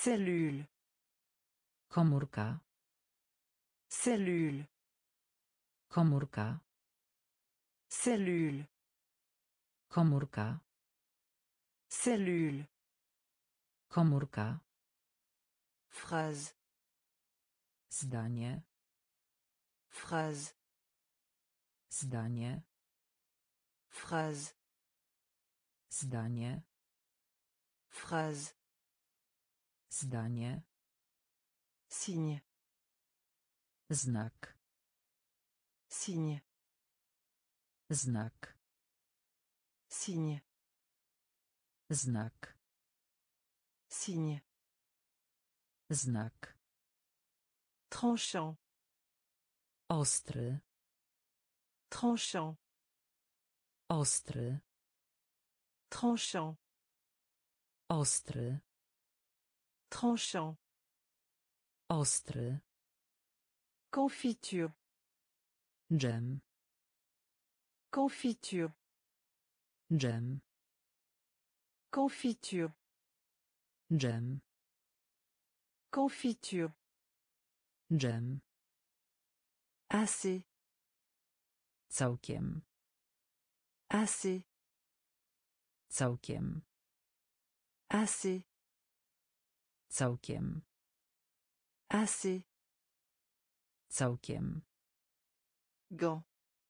Cellule. Komórka. Cellule. Komórka. Cellule. Komórka. Cellule. Komórka. Phrase. Zdanie. Phrase. Zdanie. Phrase. Zdanie. Phrase. Zdanie. Signe. Znak. Signe. Znak. Signe. Znak. Signe. Znak. Tranchant. Ostry. Tranchant. Ostry. Tranchant. Ostry. Tranchant. Ostry. Confiture. Dżem. Confiture. Dżem. Confiture. Dżem. Confiture. Dżem. Assez. Całkiem. Assez. Całkiem. Assez. Całkiem. Assez. Całkiem. Gant.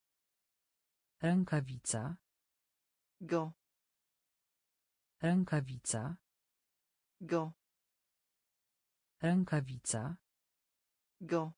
Rękawica. Gant. Rękawica. Gant. Rękawica. Gant.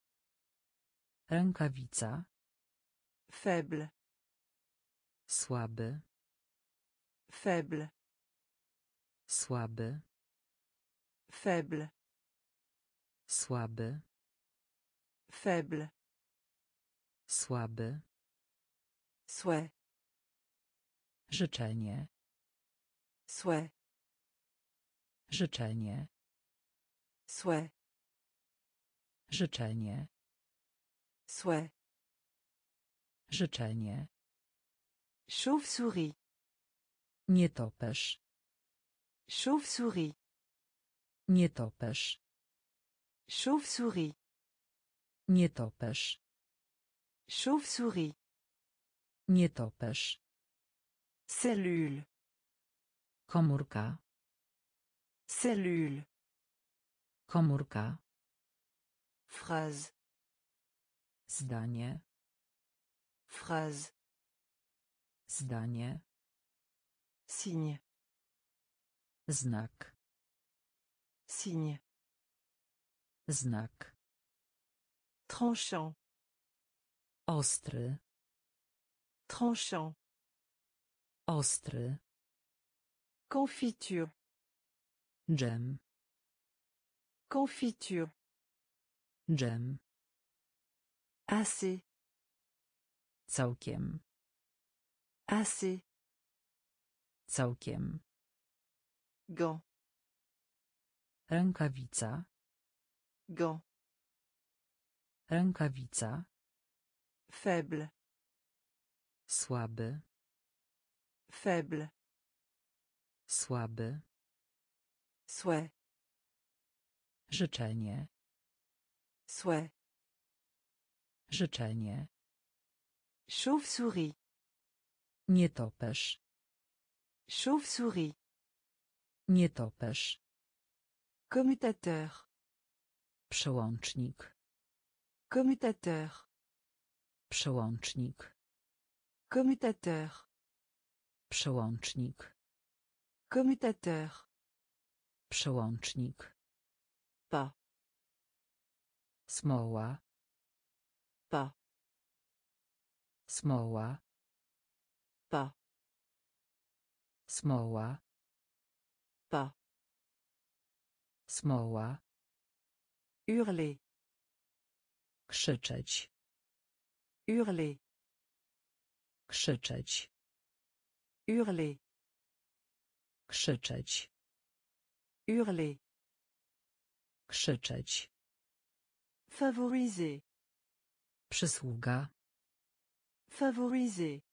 Rękawica. Faible. Słaby. Faible. Słaby. Faible. Słaby. Faible. Słaby. Souhait. Życzenie. Souhait. Życzenie. Souhait. Życzenie. Souhait. Życzenie. Chauve-souris. Nietoperz. Chauve-souris. Nietoperz. Chauve-souris. Nietoperz. Chauve-souris. Nietoperz. Cellule. Komórka. Cellule. Komórka. Phrase. Zdanie. Phrase. Zdanie. Signe. Znak. Signe. Znak. Tranchant. Ostry. Tranchant. Ostry. Confiture. Dżem. Confiture. Dżem. Assez. Całkiem. Assez. Całkiem. Gant. Rękawica. Gant. Rękawica. Faible. Słaby. Faible. Słaby. Souhait. Życzenie. Souhait. Życzenie. Chauve-souris. Nietoperz. Chauve-souris. Nietoperz. Commutateur. Przełącznik. Commutateur. Przełącznik. Commutateur. Przełącznik. Commutateur. Przełącznik. Pas. Smoła. Pas. Smoła. Pas. Smoła. Pas. Smoła. Hurler. Krzyczeć. Hurler. Krzyczeć. Hurler. Krzyczeć. Hurler. Krzyczeć. Favoriser. Przysługa. Favoriser.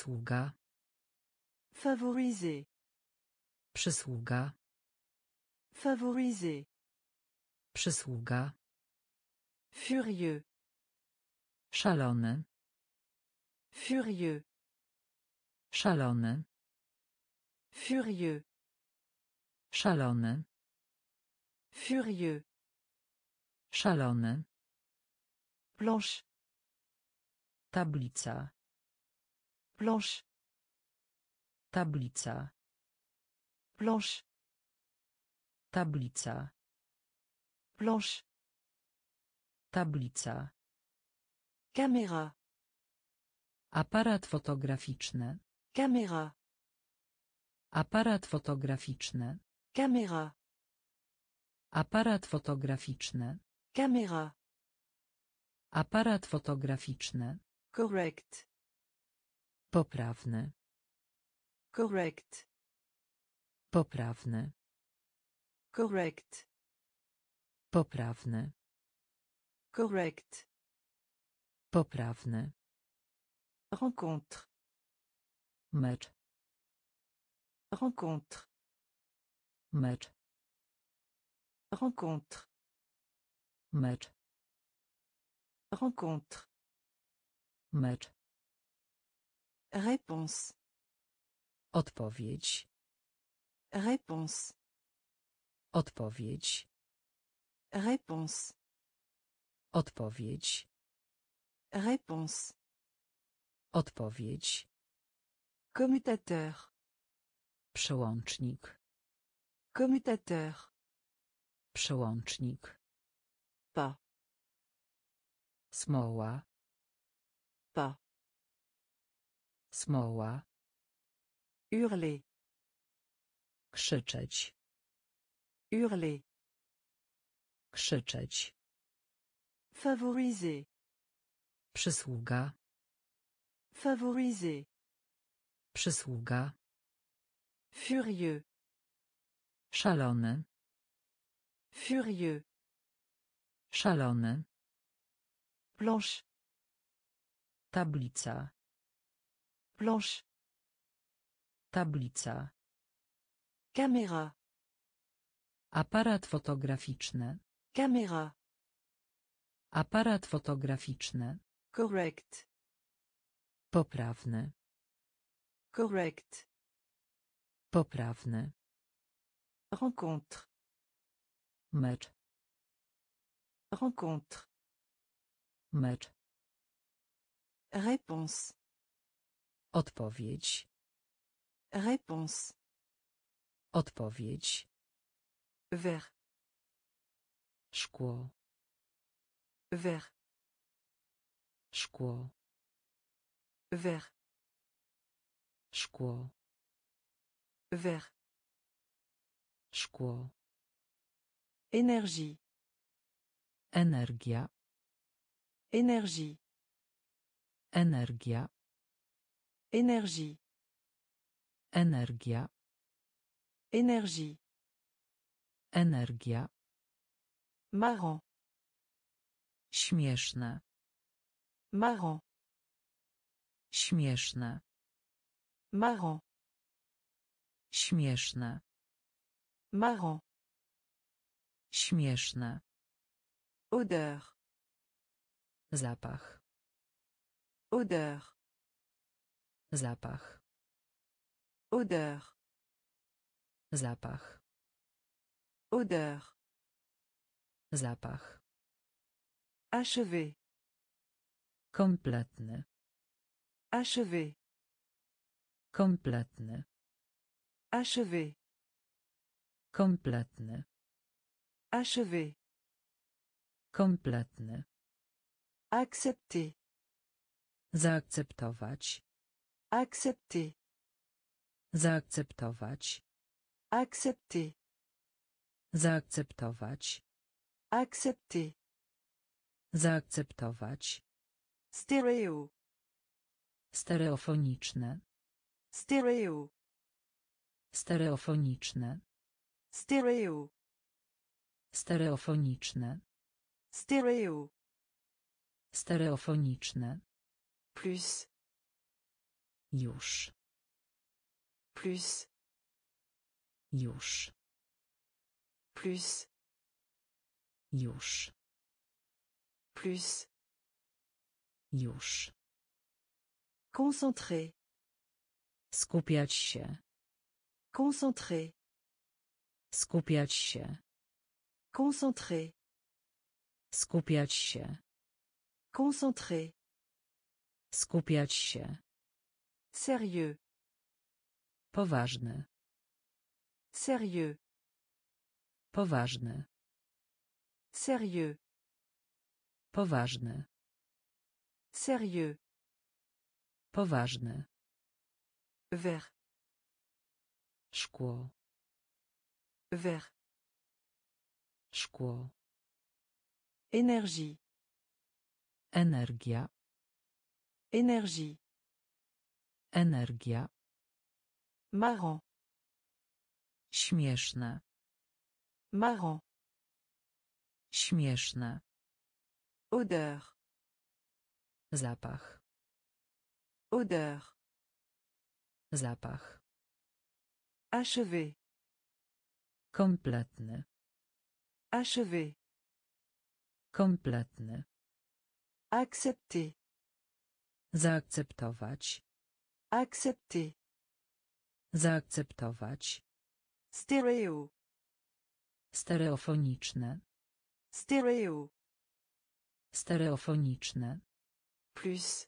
Przysługa. Favoriser. Przysługa. Favoriser. Przysługa. Furieux. Szalony. Furieux. Szalony. Furieux. Szalony. Furieux. Szalony. Planche. Tablica. Planche. Tablica. Planche. Tablica. Planche. Tablica. Caméra. Aparat fotograficzny. Caméra. Aparat fotograficzny. Caméra. Aparat fotograficzny. Caméra. Aparat fotograficzny. Correct. Poprawny. Correct. Poprawny. Correct. Poprawny. Correct. Poprawny. Rencontre. Mecz. Rencontre. Mecz. Rencontre. Mecz. Rencontre. Mecz. Réponse. Odpowiedź. Réponse. Odpowiedź. Réponse. Odpowiedź. Réponse. Odpowiedź. Commutateur. Przełącznik. Commutateur. Przełącznik. Pas. Smoła. Pas. Smoła. Hurler. Krzyczeć. Hurler. Krzyczeć. Favoriser. Przysługa. Favoriser. Przysługa. Furieux. Szalony. Furieux. Szalony. Planche. Tablica. Planche. Tablica. Caméra. Aparat fotograficzny. Caméra. Aparat fotograficzny. Correct. Poprawny. Correct. Poprawny. Rencontre. Mecz. Rencontre. Mecz. Réponse. Odpowiedź. Réponse. Odpowiedź. Vert. Szkło. Vert. Szkło. Vert. Szkło. Vert. Szkło. Énergie. Energia. Énergie. Energia. Énergie. Energia. Énergie. Energia. Marrant. Śmieszne. Marrant. Śmieszne. Marrant. Śmieszne. Marrant. Śmieszne. Odeur. Zapach. Odeur. Zapach. Odeur. Zapach. Odeur. Zapach. Achevé. Kompletny. Achevé. Kompletny. Achevé. Kompletny. Achevé. Kompletny. Accepter. Zaakceptować. Accepter. Zaakceptować. Accepter. Zaakceptować. Accepter. Zaakceptować. Stéréo. Stereofoniczne. Stéréo. Stereofoniczne. Stéréo. Stereofoniczne. Stéréo. Stereofoniczne. Plus. Już. Plus. Już. Plus. Już. Plus. Już. Concentré. Skupiać się. Concentré. Skupiać się. Concentré. Skupiać się. Concentré. Skupiać się. Sérieux. Poważny. Sérieux. Poważny. Sérieux. Poważny. Sérieux. Poważny. Vert. Szkło. Vert. Szkło. Énergie. Energia. Énergie. Energia. Marrant. Śmieszne. Marrant. Śmieszne. Odeur. Zapach. Odeur. Zapach. Achevé. Kompletny. Achevé. Kompletny. Accepter. Zaakceptować. Accepter. Zaakceptować. Stéréo. Stereofoniczne. Stéréo. Stereofoniczne. Plus.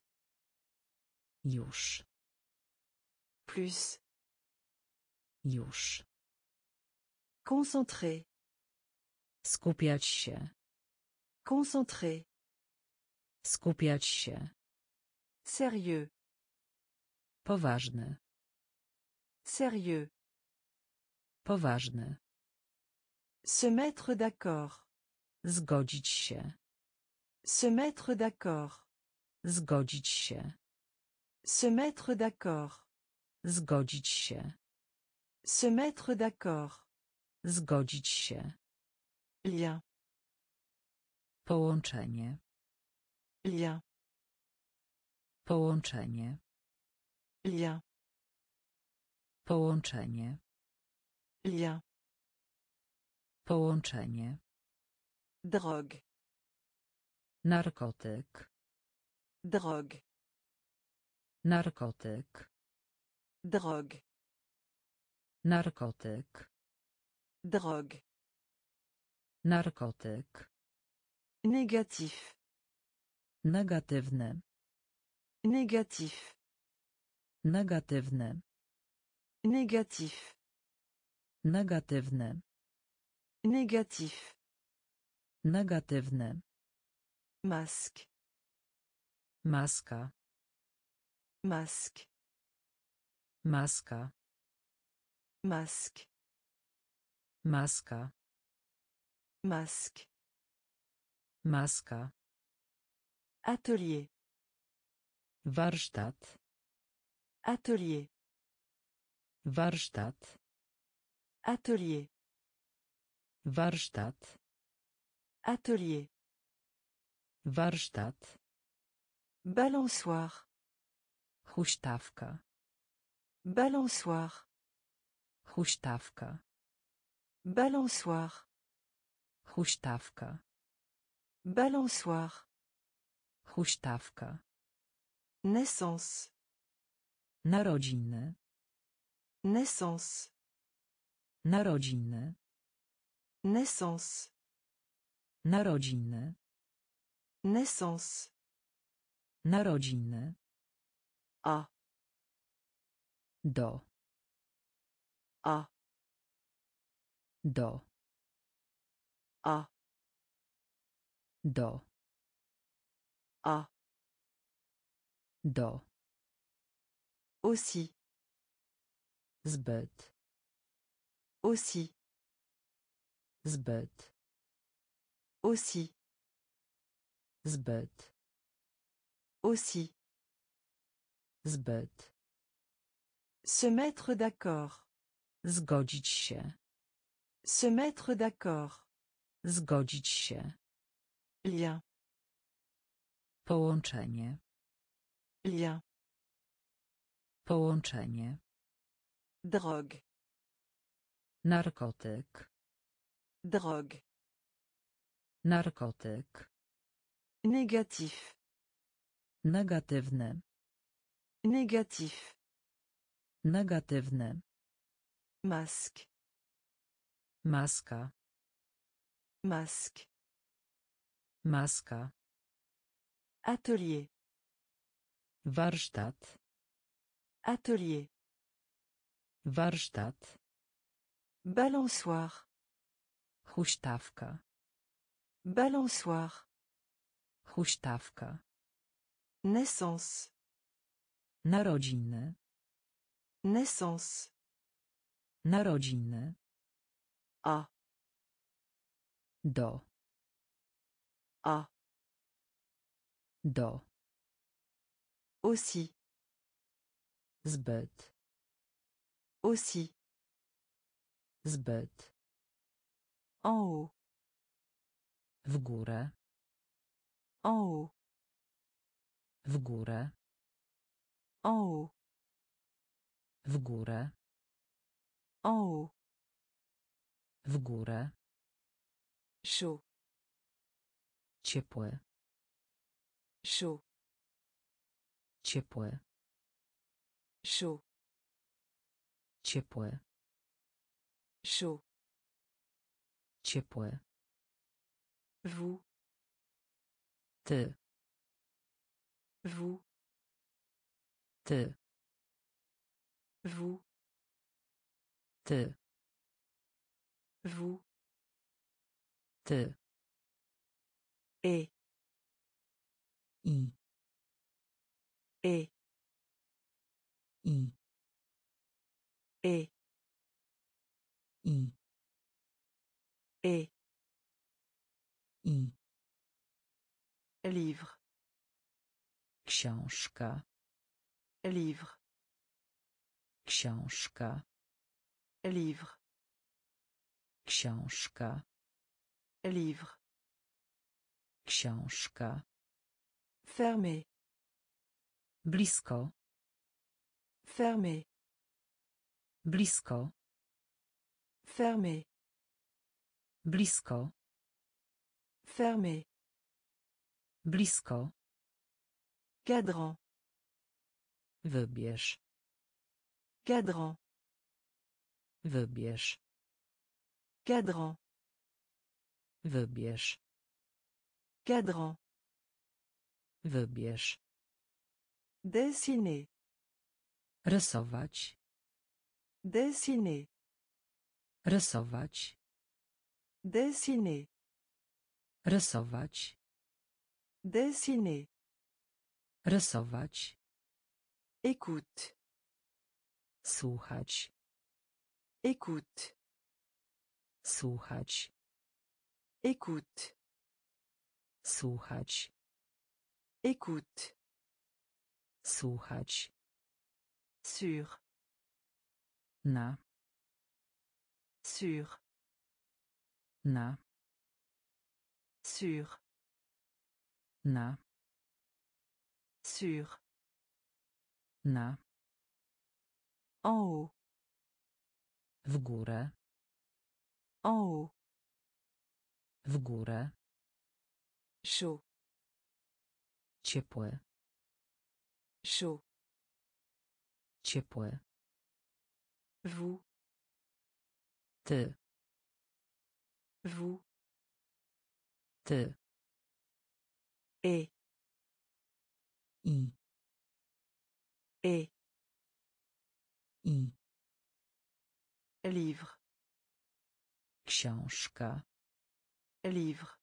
Już. Plus. Już. Concentré. Skupiać się. Concentré. Skupiać się. Sérieux. Poważny. Sérieux. Poważny. Se mettre d'accord. Zgodzić się. Se mettre d'accord. Zgodzić się. Se mettre d'accord. Zgodzić się. Se mettre d'accord. Zgodzić się. Lien. Połączenie. Lien. Połączenie. Lien. Połączenie. Lien. Połączenie. Drogue. Narkotyk. Drogue. Narkotyk. Drogue. Narkotyk. Drogue. Narkotyk. Négatif. Negatywny. Négatif. Negatywny. Négatif. Negatywny. Négatif. Negatywny. Masque. Maska. Masque. Maska. Masque. Maska. Masque. Maska. Atelier. Warsztat. Atelier. Warsztat. Atelier. Warsztat. Atelier. Warsztat. Balançoire. Huśtawka. Balançoire. Huśtawka. Balançoire. Huśtawka. Balançoire. Huśtawka. Naissance. Narodziny. Naissance. Narodziny. Naissance. Narodziny. Naissance. Narodziny. A. Do. A. Do. A. Do. A. Do. Aussi. Zbyt. Aussi. Zbyt. Aussi. Zbyt. Aussi. Zbyt. Se mettre d'accord. Zgodzić się. Se mettre d'accord. Zgodzić się. Lien. Połączenie. Lien. Połączenie. Drogue. Narkotyk. Drogue. Narkotyk. Négatif. Negatywny. Négatif. Negatywny. Masque. Maska. Masque. Maska. Atelier. Warsztat. Atelier. Warsztat. Balançoire. Huśtawka. Balançoire. Huśtawka. Naissance. Narodziny. Naissance. Narodziny. A. Do. A. Do. Aussi. Zbyt. Aussi. Zbyt. En haut. W górę. En haut. W górę. En haut. W górę. En haut. W górę. Chaud. Ciepły. Chaud. Ciepły. Chaud. Ciepły. Chaud. Ciepły. Vous. Ty. Vous. Ty. Vous. Ty. Vous. Ty. Et. I. Et. I. Et. I. Et. I. Livre. Książka. Livre. Książka. Livre. Książka. Livre. Książka. Fermé. Blisko. Fermé. Blisko. Fermé. Blisko. Fermé. Blisko. Cadran. Wybierz. Cadran. Wybierz. Cadran. Wybierz. Cadran. Wybierz. Dessiner. Rysować. Dessiner. Rysować. Dessiner. Rysować. Dessiner. Rysować. Écoute. Słuchać. Écoute. Słuchać. Écoute. Słuchać. Écoute. Słuchać. Sur. Na. Sur. Na. Sur. Na. Sur. Na. En haut. W górę. En haut. W górę. Chaud. Ciepły. Chaud. Ciepły. Vous. Ty. Vous. Ty. Et. I. Et. I. Livre. Książka. Livre.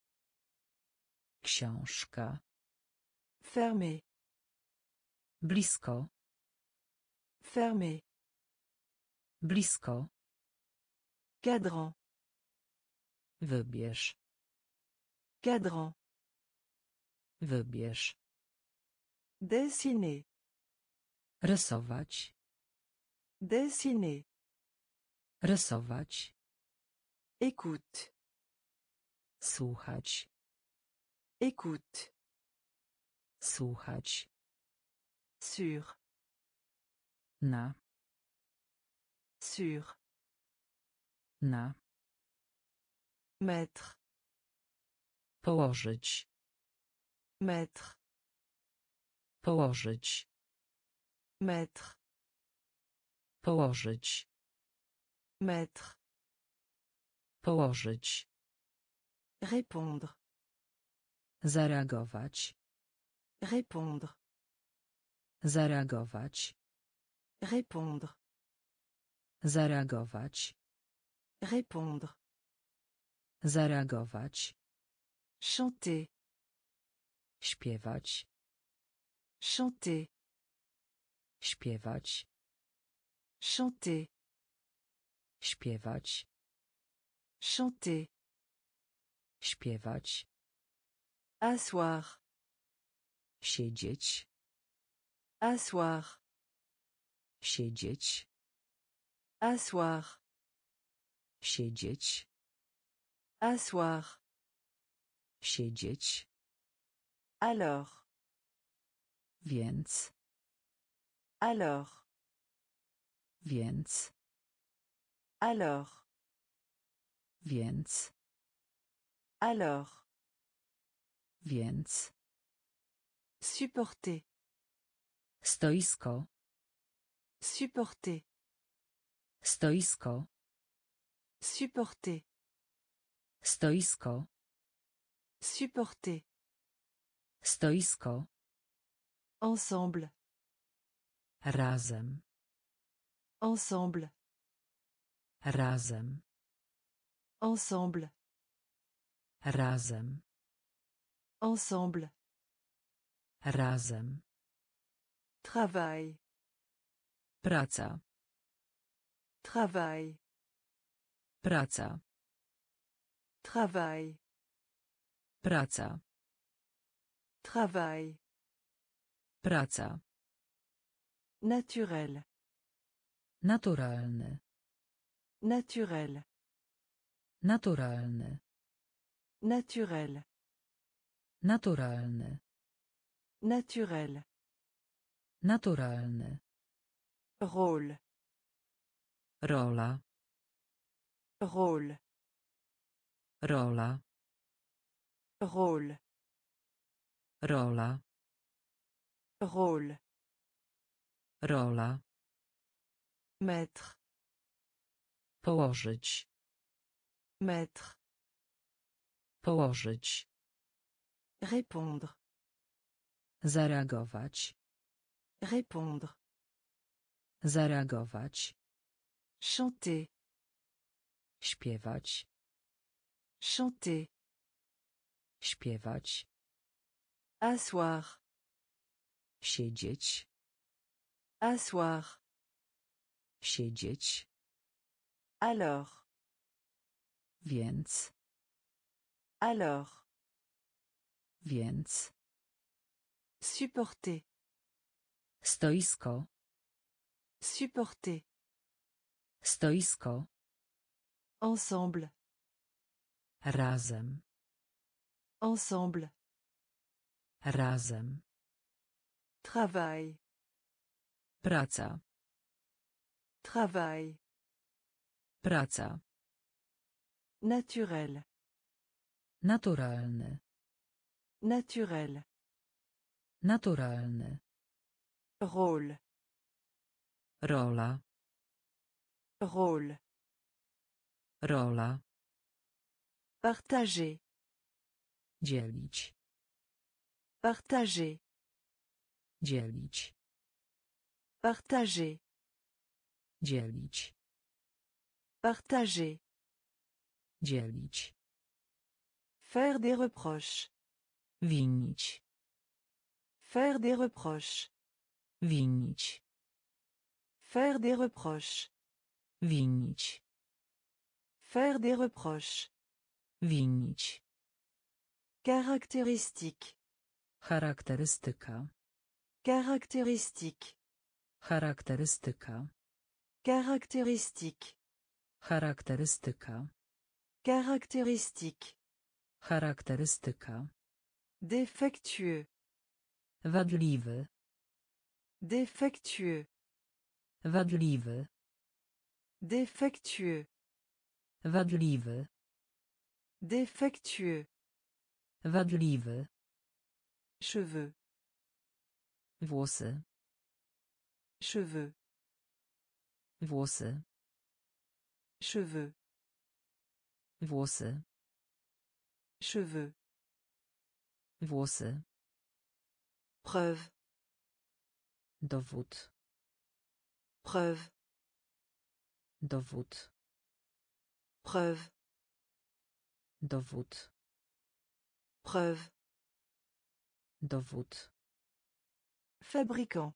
Książka. Fermé. Blisko. Fermé. Blisko. Cadran. Wybierz. Cadran. Wybierz. Dessiner. Rysować. Dessiner. Rysować. Écoute. Słuchać. Écoute. Słuchać. Sur. Na. Sur. Na. Mettre. Położyć. Mettre. Położyć. Mettre. Położyć. Mettre. Położyć. Répondre. Zareagować. Répondre. Zareagować. Répondre. Zareagować. Répondre. Zareagować. Chanter. Śpiewać. Chanter. Śpiewać. Chanter. Śpiewać. Chanter. Śpiewać. Asseoir. Siedzieć. Asseoir. Siedzieć. Asseoir. Siedzieć. Asseoir. Siedzieć. Alors. Więc. Alors. Więc. Alors. Więc. Alors. Więc. Supporter. Stoisko. Supporter. Stoisko. Supporter. Stoisko. Supporter. Stoisko. Ensemble. Razem. Ensemble. Razem. Ensemble. Razem. Ensemble. Razem. Travail. Praca. Travail. Praca. Travail. Praca. Travail. Praca. Naturel. Naturalny. Naturel. Naturalny. Naturel. Naturalny. Naturel. Naturalny. Rôle. Rola. Rôle. Rola. Rôle. Rola. Rôle. Rola. Mettre. Położyć. Mettre. Położyć. Répondre. Zareagować. Répondre. Zareagować. Chanter. Śpiewać. Chanter. Śpiewać. Asseoir. Siedzieć. Asseoir. Siedzieć. Alors. Więc. Alors. Więc. Supporter. Stoisko. Supporter. Stoisko. Ensemble. Razem. Ensemble. Razem. Travail. Praca. Travail. Praca. Naturel. Naturalny. Naturel. Naturalny. Rôle. Rola. Rôle. Rola. Partager. Dzielić. Partager. Dzielić. Partager. Dzielić. Partager. Dzielić. Faire des reproches. Winić. Faire des reproches. Winić. Faire des reproches. Winić. Faire des reproches. Winić. Caractéristique. Charakterystyka. Caractéristique. Charakterystyka. Caractéristique. Charakterystyka. Caractéristique. Charakterystyka. Défectueux. Wadliwy. Défectueux. Wadliwy. Défectueux. Wadliwy. Défectueux. Wadliwy. Cheveux. Włosy. Cheveux. Włosy. Cheveux. Włosy. Cheveux. Włosy. Preuve. Dowód. Preuve. Dowód. Preuve. Dowód. Preuve. Dowód. Fabricant.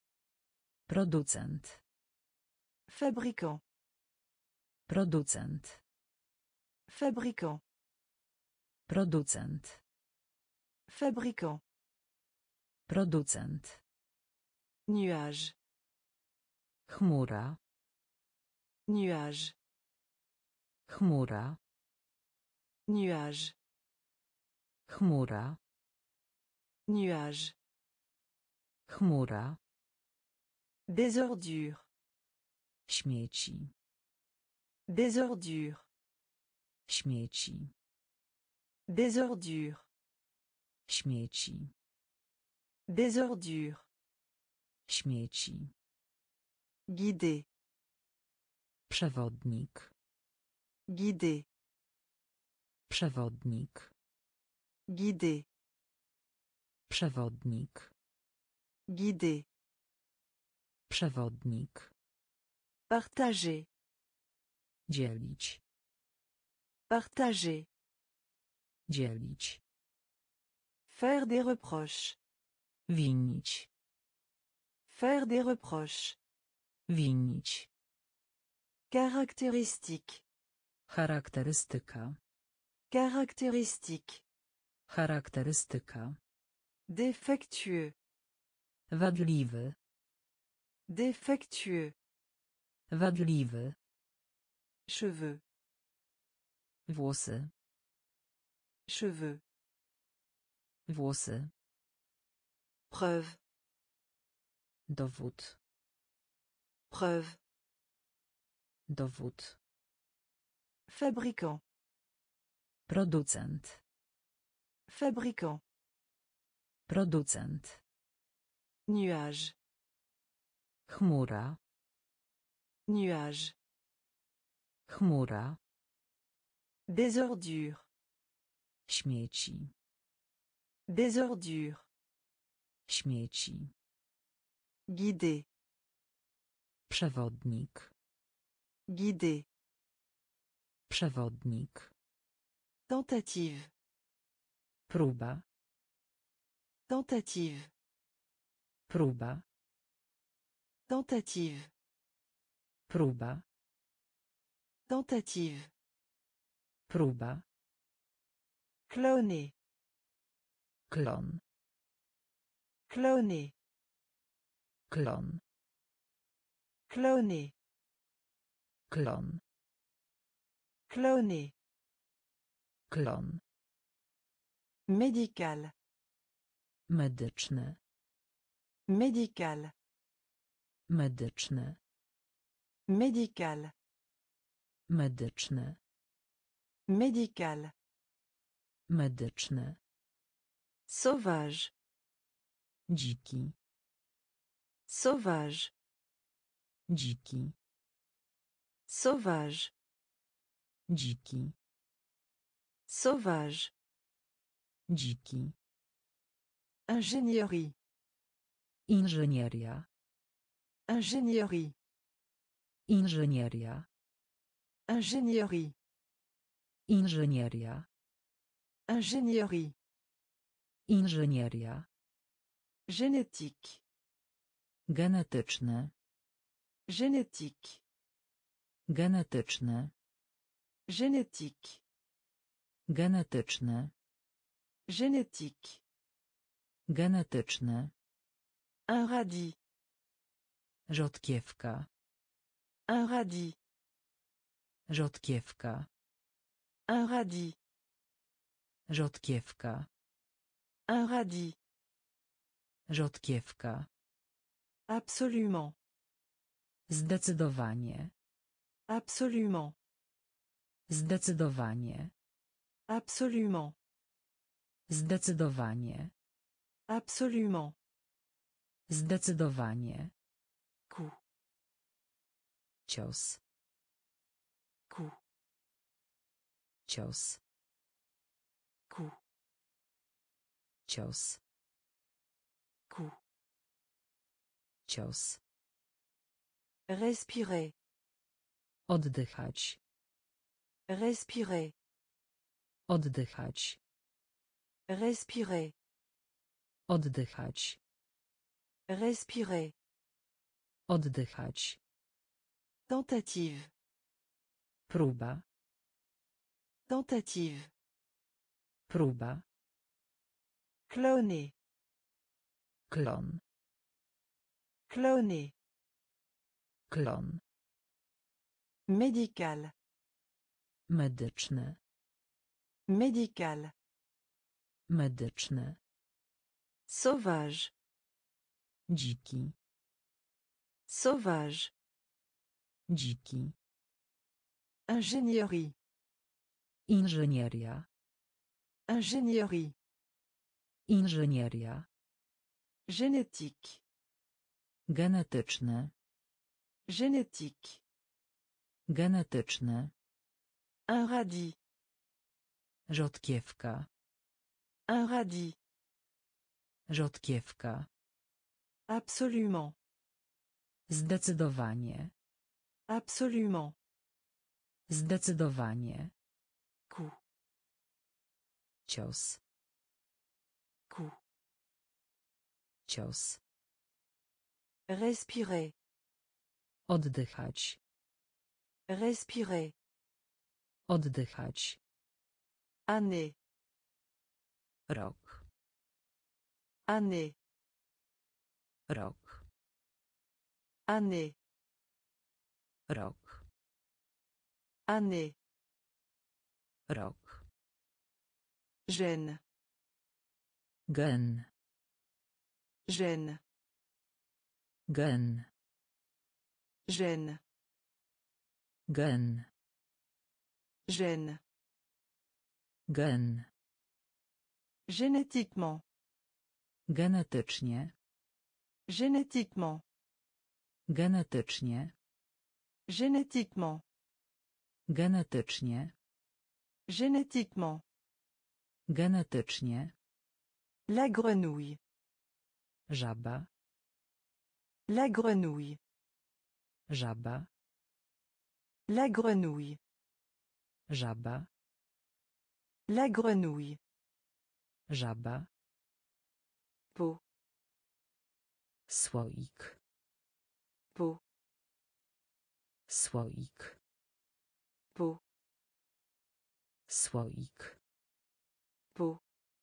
Producent. Fabricant. Producent. Fabricant. Producent. Fabricant. Producent. Nuage. Chmura. Nuage. Chmura. Nuage. Chmura. Nuage. Chmura. Désordure. Śmieci. Désordure. Śmieci. Désordure. Śmieci. Désordure. Śmieci. Guider. Przewodnik. Guider. Przewodnik. Guider. Przewodnik. Guider. Przewodnik. Partager. Dzielić. Partager. Dzielić. Faire des reproches. Winić. Faire des reproches. Winić. Caractéristique. Charakterystyka. Caractéristique. Charakterystyka. Défectueux. Wadliwy. Défectueux. Wadliwy. Cheveux. Włosy. Cheveux. Włosy. Preuve. Dowód. Preuve. Dowód. Fabricant. Producent. Fabricant. Producent. Nuage. Chmura. Nuage. Chmura. Désordure. Śmieci. Désordure. Śmieci. Guider. Przewodnik. Guider. Przewodnik. Tentative. Próba. Tentative. Próba. Tentative. Próba. Tentative. Próba. Cloner. Klon. Cloner. Klon. Cloner. Klon. Cloner. Klon. Médical. Medyczny. Médical. Medyczny. Médical. Medyczny. Médical. Medyczny. Sauvage. Dziki. Sauvage. Dziki. Sauvage. Dziki. Sauvage. Dziki. Ingénierie. Inżynieria. Ingénierie. Inżynieria. Ingénierie. Inżynieria. Ingénierie. Inżynieria. Génétique. Genetyczny. Génétique. Genetyczny. Génétique. Genetyczny. Génétique. Genetyczny. Un radis. Rzodkiewka. Un radis. Rzodkiewka. Un radis. Rzodkiewka. Un radis. Rzodkiewka. Absolument. Zdecydowanie. Absolument. Zdecydowanie. Absolument. Zdecydowanie. Absolument. Zdecydowanie. Coup. Cios. Coup. Cios. Coup. Cios. Coup. Cios. Respirer. Oddychać. Respirer. Oddychać. Respirer. Oddychać. Respirer. Oddychać. Tentative. Próba. Tentative. Próba. Cloner. Klon. Cloner. Klon. Médical. Medyczne. Médical. Medyczne. Sauvage. Dziki. Sauvage. Dziki. Ingénierie. Inżynieria. Ingénierie. Inżynieria. Génétique. Genetyczne. Génétique. Genetyczne. Un radis. Rzodkiewka. Un radis. Rzodkiewka. Absolument. Zdecydowanie. Absolument. Zdecydowanie. Coup. Cios. Coup. Cios. Respirer. Oddychać. Respirer. Oddychać. Année. Rok. Année. Rok. Année. Rok. Année. Rok. Gène. Gen. Gène. Gen. Gène. Gen. Gène. Gen. Génétiquement. Genetycznie. Génétiquement. Genetycznie. Génétiquement. Genetycznie. Génétiquement. Genetycznie. La grenouille. Żaba. La grenouille. Żaba. La grenouille. Żaba. La grenouille. Żaba. Peau. Słoik. Peau. Słoik. Peau. Słoik. Peau.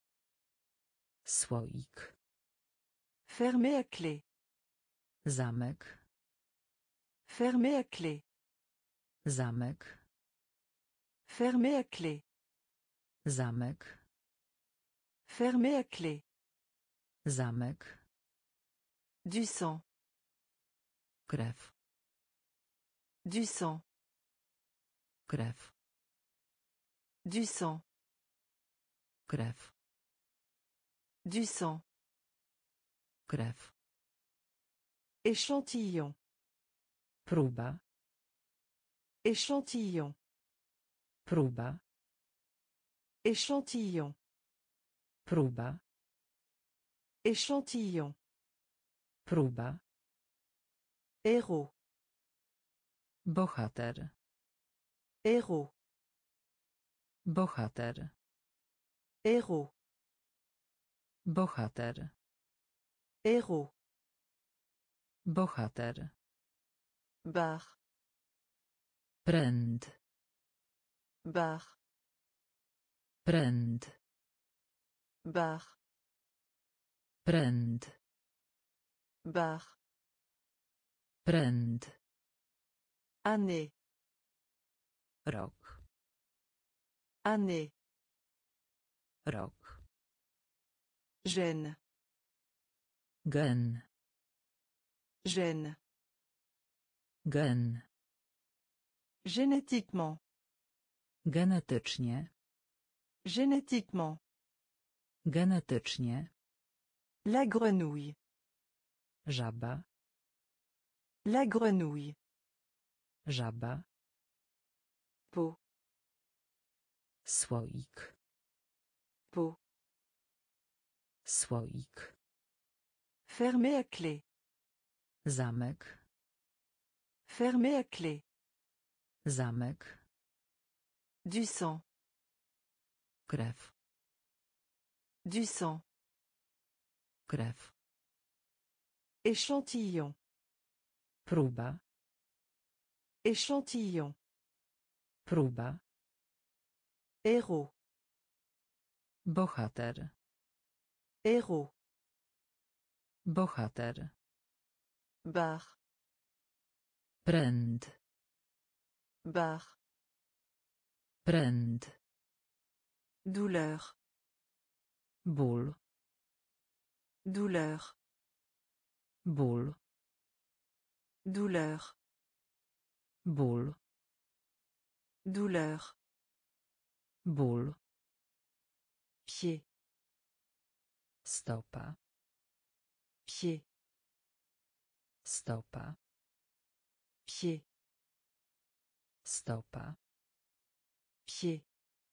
Słoik. Fermé à clé. Zamek. Fermé à clé. Zamek. Fermé à clé. Zamek. Fermé à clé. Zamek. Du sang. Krew. Du sang. Krew. Du sang. Krew. Du sang. Krew. Échantillon. Próba. Échantillon. Próba. Échantillon. Próba. Échantillon. Próba. Héros. Bohater. Héros. Bohater. Héros. Bohater. Héros. Bohater. Bar. Pręd. Bar. Pręd. Bar. Pręd. Bar. Pręd. Année. Rok. Année. Rok. Gène. Gen. Gène. Gen. Génétiquement. Genetycznie. Génétiquement. Genetycznie. La grenouille. Żaba. La grenouille. Żaba. Pot. Słoik. Pot. Słoik. Fermé à clé. Zamek. Fermé à clé. Zamek. Du sang. Krew. Du sang. Krew. Échantillon. Próba. Échantillon. Próba. Héros. Bohater. Héros. Bohater. Bar. Pręd. Bar. Pręd. Douleur. Ból. Douleur. Ból. Douleur. Ból. Douleur. Ból. Pied. Stopa. Pied. Stopa. Pied. Stopa. Pied.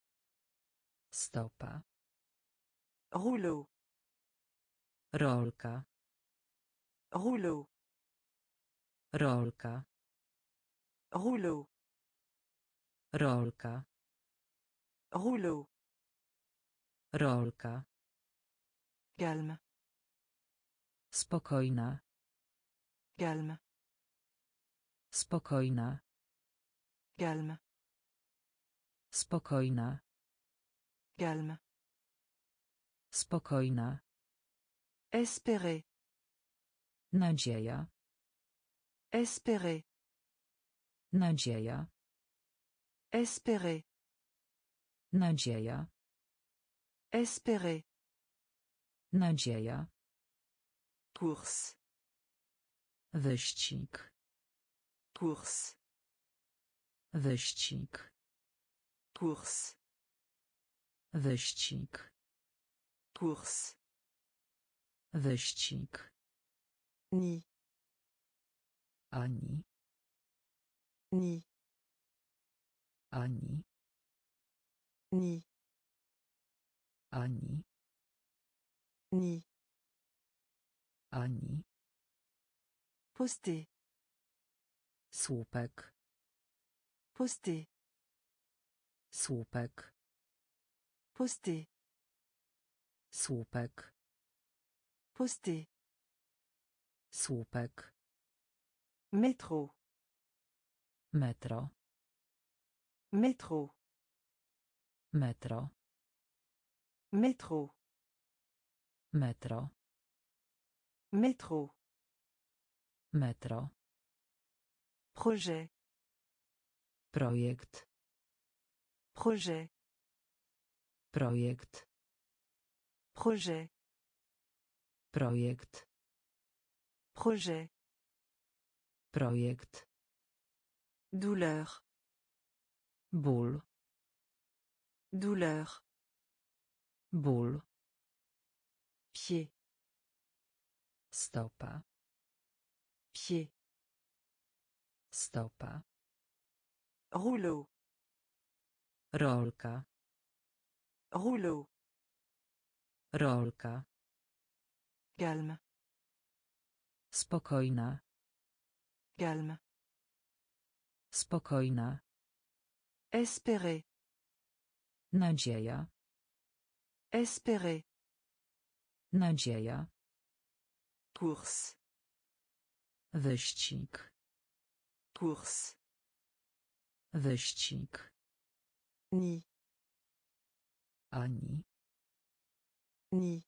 Stopa. Rouleau. Rolka. Rouleau. Rolka. Rouleau. Rolka. Rouleau. Rolka. Calme. Spokojna. Calme. Spokojna. Calme. Spokojna. Calme. Spokojna. Espérer. Nadzieja. Espérer. Nadzieja. Espérer. Nadzieja. Espérer. Nadzieja. Course. Wyścig. Course. Wyścig. Course. Wyścig. Course. Wyścig. Ni. Ani. Ni. Ani. Ni. Ani. Ni. Ani. Poster. Słupek. Poster. Słupek. Poster. Słupek. Poster. Słupek. Métro. Metro. Métro. Metro. Métro. Metro. Métro. Metro. Projet. Projekt. Projet. Projekt. Projet. Projekt. Projet. Projekt. Douleur. Ból. Douleur. Ból. Pied. Stopa. Pied. Stopa. Rouleau. Rolka. Rouleau. Rolka. Calme. Spokojna. Calme. Spokojna. Espérer. Nadzieja. Espérer. Nadzieja. Course. Wyścig. Course. Wyścig. Ni. Ani. Ni.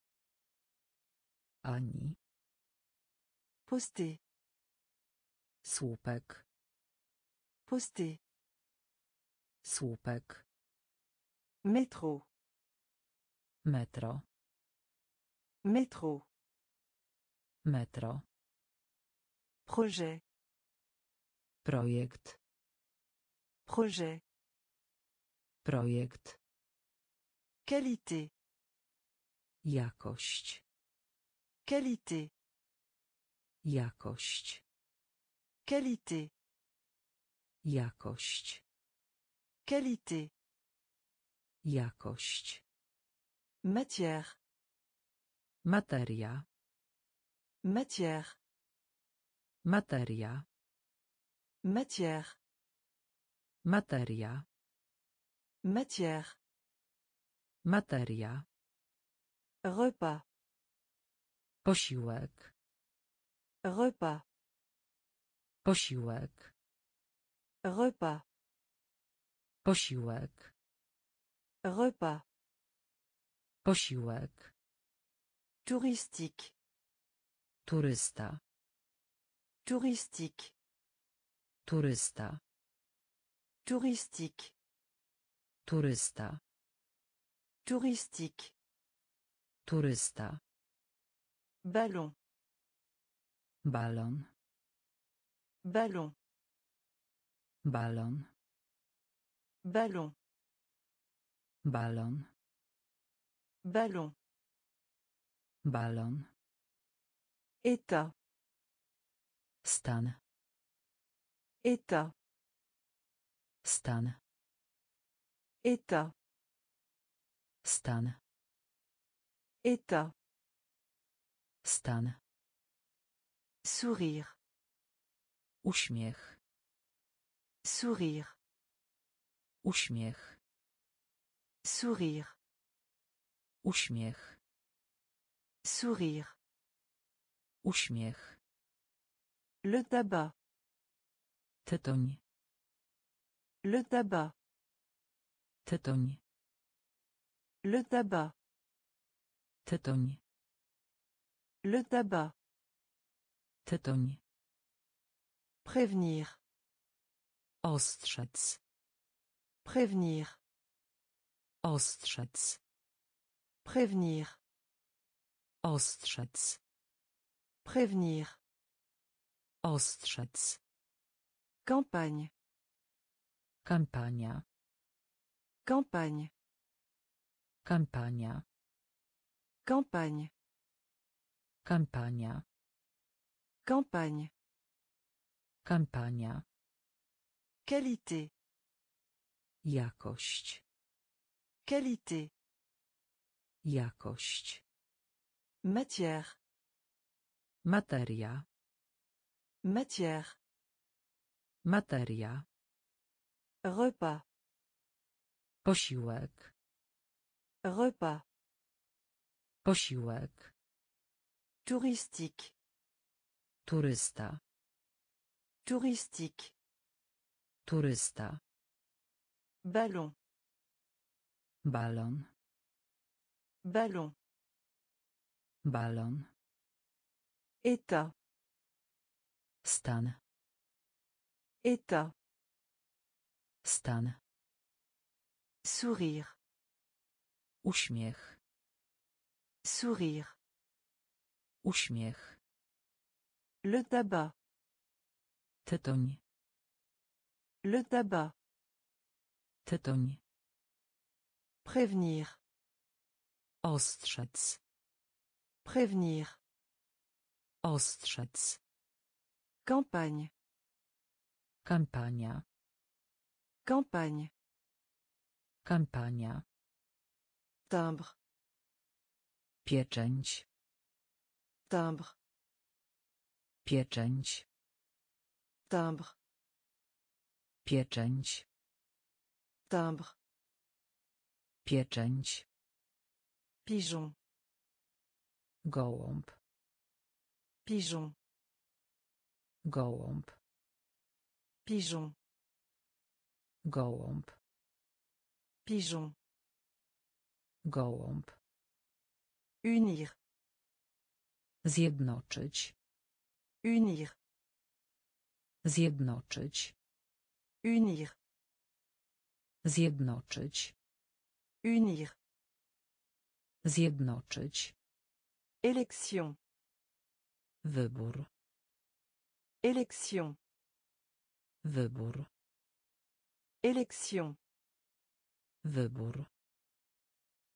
Ani. Poster. Słupek. Poster. Słupek. Métro. Metro. Métro. Metro. Projet. Projekt. Projet. Projekt. Qualité. Jakość. Qualité. Jakość. Qualité. Jakość. Qualité. Jakość. Matière. Materia. Matière. Materia. Matière. Materia. Matière. Materia. Repas. Posiłek. Repas. Posiłek. Repas. Posiłek. Repas. Posiłek. Touristique. Turysta. Touristique. Turysta. Touristique. Turysta. Touristique. Turysta. Ballon. Balon. Ballon. Balon. Ballon. Balon. Ballon. Balon. État. Stan. État. Stan. État. Stan. État. Stan. Sourire. Uśmiech. Sourire. Uśmiech. Sourire. Uśmiech. Sourire. Uśmiech. Le tabac. Tytoń. Le tabac. Tytoń. Le tabac. Tytoń. Le tabac. Tytoń. Prévenir. Ostrzec. Prévenir. Ostrzec. Prévenir. Ostrzec. Prévenir. Ostrzec. Campagne. Kampania. Campagne. Kampania. Campagne. Kampania. Campagne. Kampania. Qualité. Jakość. Qualité. Jakość. Matière. Materia. Matière. Materia. Repas. Posiłek. Repas. Posiłek. Touristique. Turysta. Touristique. Turysta. Ballon. Balon. Ballon. Balon. État. Stan. État. Stan. Sourire. Uśmiech. Sourire. Uśmiech. Le tabac. Tytoń. Le tabac. Tytoń. Prévenir. Ostrzec. Prévenir. Ostrzec. Campagne. Kampania. Campagne. Kampania. Timbre. Pieczęć. Timbre. Pieczęć. Timbre. Pieczęć. Timbre. Pieczęć. Pigeon. Gołąb. Pigeon. Gołąb. Pigeon. Gołąb. Pigeon. Gołąb. Unir. Zjednoczyć. Unir. Zjednoczyć. Unir. Zjednoczyć. Unir. Zjednoczyć. Élection. Wybór. Élection. Wybór. Élection. Wybór.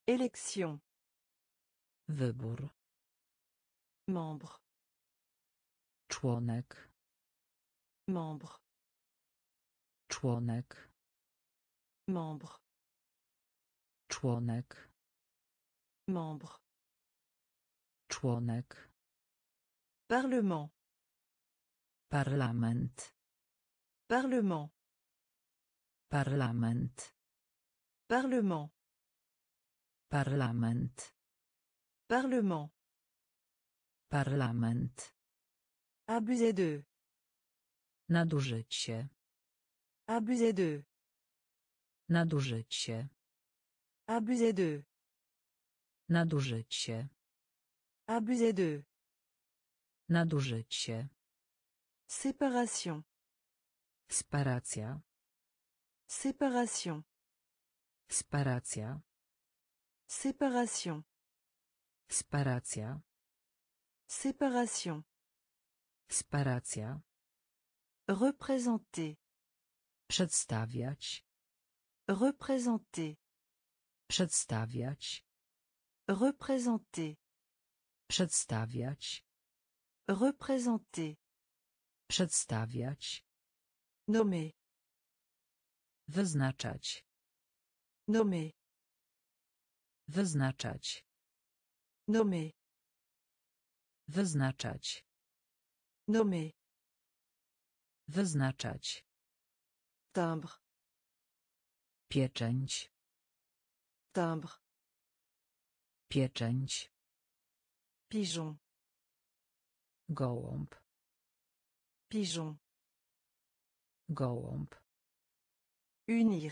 Élection. Wybór. Membre. Członek. Membre. Członek. Membre. Członek. Membre. Członek. Parlement. Parlament. Parlement. Parlament. Parlement. Parlament. Parlement. Parlament. Abuser de. Nadużycie. Abuser de. Nadużycie. Abuser de. Nadużycie. Abuser de. Nadużycie. Séparation. Separacja. Séparation. Separacja. Séparation. Separacja. Séparation. Separacja. Représenter. Przedstawiać. Représenter. Przedstawiać. Représenter. Przedstawiać. Représenter. Przedstawiać. Nommer. Wyznaczać. Nommer. Wyznaczać. Nommer. Wyznaczać. Nommer. Wyznaczać. Timbre. Pieczęć. Timbre. Pieczęć. Pigeon. Gołąb. Pigeon. Gołąb. Unir.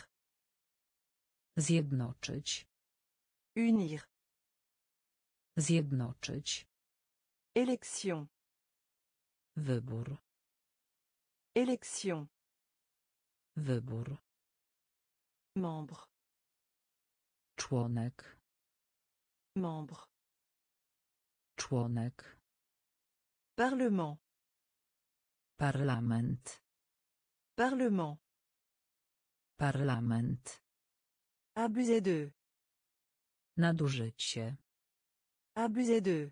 Zjednoczyć. Unir. Zjednoczyć. Élection. Wybór. Élection. Wybór. Membre. Członek. Membre. Członek. Parlement. Parlament. Parlement. Parlament. Abuser de. Nadużycie. Abuser de.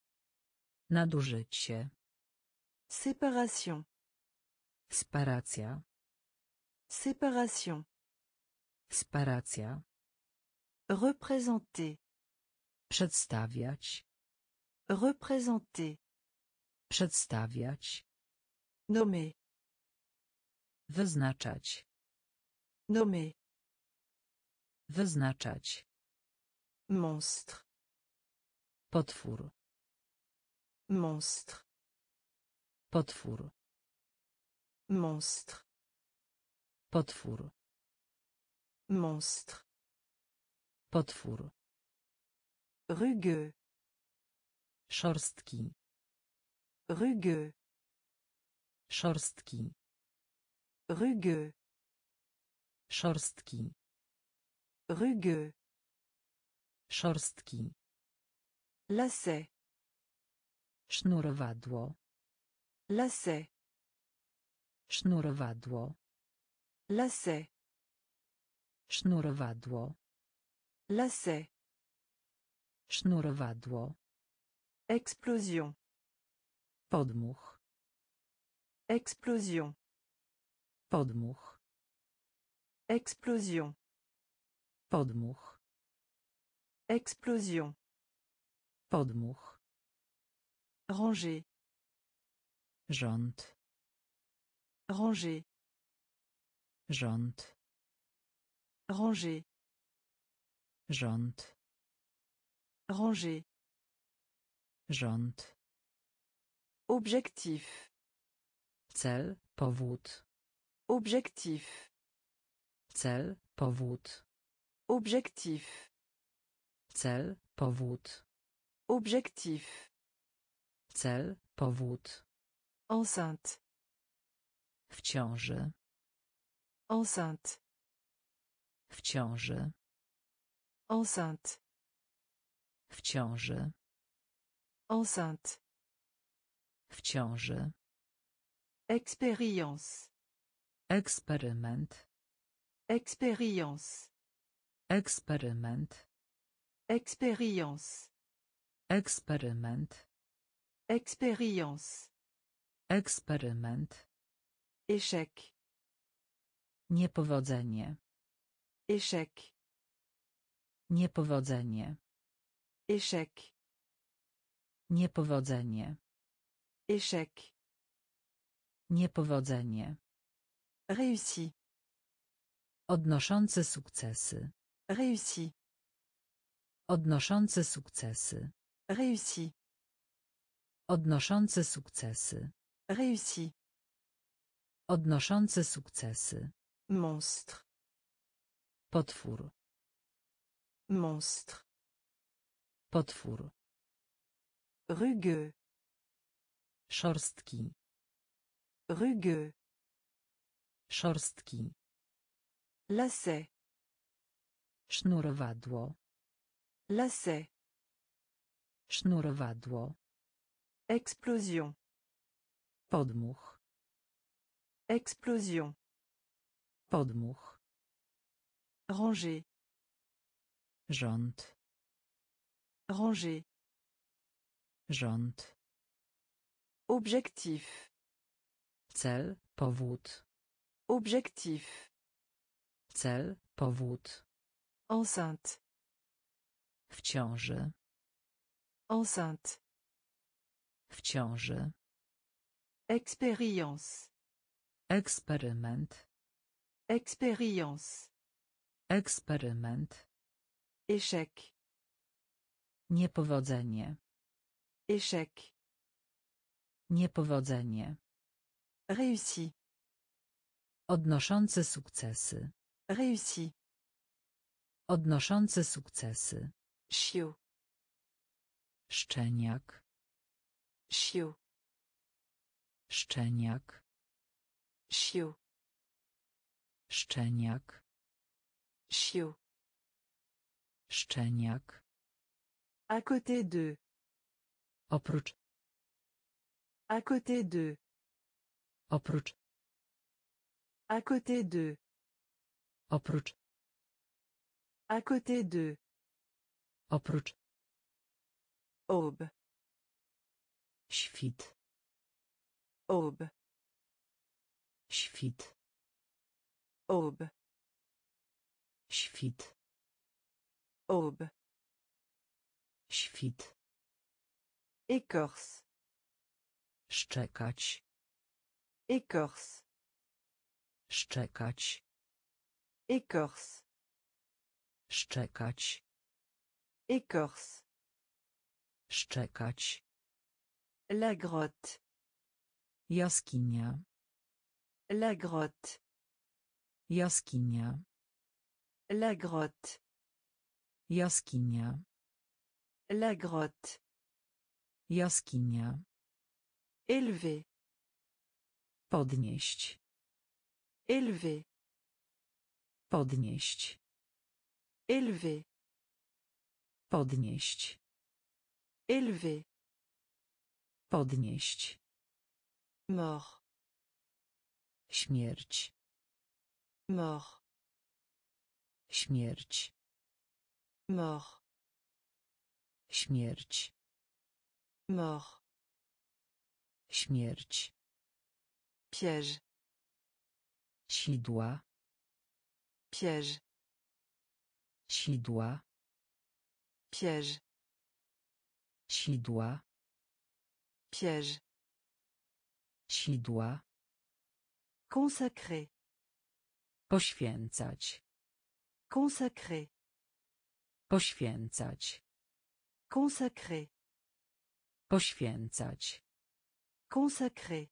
Nadużycie. Séparation. Separacja. Séparation. Separacja. Représenter. Przedstawiać. Représenter. Przedstawiać. Nommer. Wyznaczać. Nommer. Wyznaczać. Monstre. Potwór. Monstre. Potwór. Monstre. Potwór. Monstre. Potwór. Rugueux. Szorstki. Rugueux. Szorstki. Rugueux. Szorstki. Rugueux. Szorstki. Lacet. Sznurowadło. Lacet. Sznurowadło. Lacet. Sznurowadło. Lacet. Sznurowadło. Explosion. Podmuch. Explosion. Podmuch. Explosion. Podmuch. Explosion. Podmuch. Ranger. Rząd. Ranger. Rząd. Ranger. Rząd. Ranger. Rząd. Objectif. Cel, powód. Objectif. Cel, powód. Objectif. Cel, powód. Objectif. Cel, powód. Enceinte. W ciąży. Enceinte. W ciąży. Enceinte. W ciąży. Enceinte. W ciąży. Expérience. Eksperyment. Expérience. Eksperyment. Expérience. Eksperyment. Expérience. Eksperyment. Échec. Niepowodzenie. Échec. Niepowodzenie. Échec. Niepowodzenie. Échec. Niepowodzenie. Réussi. Odnoszący sukcesy. Réussi. Odnoszący sukcesy. Réussi. Odnoszący sukcesy. Réussi. Odnoszący sukcesy. Monstre. Potwór. Monstre. Potwór. Rugueux. Szorstki. Rugueux. Szorstki. Lacet. Sznurowadło. Lacet. Sznurowadło. Explosion. Podmuch. Explosion. Podmuch. Ranger. Rząd. Ranger. Rząd. Objectif. Cel, powód. Objectif. Cel, powód. Enceinte. W ciąży. Enceinte. W ciąży. Expérience. Eksperyment. Expérience. Eksperyment. Échec. Niepowodzenie. Échec. Niepowodzenie. Réussi. Odnoszący sukcesy. Réussi. Odnoszący sukcesy. Chiot. Szczeniak. Chiot. Szczeniak. Chiot. Szczeniak. Chiot. Szczeniak. À côté de. Oprócz. À côté de. Oprócz. À côté de. Oprócz. À côté de. Oprócz. Aube. Świt. Aube. Świt. Aube. Świt. Aube. Świt. Écorce. Szczekać. Écorce. Szczekać. Écorce. Szczekać. Écorce. Szczekać. La grotte. Jaskinia. La grotte. Jaskinia. La grotte. Jaskinia. La grotte. Jaskinia. Élever. Podnieść. Élever. Podnieść. Élever. Podnieść. Élever. Podnieść. Mort. Śmierć. Mort. Śmierć. Mort. Śmierć. Mort. Śmierć. Piège. Sidła. Piège. Sidła. Piège. Sidła. Piège. Sidła. Consacrer. Poświęcać. Consacrer. Poświęcać. Consacrer. Poświęcać. Consacrer.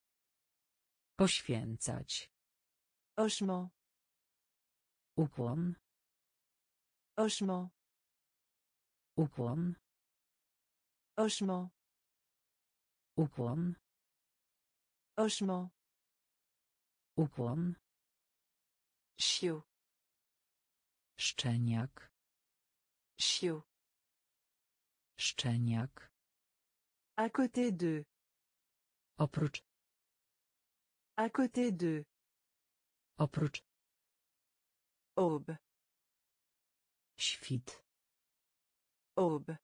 Poświęcać. Hochement. Ukłon. Hochement. Ukłon. Hochement. Ukłon. Hochement. Ukłon. Chiot. Szczeniak. Chiot. Szczeniak. À côté de. Oprócz. À côté de. Oprócz. Aube. Świt. Aube.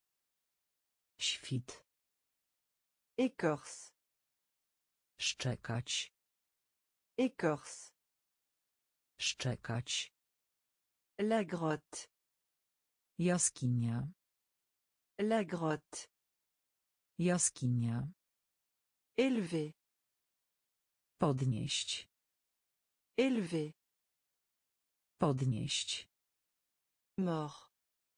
Świt. Écorce. Szczekać. Écorce. Szczekać. La grotte. Jaskinia. La grotte. Jaskinia. Élever. Podnieść. Élever. Podnieść. Mort.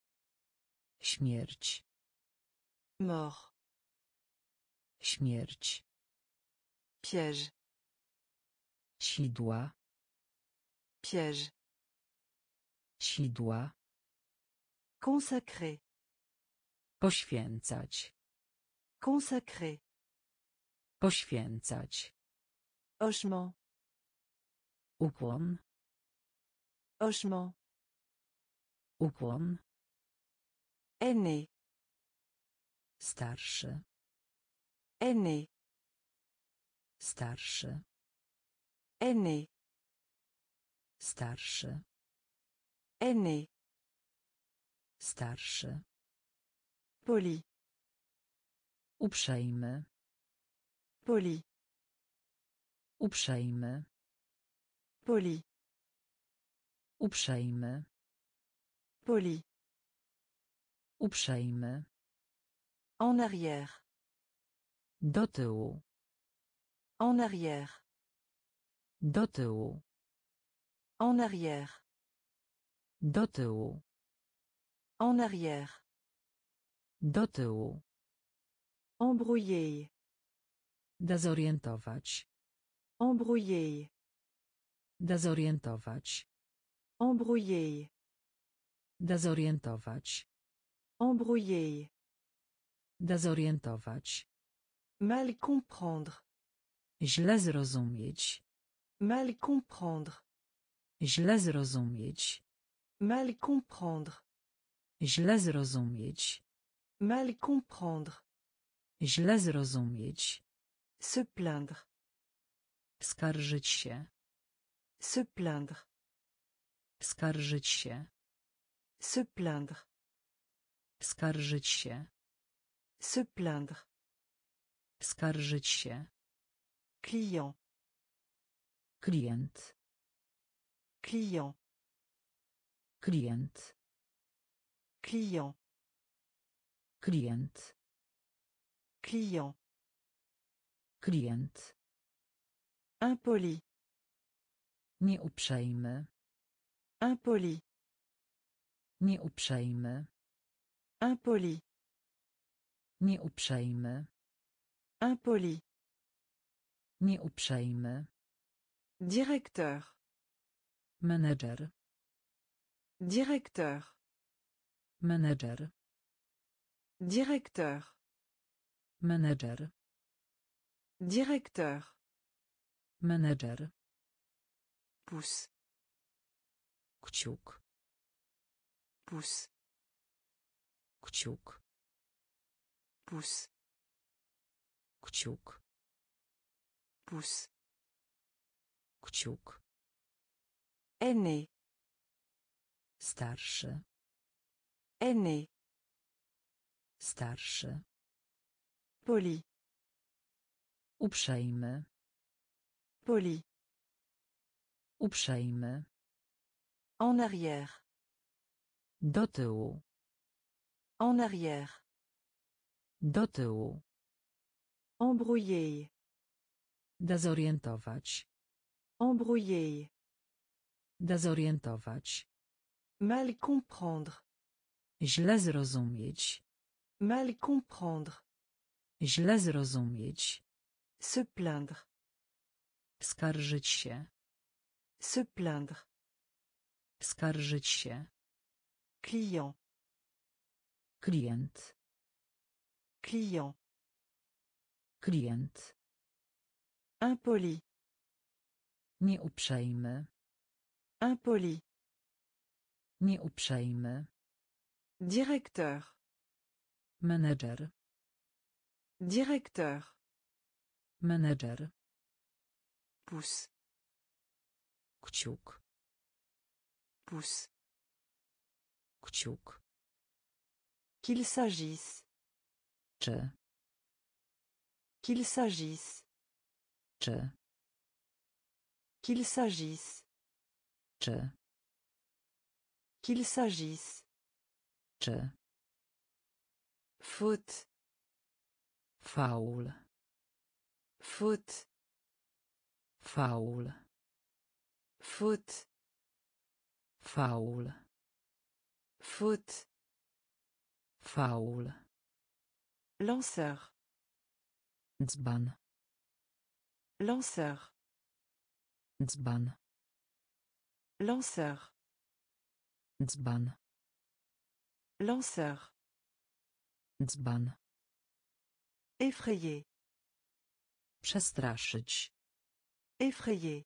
Śmierć. Mort. Śmierć. Piège. Sidła. Piège. Sidła. Consacrer. Poświęcać. Consacrer. Poświęcać. Hochement. Ukłon. Hochement. Ukłon. Aîné. Starszy. Aîné. Starszy. Aîné. Starszy. Aîné. Starszy. Poli. Uprzejmy. Poli. Uprzejmy. Poli. Uprzejmy. Poli. Uprzejmy. En arrière. Do tyłu. En arrière. Do tyłu. En arrière. Do tyłu. En arrière. Do tyłu. Embrouiller. Dezorientować. Embrouiller. Dezorientować. Embrouiller. Dezorientować. Embrouiller. Dezorientować. Mal comprendre. Źle zrozumieć. Mal comprendre. Źle zrozumieć. Mal comprendre. Źle zrozumieć. Mal comprendre. Źle zrozumieć. Se plaindre. Skarżyć się. Se plaindre. Skarżyć się. Se plaindre. Skarżyć się. Se plaindre. Skarżyć się. Client. Klient. Client. Klient. Client. Klient. Client. Klient. Impoli. Nieuprzejmy. Impoli. Nieuprzejmy. Impoli. Nieuprzejmy. Impoli. Nieuprzejmy. Directeur. Menedżer. Directeur. Menedżer. Directeur. Menedżer. Directeur. Menedżer. Pouce. Kciuk. Pouce. Kciuk. Pouce. Kciuk. Pouce. Kciuk. Aîné. Starszy. Aîné. Starszy. Poli. Uprzejmy. Poli. Uprzejmy. En arrière. Do tyłu. En arrière. Do tyłu. Embrouiller. Dezorientować. Embrouiller. Dezorientować. Mal comprendre. Źle zrozumieć. Mal comprendre. Źle zrozumieć. Se plaindre. Skarżyć się. Se plaindre. Skarżyć się. Client. Klient. Client. Klient. Impoli. Nieuprzejmy. Impoli. Nieuprzejmy. Directeur. Menedżer. Directeur. Menedżer. Pouce. Kciuk. Pouce. Kciuk. Qu'il s'agisse. Czy. Qu'il s'agisse. Czy. Qu'il s'agisse. Czy. Qu'il s'agisse. Czy. Faute. Faul. Faute. Faul. Faute. Faul. Faute. Faul. Lanceur. Dzban. Lanceur. Dzban. Lanceur. Dzban. Lanceur. Dzban. Effrayé. Przestraszyć. Effrayé.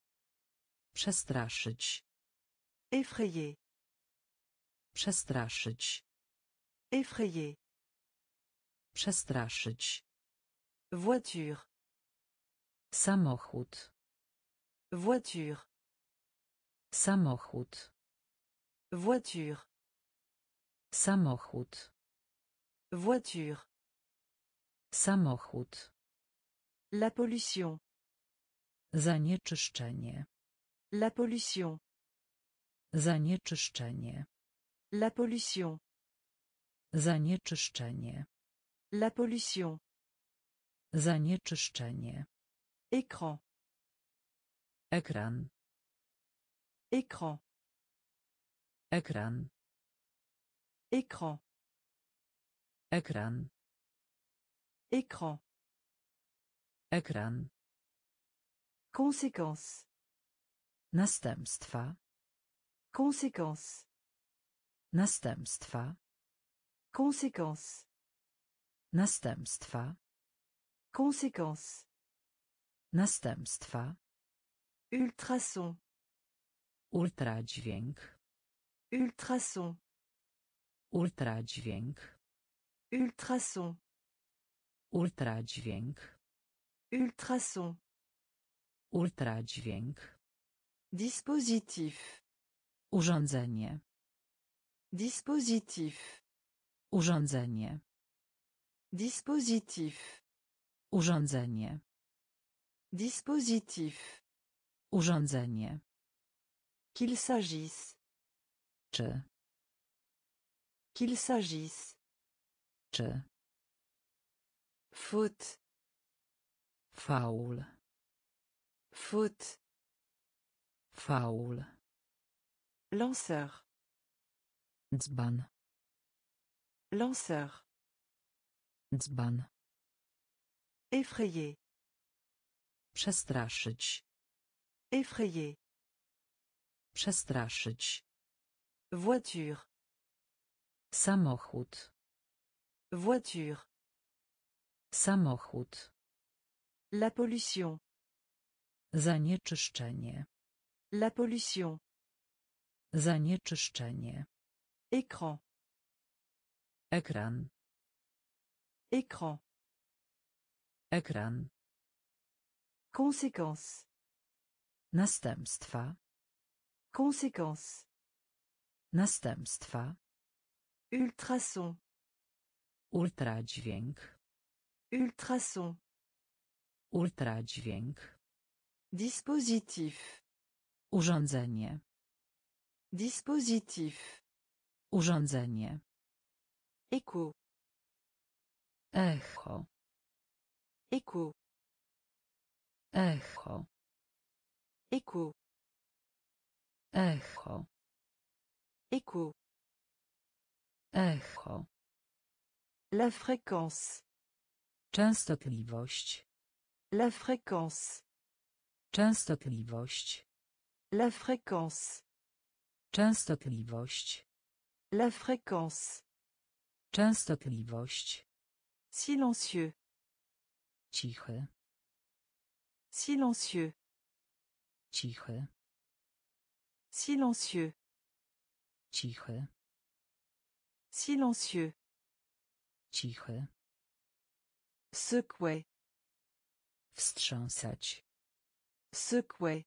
Przestraszyć. Effrayé. Przestraszyć. Effrayé. Przestraszyć. Voiture. Samochód. Voiture. Samochód. Voiture. Samochód. Voiture. Samochód. La pollution. Zanieczyszczenie. La pollution. Zanieczyszczenie. La pollution. Zanieczyszczenie. La pollution. Zanieczyszczenie. Écran. Ekran. Écran. Ekran. Écran. Ekran. Écran. Ekran. Conséquence. Następstwa. Conséquence. Następstwa. Conséquence. Następstwa. Conséquence. Następstwa. Ultrason. Ultradźwięk. Ultrason. Ultradźwięk. Ultrason. Ultradźwięk. Ultrason. Ultradźwięk. Dispositif. Urządzenie. Dispositif. Urządzenie. Dispositif. Urządzenie. Dispositif. Urządzenie. Qu'il s'agisse. Czy. Qu'il s'agisse. Czy. Faute. Faul. Faute. Faul. Lanceur. Dzban. Lanceur. Dzban. Effrayé. Przestraszyć. Effrayé. Przestraszyć. Voiture. Samochód. Voiture. Samochód. La pollution. Zanieczyszczenie. La pollution. Zanieczyszczenie. Écran. Ekran. Écran. Ekran. Conséquence. Następstwa. Conséquence. Następstwa. Ultrason. Ultradźwięk. Ultrason. Ultradźwięk. Dispositif. Urządzenie. Dispositif. Urządzenie. Écho. Echo. Écho. Echo. Écho. Echo. Écho. Echo. La fréquence. Częstotliwość. La fréquence. Częstotliwość. La fréquence. Częstotliwość. La fréquence. Częstotliwość. Silencieux. Cichy. Silencieux. Cichy. Silencieux. Cichy. Silencieux. Cichy. Secouer. Wstrząsać. Secouer.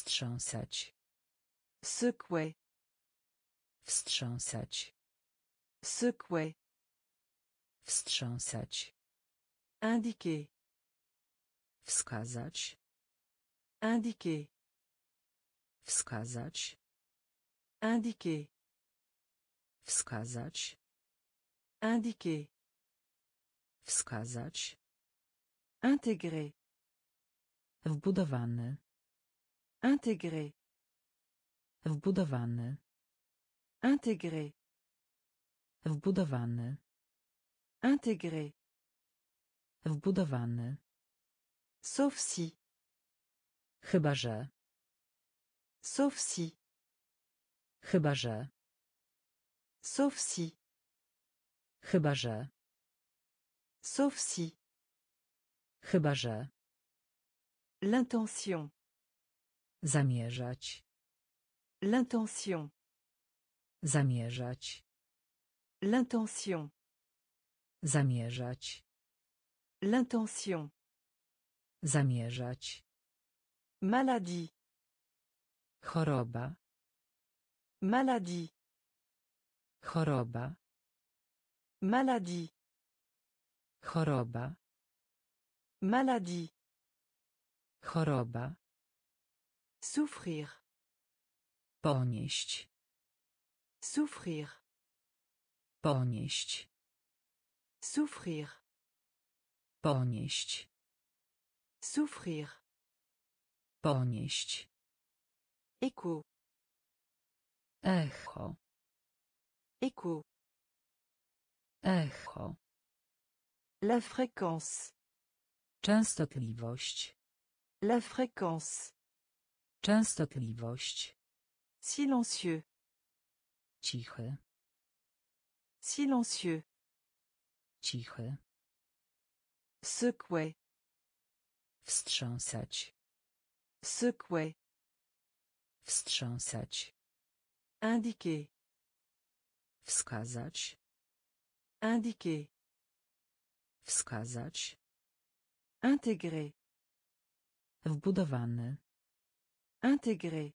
Wstrząsać. Secouer. Wstrząsać. Secouer. Wstrząsać. Indiquer. Wskazać. Indiquer. Wskazać. Indiquer. Wskazać. Indiquer. Wskazać. Intégrer. Wbudowany. Intégrer. Wbudowany. Intégrer. Wbudowany. Intégrer. Wbudowany. Sauf si. Chyba że. Sauf si. Chyba że. Sauf si. Chyba że. Sauf si. Chyba że. L'intention. Zamierzać. L'intention. Zamierzać. L'intention. Zamierzać. L'intention. Zamierzać. Maladie. Choroba. Maladie. Choroba. Maladie. Choroba. Maladie. Choroba. Souffrir. Ponieść. Souffrir. Ponieść. Souffrir. Ponieść. Souffrir. Ponieść. Écho. Echo. Écho. Echo. La fréquence. Częstotliwość. La fréquence. Częstotliwość. Silencieux. Cichy. Silencieux. Cichy. Secouer. Wstrząsać. Secouer. Wstrząsać. Indiquer. Wskazać. Indiquer. Wskazać. Intégrer. Wbudowany. Intégrer.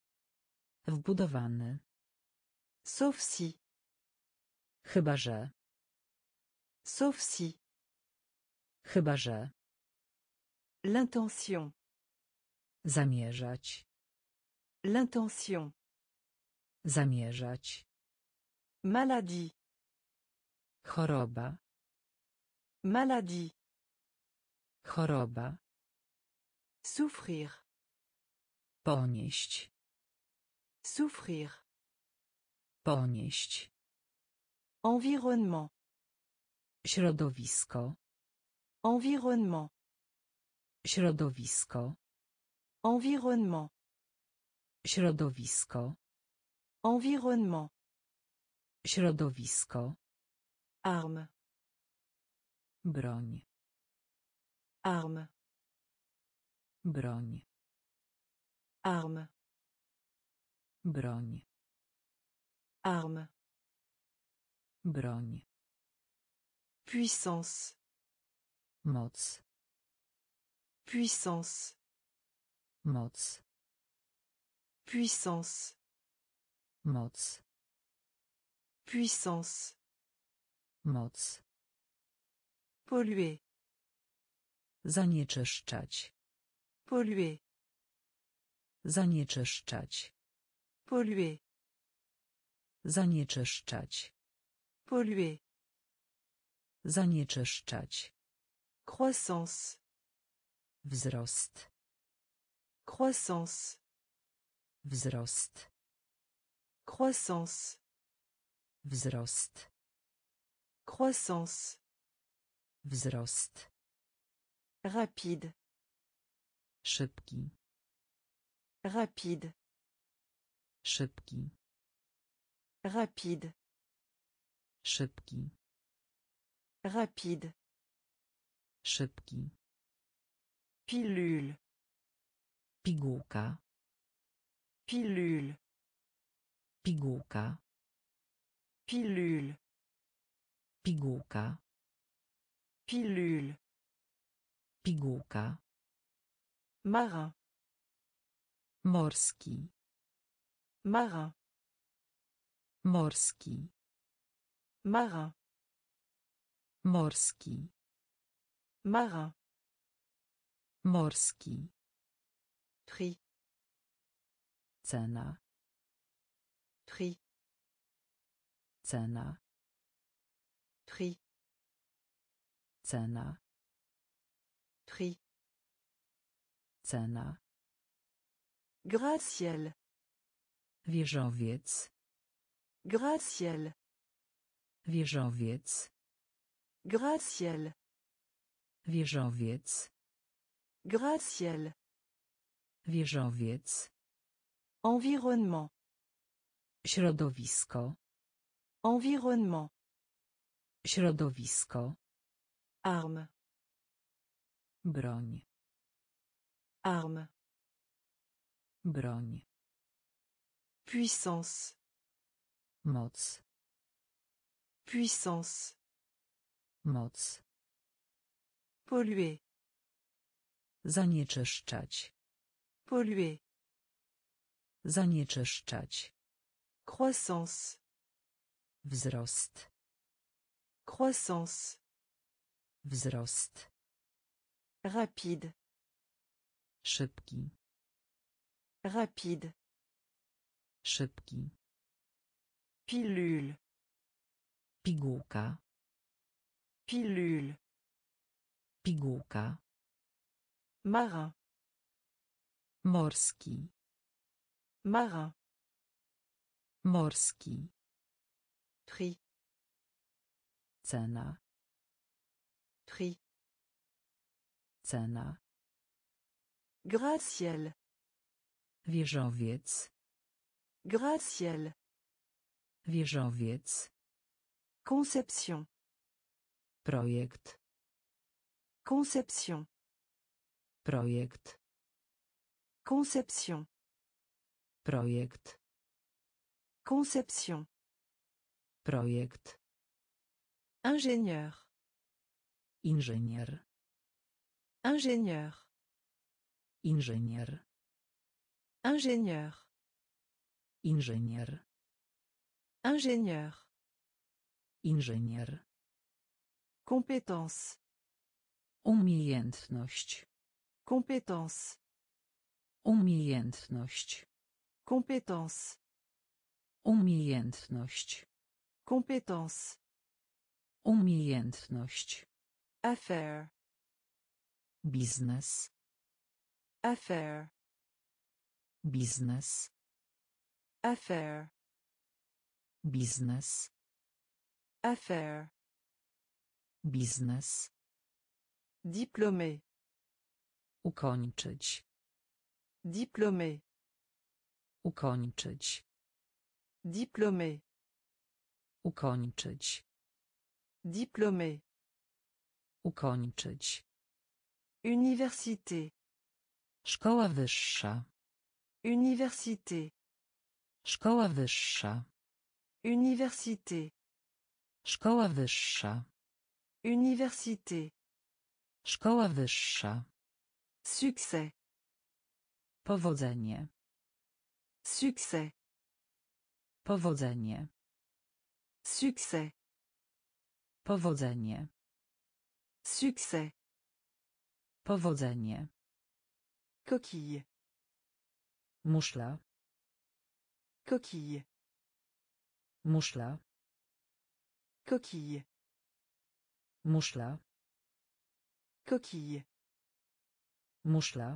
Wbudowany. Sauf si. Chyba że. Sauf si. Chyba że. L'intention. Zamierzać. L'intention. Zamierzać. Maladie. Choroba. Maladie. Choroba. Souffrir. Ponieść. Souffrir. Ponieść. Environnement. Środowisko. Environnement. Środowisko. Environnement. Środowisko. Environnement. Środowisko. Arme. Broń. Arme. Broń. Arme. Broń. Arme. Broń. Puissance. Moc. Puissance. Moc. Puissance. Moc. Puissance. Moc. Polluer. Zanieczyszczać. Polluer. Zanieczyszczać. Polluer. Zanieczyszczać. Polluer. Zanieczyszczać. Croissance. Wzrost. Croissance. Wzrost. Croissance. Wzrost. Croissance. Wzrost. Rapide. Szybki. Rapide. Szybki. Rapide. Szybki. Rapide. Szybki. Pilule. Pigułka. Pilule. Pigułka. Pilule. Pigułka. Pilule. Pigułka. Marin. Morski. Marin. Morski. Marin. Morski. Marin. Morski. Prix. Cena. Prix. Cena. Prix. Cena. Prix. Cena. Gratte-ciel. Wieżowiec. Gratte-ciel. Wieżowiec. Gratte-ciel. Wieżowiec. Gratte-ciel. Wieżowiec. Environnement. Środowisko. Environnement. Środowisko. Arme. Broń. Arme. Broń. Puissance. Moc. Puissance. Moc. Polluer. Zanieczyszczać. Polluer. Zanieczyszczać. Croissance. Wzrost. Croissance. Wzrost. Rapide. Szybki. Rapide. Szybki. Pilule. Pigułka. Pilule. Pigułka. Marin. Morski. Marin. Morski. Prix. Cena. Prix. Cena. Gratte-ciel. Wieżowiec. Gratte-ciel. Wieżowiec. Conception. Projekt. Conception. Projekt. Conception. Projekt. Conception. Projekt. Ingénieur. Inżynier. Ingénieur. Inżynier. Ingénieur. Inżynier. Ingénieur. Inżynier. Compétence. Umiejętność. Compétence. Umiejętność. Compétence. Umiejętność. Compétence. Umiejętność. Affaire. Biznes. Affaire. Biznes. Affaire. Biznes. Affaire. Biznes. Diplômé. Ukończyć. Diplômé. Ukończyć. Diplômé. Ukończyć. Diplômé. Ukończyć. Université. Szkoła wyższa. Université. Szkoła wyższa. Université. Szkoła wyższa. Université. Szkoła wyższa. Succès. Powodzenie. Succès. Powodzenie. Succès. Powodzenie. Succès. Powodzenie. Coquille. Muszla. Coquille. Muszla. Coquille. Muszla. Coquille. Muszla.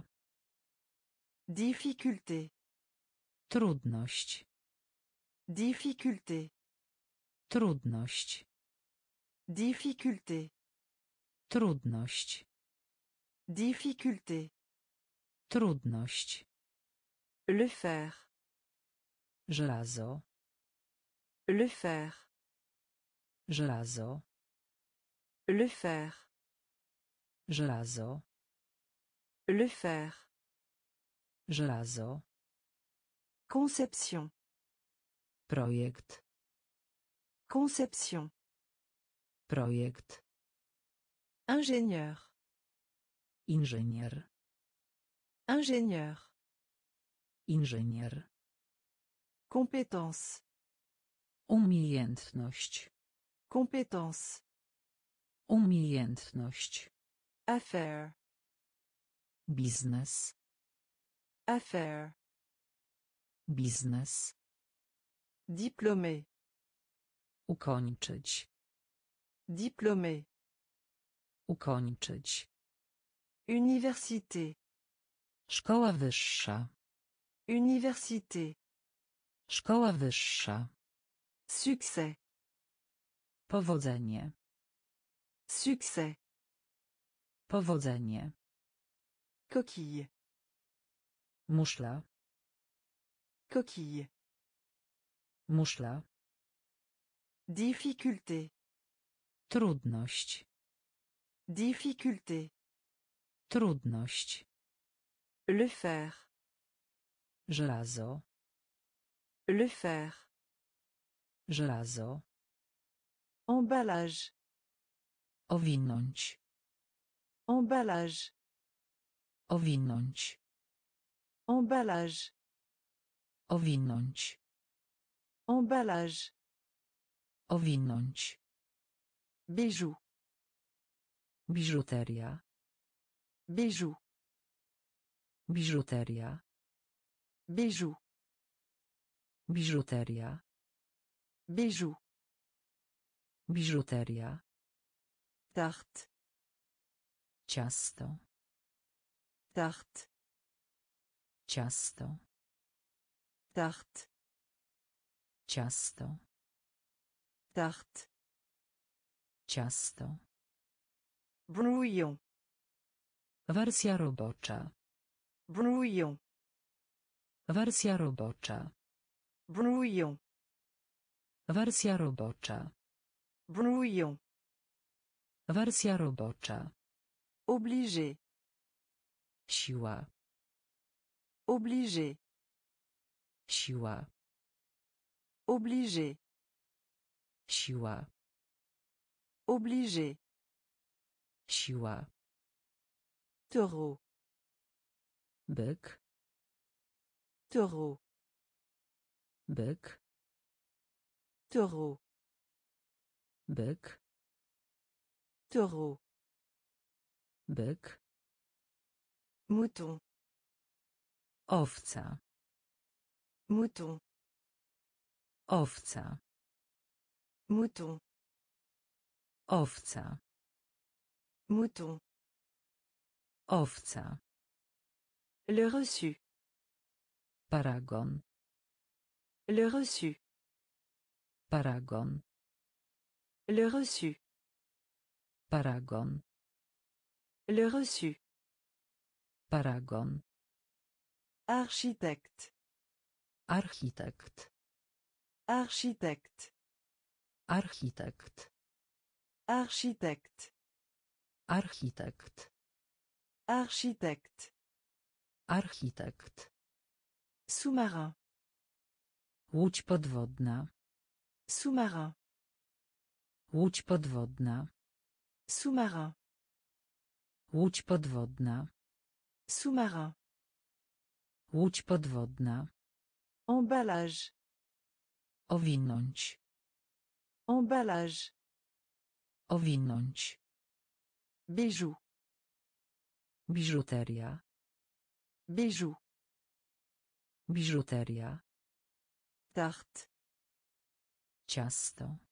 Difficulté. Trudność. Difficulté. Trudność. Difficulté. Trudność. Difficulté. Trudność. Le fer. Żelazo. Le fer. Żelazo. Le fer. Żelazo. Le fer. Żelazo. Conception. Projekt. Conception. Projekt. Ingénieur. Inżynier. Ingénieur. Inżynier. Compétence. Umiejętność. Compétence. Umiejętność. Affaire. Biznes. Affaire. Biznes. Diplômé. Ukończyć. Diplômé. Ukończyć. Université. Szkoła wyższa. Université. Szkoła wyższa. Succès. Powodzenie. Succès. Powodzenie. Coquille. Muszla. Coquille. Muszla. Difficulté. Trudność. Difficulté. Trudność. Le fer. Żelazo. Le fer. Żelazo. Emballage. Owinąć. Emballage. Owinąć. Emballage. Owinąć. Emballage. Owinąć. Bijou. Biżuteria. Bijou. Biżuteria. Bijou. Biżuteria. Bijou. Biżuteria. Tarte. Ciasto. Tarte. Ciasto. Tarte. Ciasto. Tarte. Ciasto. Brouillon. Wersja robocza. Brouillon. Wersja robocza. Brouillon. Wersja robocza. Brouillon. Wersja robocza. Obligé. Siła. Obligé. Siła. Obligé. Siła. Obligé. Siła. Taureau. Byk. Taureau. Byk. Taureau. Byk. Taureau. Byk. Mouton. Owca. Mouton. Owca. Mouton. Owca. Mouton. Owca. Le reçu. Paragon. Le reçu. Paragon. Le reçu. Paragon. Le reçu. Paragon. Architecte. Architekt. Architecte. Architekt. Architecte. Architekt. Architecte. Architekt. Sous-marin. Łódź podwodna. Sous-marin. Łódź podwodna. Sous-marin. Łódź podwodna. Sous-marin. Łódź podwodna. Emballage. Owinąć. Emballage. Owinąć. Bijou. Biżuteria. Bijou. Biżuteria. Tarte. Ciasto.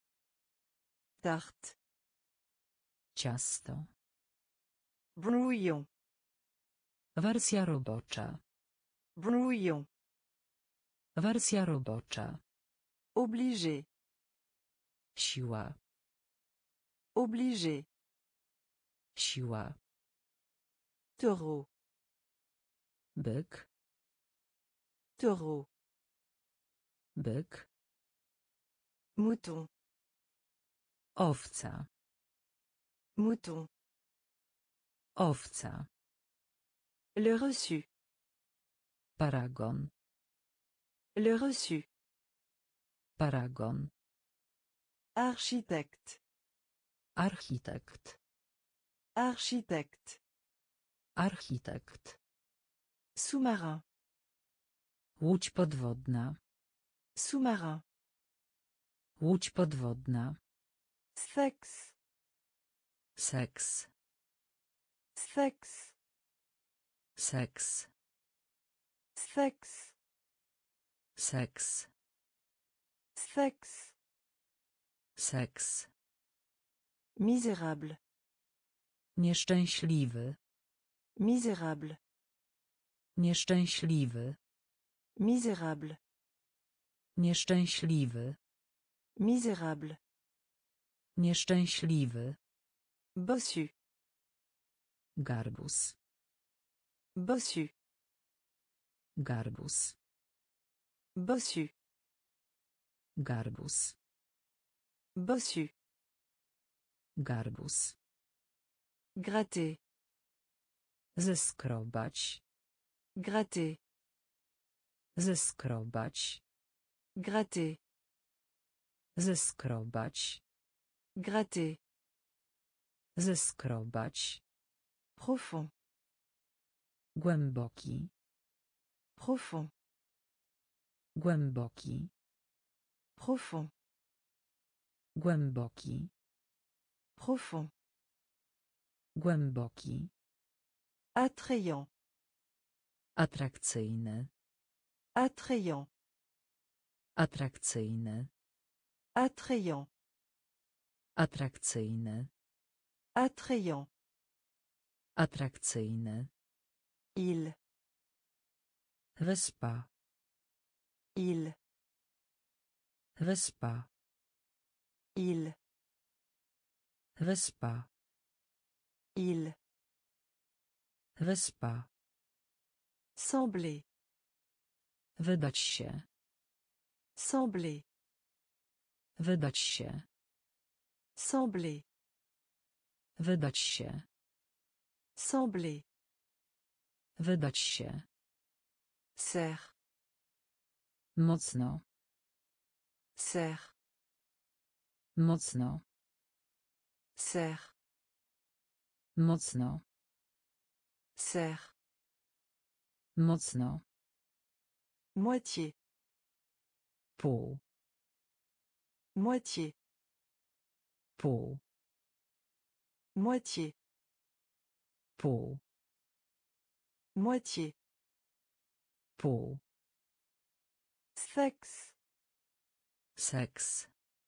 Tarte. Ciasto. Brouillon. Wersja robocza. Brouillon. Wersja robocza. Obligé. Siła. Obligé. Siła. Taureau. Byk. Taureau. Byk. Mouton. Owca. Mouton. Owca. Le reçu. Paragon. Le reçu. Paragon. Architecte. Architekt. Architecte. Architekt. Sous-marin. Łódź podwodna. Sous-marin. Łódź podwodna. Sexe. Seks. Sexe. Seks. Sexe. Seks. Sexe. Seks. Misérable. Nieszczęśliwy. Misérable. Nieszczęśliwy. Misérable. Nieszczęśliwy. Misérable. Nieszczęśliwy. Bossu. Garbus. Bossu. Garbus. Bossu. Garbus. Bossu. Garbus. Gratter. Zeskrobać. Gratter. Zeskrobać. Gratter. Zeskrobać. Gratter. Zeskrobać. Profond. Głęboki. Profond. Głęboki. Profond. Głęboki. Profond. Głęboki. Attrayant. Atrakcyjny. Attrayant. Atrakcyjny. Attrayant. Atrakcyjny. Attrayant. Atrakcyjny. Île. Wyspa. Île. Wyspa. Île. Wyspa. Île. Wyspa. Sembler. Wydać się. Sembler. Wydać się. Sembler. Wydać się. Sembler. Wydać się. Serre. Mocno. Serre. Mocno. Serre. Mocno. Serre. Mocno. Moitié. Pół. Moitié. Pół. Moitié. Pół. Moitié. Pół. Sexe. Seks.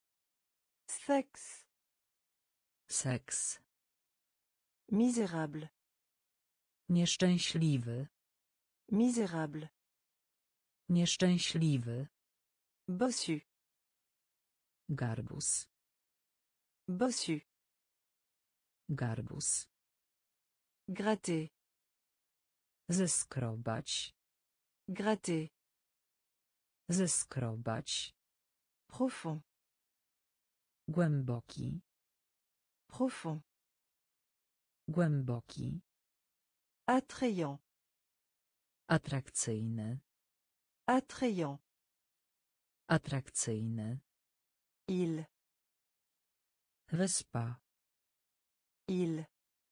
Sexe. Seks. Misérable. Nieszczęśliwy. Misérable. Nieszczęśliwy. Bossu. Garbus. Bossu. Garbus. Gratter. Zeskrobać. Gratter. Zeskrobać. Profond. Głęboki. Profond. Głęboki. Attrayant. Atrakcyjny. Attrayant. Atrakcyjny. Île. Wyspa. Île.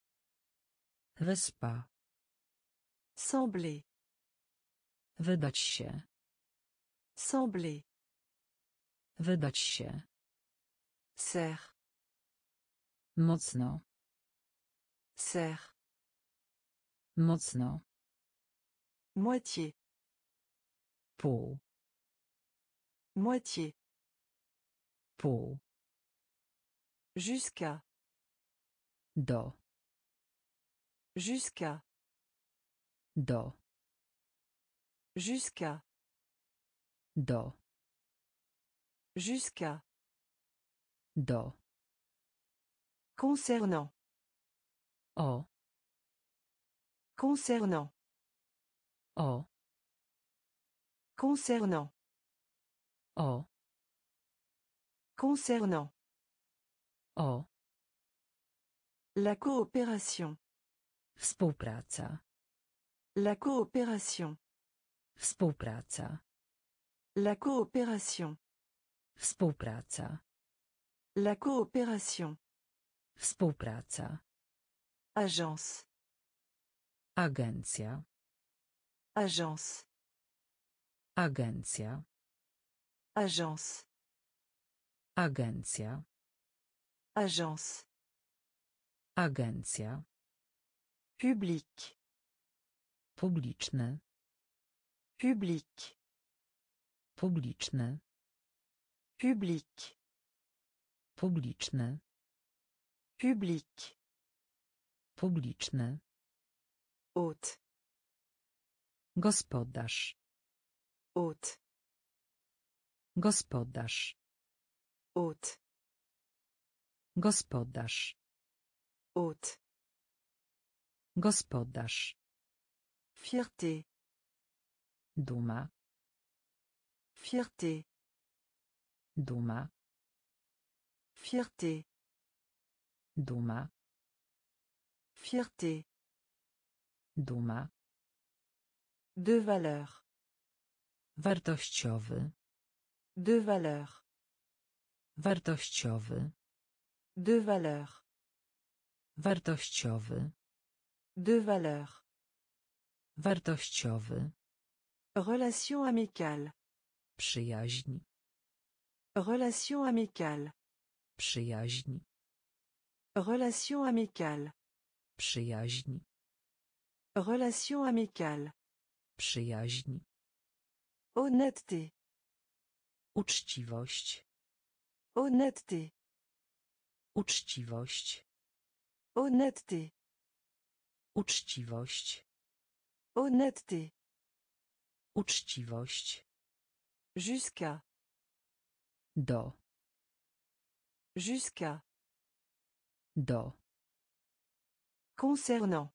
Wyspa. Sembler. Wydać się. Sembler. Wydać się. Serre. Mocno. Serre. Mocno. Moitié. Pół. Moitié. Pół. Jusqu'à. Do. Jusqu'à. Do. Jusqu'à. Do. Jusqu'à. Do. Concernant. O. Concernant. O. Concernant. O. Concernant. O. La coopération. Współpraca. La coopération. Współpraca. La coopération. Współpraca. La coopération. Współpraca. Agence. Agencja. Agence. Agencja. Agence. Agencja. Agence. Agencja. Public. Publiczne. Public. Publiczne. Public. Publiczne. Public. Publiczne. Hôte. Gospodarz. Hôte. Gospodarz. Hôte. Gospodarz. Hôte. Gospodarz. Fierté. Duma. Fierté. Duma. Fierté. Duma. Fierté. Duma. De valeur. Wartościowy. De valeur. Wartościowy. De valeur. Wartościowy. De valeur. Wartościowy. Relation amicale. Przyjaźń. Relation amicale. Przyjaźń. Relation amicale. Przyjaźń. Relation amicale. Przyjaźń. Honnêteté. Uczciwość. Honnêteté. Uczciwość. Honnêteté. Uczciwość. Honnêteté. Uczciwość. Jusqu'à. Do. Jusqu'à. Do. Concernant.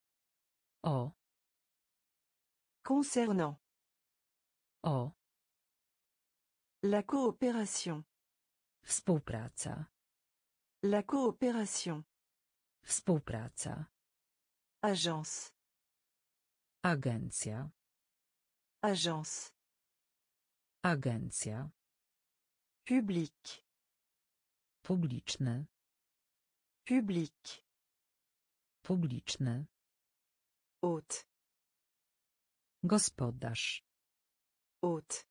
O. Concernant. O. La coopération. Współpraca. La coopération. Współpraca. Agence. Agencja. Agence. Agencja. Public. Publiczne. Public. Publiczne. Hôte. Gospodarz. Hôte.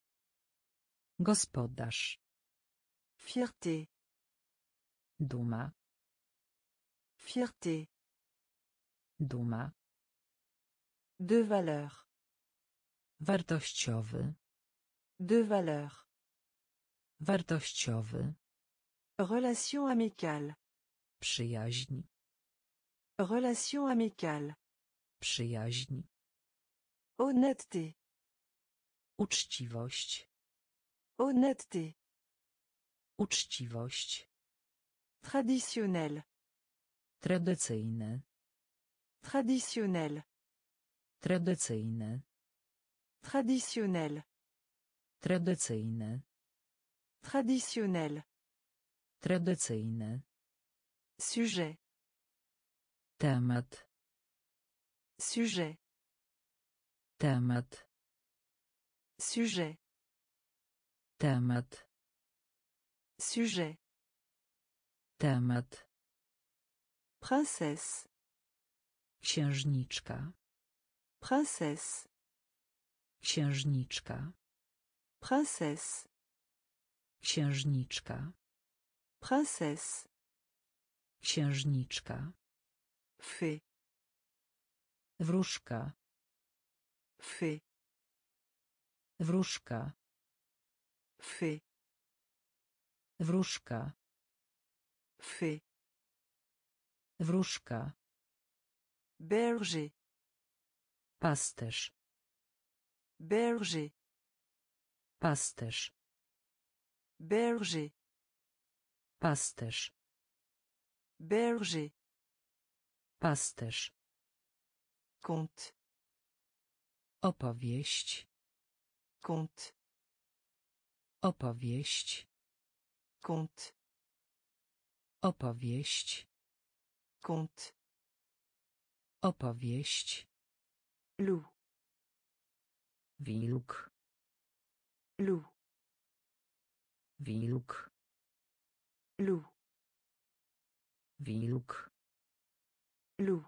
Gospodarz. Fierté. Duma. Fierté. Duma. De valeur. Wartościowy. De valeur. Wartościowy. Relation amicale. Przyjaźń. Relation amicale. Przyjaźń. Honnêteté. Uczciwość. Honnêteté. Uczciwość. Traditionnel. Tradycyjne. Traditionnel. Tradycyjne. Traditionnel. Tradycyjne. Traditionnel. Tradycyjne. Sujet. Temat. Sujet. Temat. Sujet. Temat. Sujet. Temat. Princesse. Księżniczka. Princesse. Księżniczka. Princesse. Księżniczka. Princesse. Księżniczka. Fée. Wróżka. Fée. Wróżka. Fée. Wróżka. Fée. Wróżka. Berger. Pasterz. Berger. Pasterz. Berger. Pasterz. Berger. Pasterz. Conte. Opowieść. Conte. Opowieść. Conte. Opowieść. Conte. Opowieść. Loup. Wilk. Loup. Wilk. Loup. Wilk. Loup.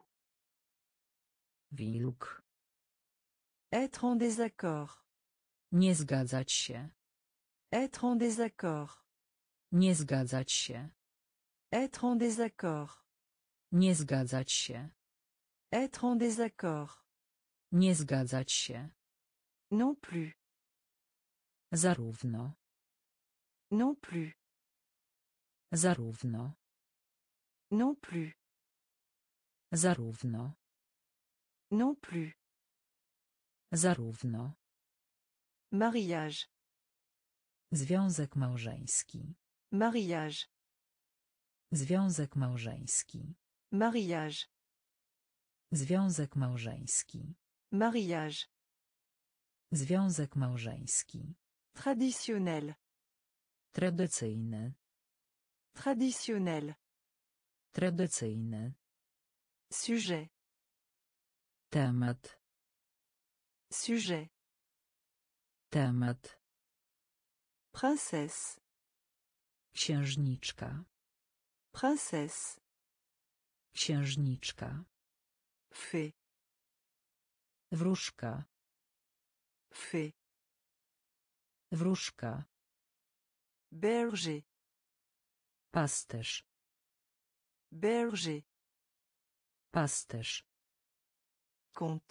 Wilk. Être en désaccord. Nie zgadzać się. Être en désaccord. Nie zgadzać się. Être en désaccord. Nie zgadzać się. Être en désaccord. Nie zgadzać się. Non plus. Zarówno. Non plus. Zarówno. Non plus. Zarówno. Non plus. Zarówno. Mariage. Związek małżeński. Mariage. Związek małżeński. Mariage. Związek małżeński. Mariage. Związek małżeński. Traditionnel. Tradycyjny. Traditionnel. Tradycyjny. Sujet. Temat. Sujet. Temat. Princesse. Księżniczka. Princesse. Księżniczka. Fée. Wróżka. Fée. Wróżka. Berger. Pasterz. Berger. Pasterz. Conte.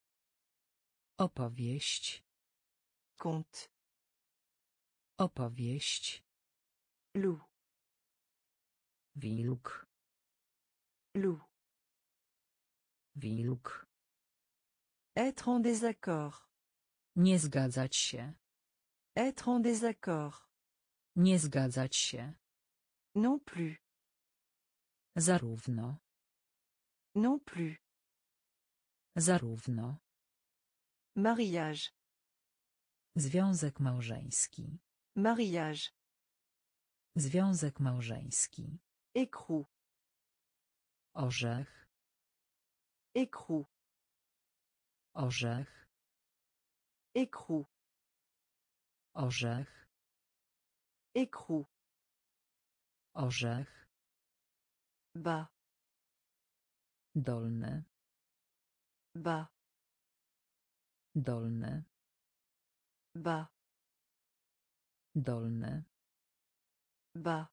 Opowieść. Conte. Opowieść. Loup. Wilk. Loup. Wilk. Être en désaccord. Nie zgadzać się. Être en désaccord. Nie zgadzać się. Non plus. Zarówno. Non plus. Zarówno. Mariage. Związek małżeński. Mariage. Związek małżeński. Écrou. Orzech. Écrou. Orzech. Écrou. Orzech. Écrou. Orzech. Bas. Dolny. Bas. Dolny. Bas. Dolny. Bas.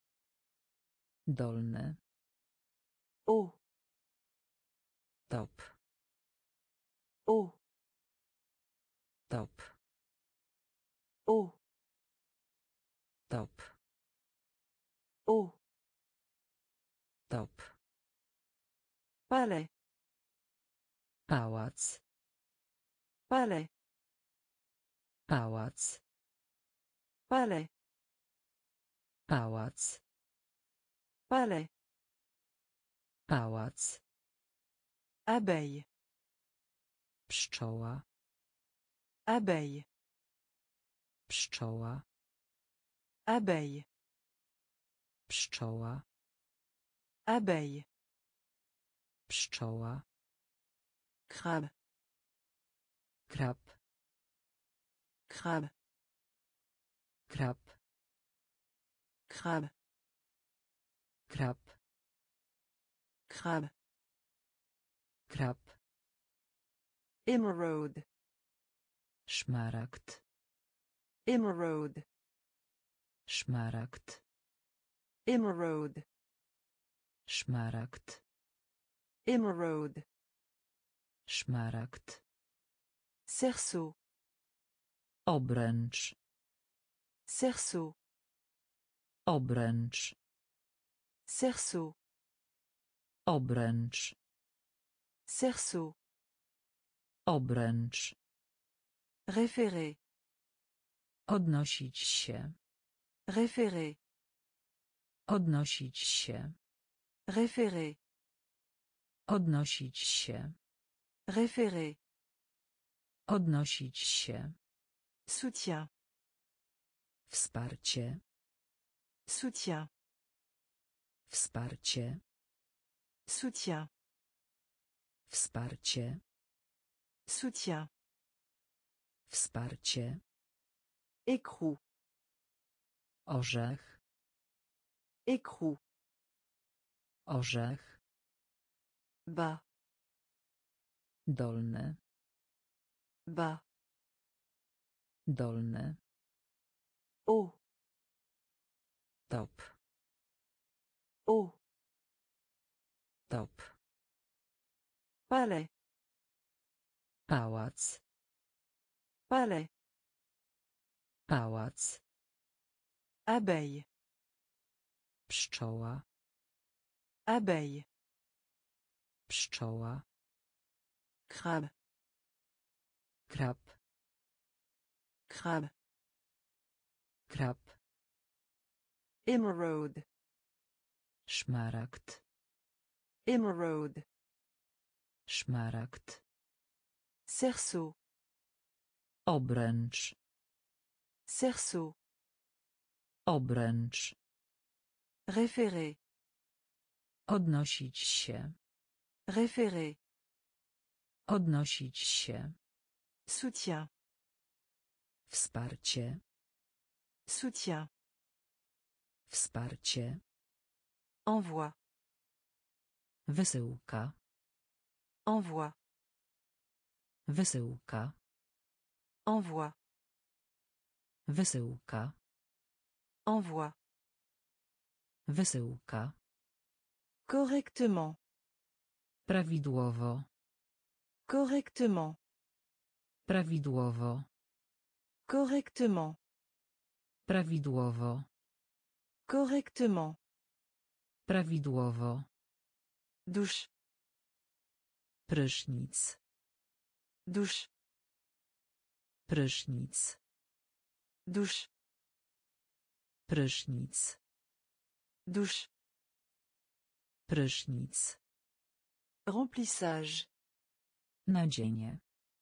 Dolny. Haut. Top. Haut. Top. Haut. Top. Haut. Top. Palais. Pałac. Palais. Pałac. Palais. Pałac. Palais. Pałac. Abeille. Pszczoła. Abeille. Pszczoła. Abeille. Pszczoła. Abeille. Pszczoła. Crabe. Krab. Crabe. Krab. Crabe. Krab. Crabe. Krab. Emerald. Szmaragd. Emerald. Szmaragd. Emerald. Szmaragd. Emerald. Szmaragd. Cerceau. Obręcz. Cerceau. Obręcz. Cerceau. Obręcz. Cerceau. Obręcz. Référer. Odnosić się. Référer. Odnosić się. Référer. Odnosić się. Référer. Odnosić się. Soutien. Wsparcie. Soutien. Wsparcie. Soutien. Wsparcie. Soutien. Wsparcie. Écrou. Orzech. Écrou. Orzech. Bas. Dolny. Bas. Dolny. Haut. Top. Haut. Top. Palais. Pałac. Palais. Pałac. Abeille. Pszczoła. Abeille. Pszczoła. Crabe. Krab. Crabe. Krab. Emerald. Szmaragd. Emerald. Szmaragd. Cerceau. Obręcz. Cerceau. Obręcz. Référer. Odnosić się. Référer. Odnosić się. Soutien. Wsparcie. Soutien. Wsparcie. Envoi. Wysyłka. Envoi. Wysyłka. Envoi. Wysyłka. Envoi. Wysyłka. Correctement. Prawidłowo. Correctement. Prawidłowo. Correctement. Prawidłowo. Correctement. Prawidłowo. Douche. Prysznic. Douche. Prysznic. Douche. Prysznic. Douche. Prysznic. Remplissage. Nadzienie.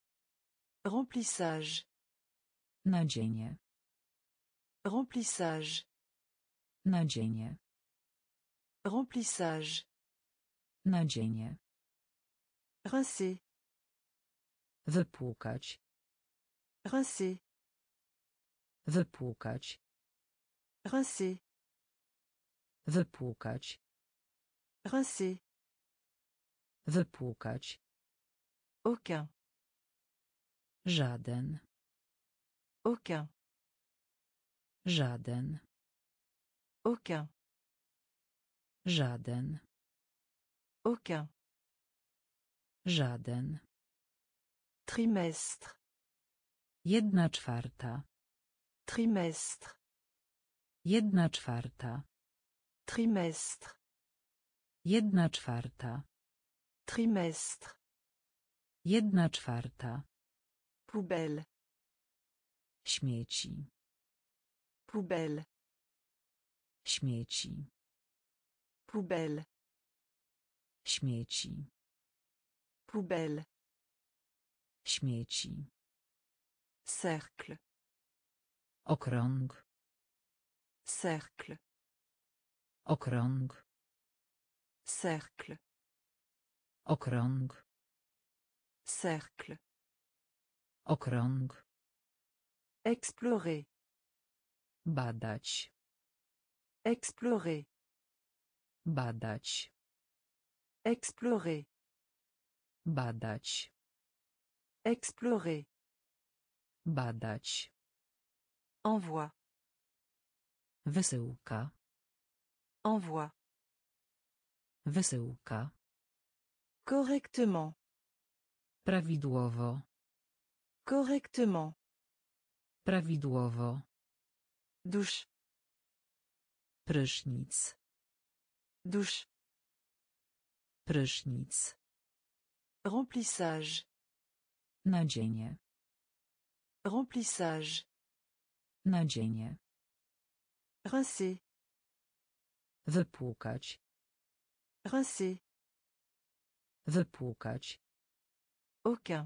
Remplissage. Nadzienie. Remplissage. Nadzienie. Remplissage. Nadzienie. Rincer. Wypłukać. Rincer. Wypłukać. Rincer. Wypłukać. Rincer. Wypłukać. Aucun. Żaden. Aucun. Żaden. Aucun. Żaden. Aucun. Żaden. Trimestre. 1/4. Trimestre. 1/4. Trimestre. 1/4. Trimestre. 1/4. Poubelle. Śmieci. Poubelle. Śmieci. Poubelle. Śmieci. Poubelle. Śmieci. Cercle. Okrąg. Cercle. Okrąg. Cercle. Okrąg. Cercle. Okrąg. Explorer. Badać. Explorer. Badać. Explorer. Badać. Explorer. Badać. Envoi. Wysyłka. Envoi. Wysyłka. Correctement. Prawidłowo. Correctement. Prawidłowo. Douche. Prysznic. Douche. Prysznic. Remplissage. Nadzienie. Remplissage. Nadzienie. Rincer. Wypłukać. Rincer. Wypłukać. Aucun.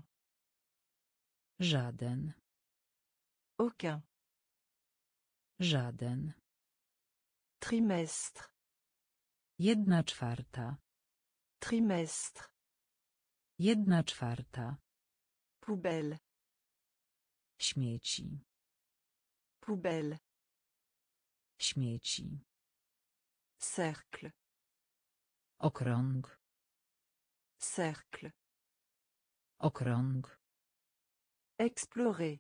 Żaden. Aucun. Żaden. Trimestre. 1/4. Trimestre. 1/4. Poubelle. Śmieci. Poubelle. Śmieci. Cercle. Okrąg. Cercle. Okrąg. Explorer.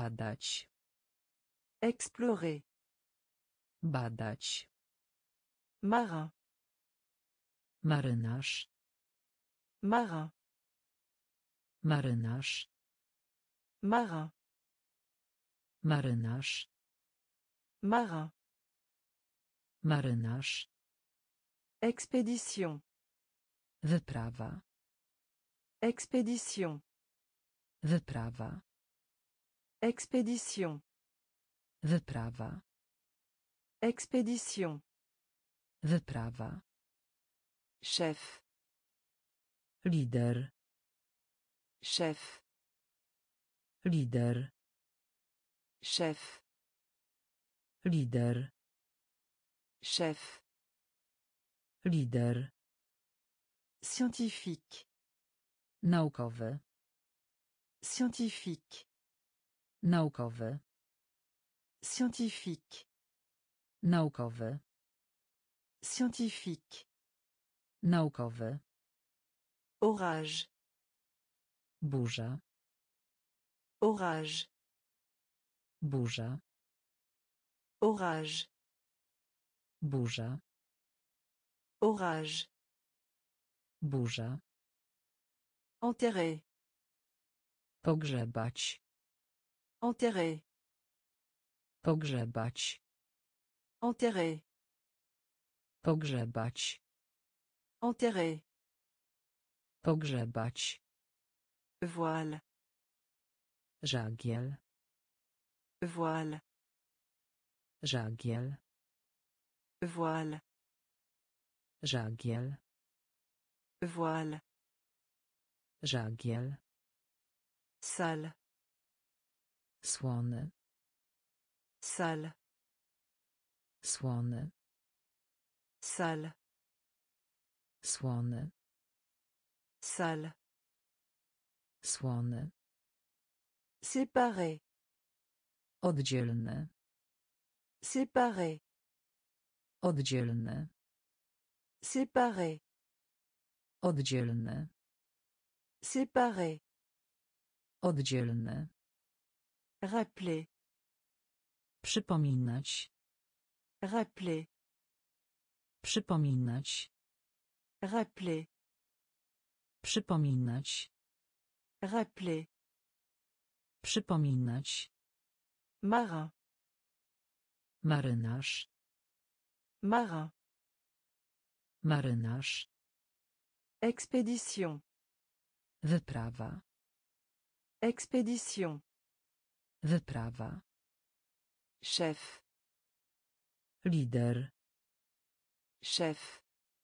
Badać. Explorer. Badać. Marin. Marynarz. Marin. Marynarz. Marin. Marynarz. Marin. Marynarz. Expédition. Wyprawa. Expédition. Wyprawa. Expédition. Wyprawa. Expédition. Wyprawa. Chef. Lider. Chef. Lider. Chef. Lider. Chef. Lider. Scientifique. Naukowy. Scientifique. Naukowy. Scientifique. Naukowy. Scientifique. Naukowy. Orage. Burza. Orage. Burza. Orage. Burza. Orage. Burza. Enterrer. Pogrzebać. Enterrer. Pogrzebać. Enterrer. Pogrzebać. Enterrer. Pogrzebać. Voile. Żagiel. Voile. Żagiel. Voile. Żagiel. Voile. Żagiel. Salle. Słony. Salle. Słony. Salle. Słony. Salle. Słony. Séparer. Oddzielny. Séparer. Oddzielny. Séparer. Oddzielny. Séparer. Oddzielny. Rappeler. Przypominać. Rappeler. Przypominać. Rappeler. Przypominać. Rappeler. Przypominać. Marin. Marynarz. Marin. Marynarz. Expédition. Wyprawa. Expédition. Wyprawa. Chef. Lider. Chef.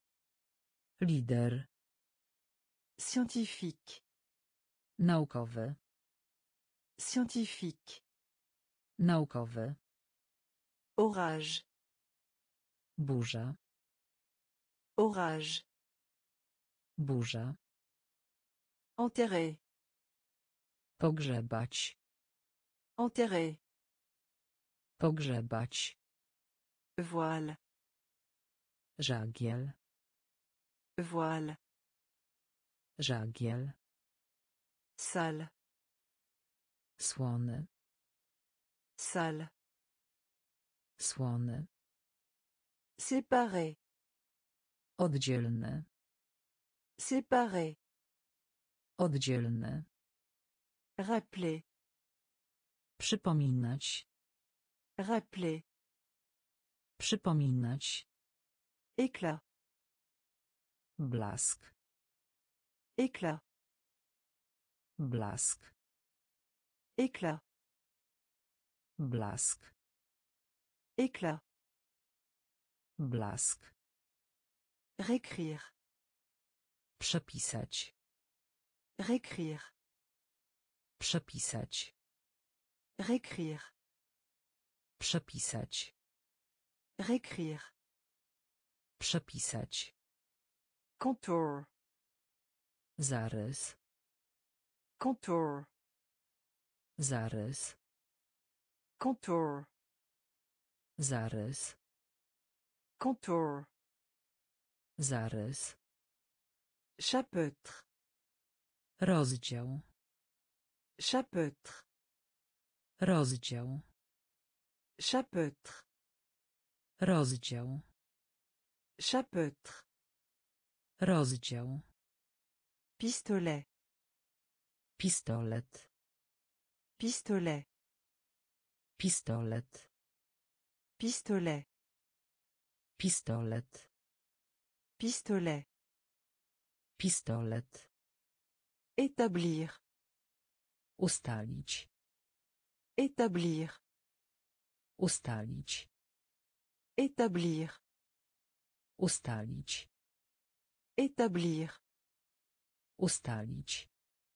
Lider. Scientifique. Naukowy. Scientifique. Naukowy. Orage. Burza. Orage. Burza. Enterrer. Pogrzebać. Enterrer. Pogrzebać. Voile. Żagiel. Voile. Żagiel. Salle. Słony. Salle. Słony. Séparer. Oddzielny. Séparer. Oddzielny. Rappeler. Przypominać. Rappeler. Przypominać. Éclat. Blask. Éclat. Blask. Éclat. Blask. Éclat. Blask. Réécrire. Przepisać. Réécrire. Przepisać. Réécrire. Przepisać. Réécrire. Przepisać. Contour. Zarys. Contour. Zarys. Contour. Zarys. Contour. Zarys. Chapitre. Rozdział. Chapitre. Rozdział. Chapitre. Rozdział. Chapeautre. Rozdział. Pistolet. Pistolet. Pistolet. Pistolet. Pistolet. Pistolet. Pistolet. Pistolet. Établir. Ustalić. Établir. Ustalić. Établir. Ustalić. Établir. Ustalić.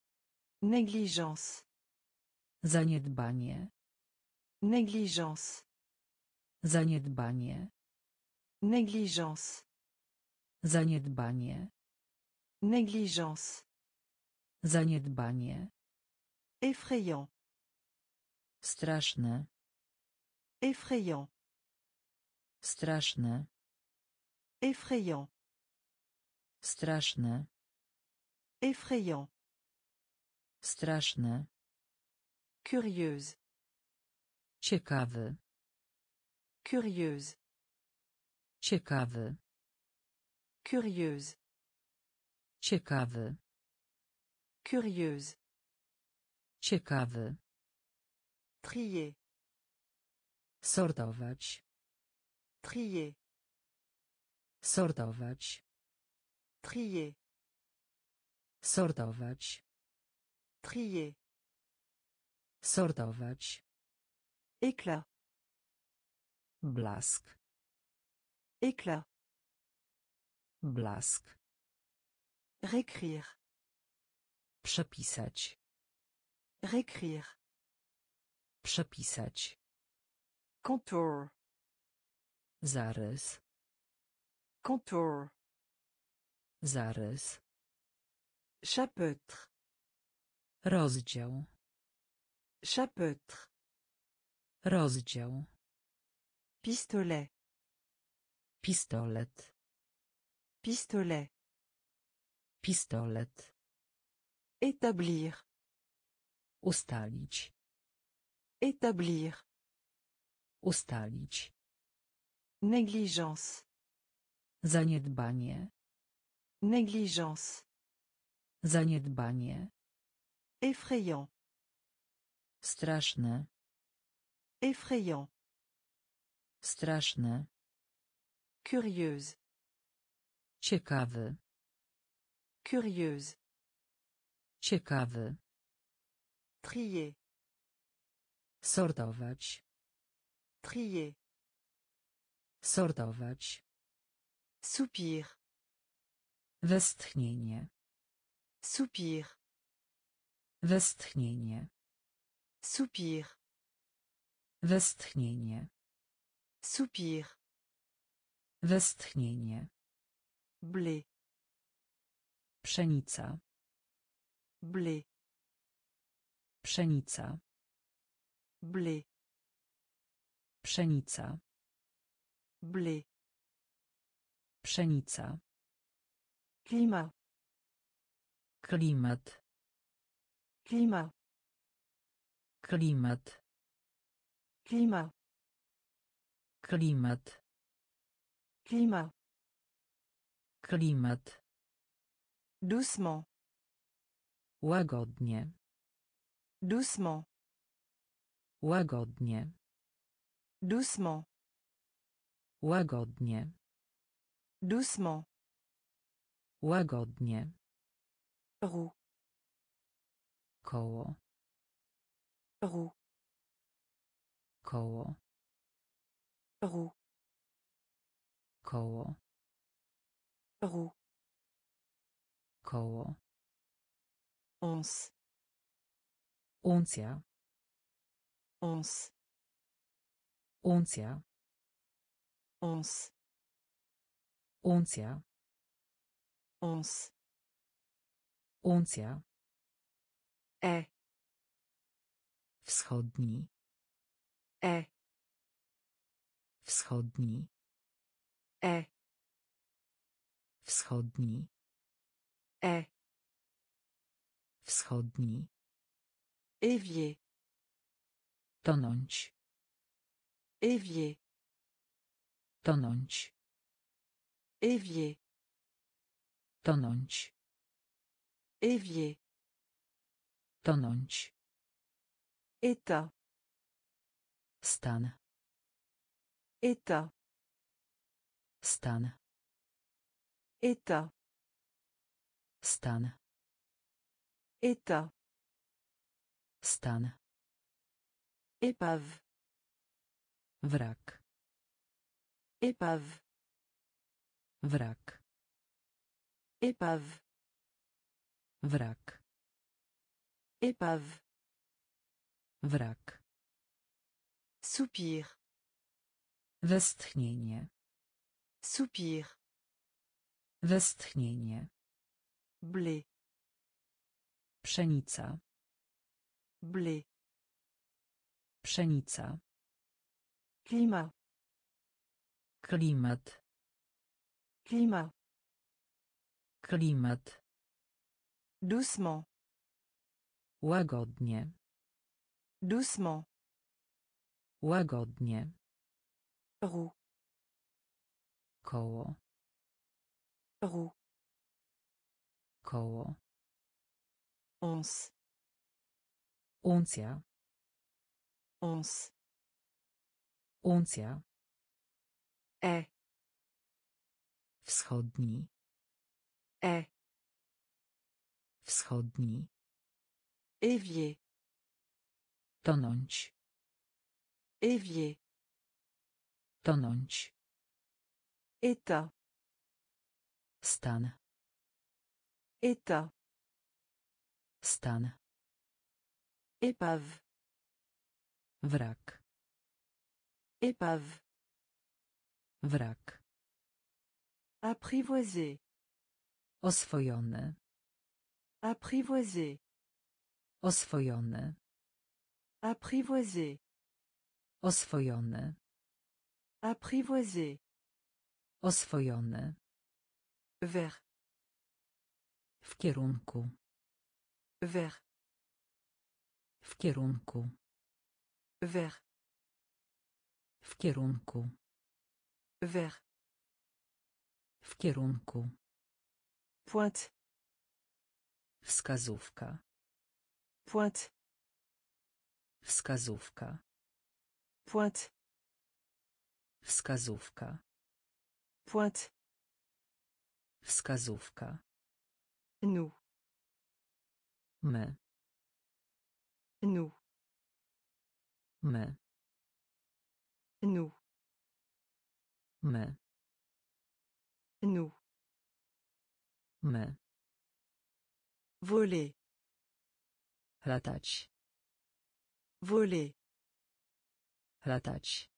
Négligence. Zaniedbanie. Négligence. Zaniedbanie. Négligence. Zaniedbanie. Négligence. Zaniedbanie. Effrayant. Straszne. Effrayant. Straszne. Effrayant. Straszne. Effrayant. Straszne. Curieuse. Ciekawy. Curieuse. Ciekawy. Curieuse. Ciekawy. Curieuse. Ciekawy. Trier. Sortować. Trier. Sortować. Trier. Sortować. Trier. Sortować. Éclat. Blask. Éclat. Blask. Réécrire. Przepisać. Réécrire. Przepisać. Contour. Zarys. Contour. Zarys. Chapeautre. Rozdział. Chapeautre. Rozdział. Pistolet. Pistolet. Pistolet. Pistolet. Établir. Ustalić. Établir. Ustalić. Négligence. Zaniedbanie. Négligence. Zaniedbanie. Effrayant. Straszne. Effrayant. Straszne. Curieuse. Ciekawy. Curieuse. Ciekawy. Trier. Sortować. Trier. Sortować. Soupir. Westchnienie. Soupir. Westchnienie. Soupir. Westchnienie. Soupir. Westchnienie. Blé. Pszenica. Blé. Pszenica. Blé. Pszenica. Blé. Pszenica. Climat. Klimat. Climat. Klimat. Climat. Klimat. Climat. Klimat. Doucement. Łagodnie. Doucement. Łagodnie. Doucement. Łagodnie. Doucement. Łagodnie. Roue. Koło. Roue. Koło. Roue. Koło. Roue. Koło. Once. Uncja. Once. Uncja. Once. Uncja. Once. Uncja. Wschodni. Wschodni. Wschodni. Wschodni. Évier. Tonąć. Évier. Tonąć. Évier. Tonąć. Évier. Tonąć. État. Stan. État. Stan. État. Stan. État. Stan. Épave. Wrak. Épave. Wrak. Épave. Wrak. Épave. Wrak. Soupir. Westchnienie. Soupir. Westchnienie. Blé. Pszenica. Blé. Pszenica. Climat. Klimat. Climat. Klimat. Doucement. Łagodnie. Doucement. Łagodnie. Roue. Koło. Roue. Koło. Once. Uncja. Once. Uncja. Est. Wschodni. Est. Wschodni. Évier. Tonąć. Évier. Tonąć. État. Stan. État. Stan. Épave. Wrak. Épave. Wrak. Apprivoiser. Oswojony. Apprivoiser. Oswojony. Apprivoiser. Oswojony. Apprivoiser. Oswojony. Vers. W kierunku. Vers. W kierunku. Vers. W kierunku. Vers. W kierunku. Pointe. Wskazówka. Pointe. Wskazówka. Pointe. Wskazówka. Pointe. Wskazówka. Nous. My. Nous. My. Nous. My. Nous. My. Voler. Latać. Voler. Latać.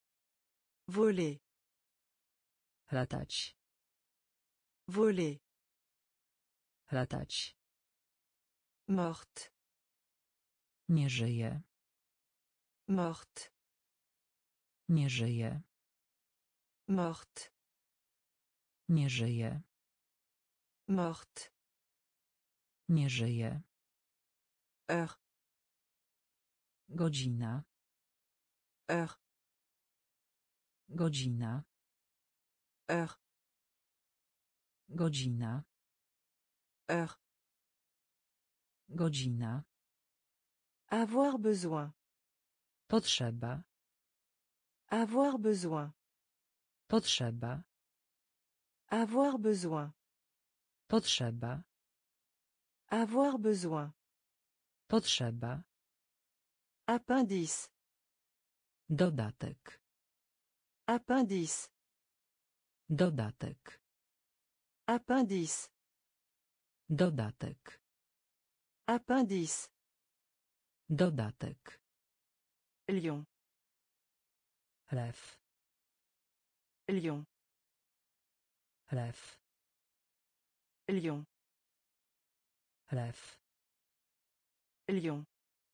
Voler. Latać. Voler. Latać. Morte. Nie żyje. Morte. Nie żyje. Morte. Nie żyje. Morte. Nie żyje. Heure. Godzina. Heure. Godzina. Heure. Godzina. Heure. Godzina. Avoir besoin. Potrzeba. Avoir besoin. Potrzeba. Avoir besoin. Potrzeba. Avoir besoin. Potrzeba. Appendice. Dodatek. Appendice. Dodatek. Appendice. Dodatek. Appendice. Dodatek. Lion. Lew. Lion. Lew. Lion. Lew. Lion.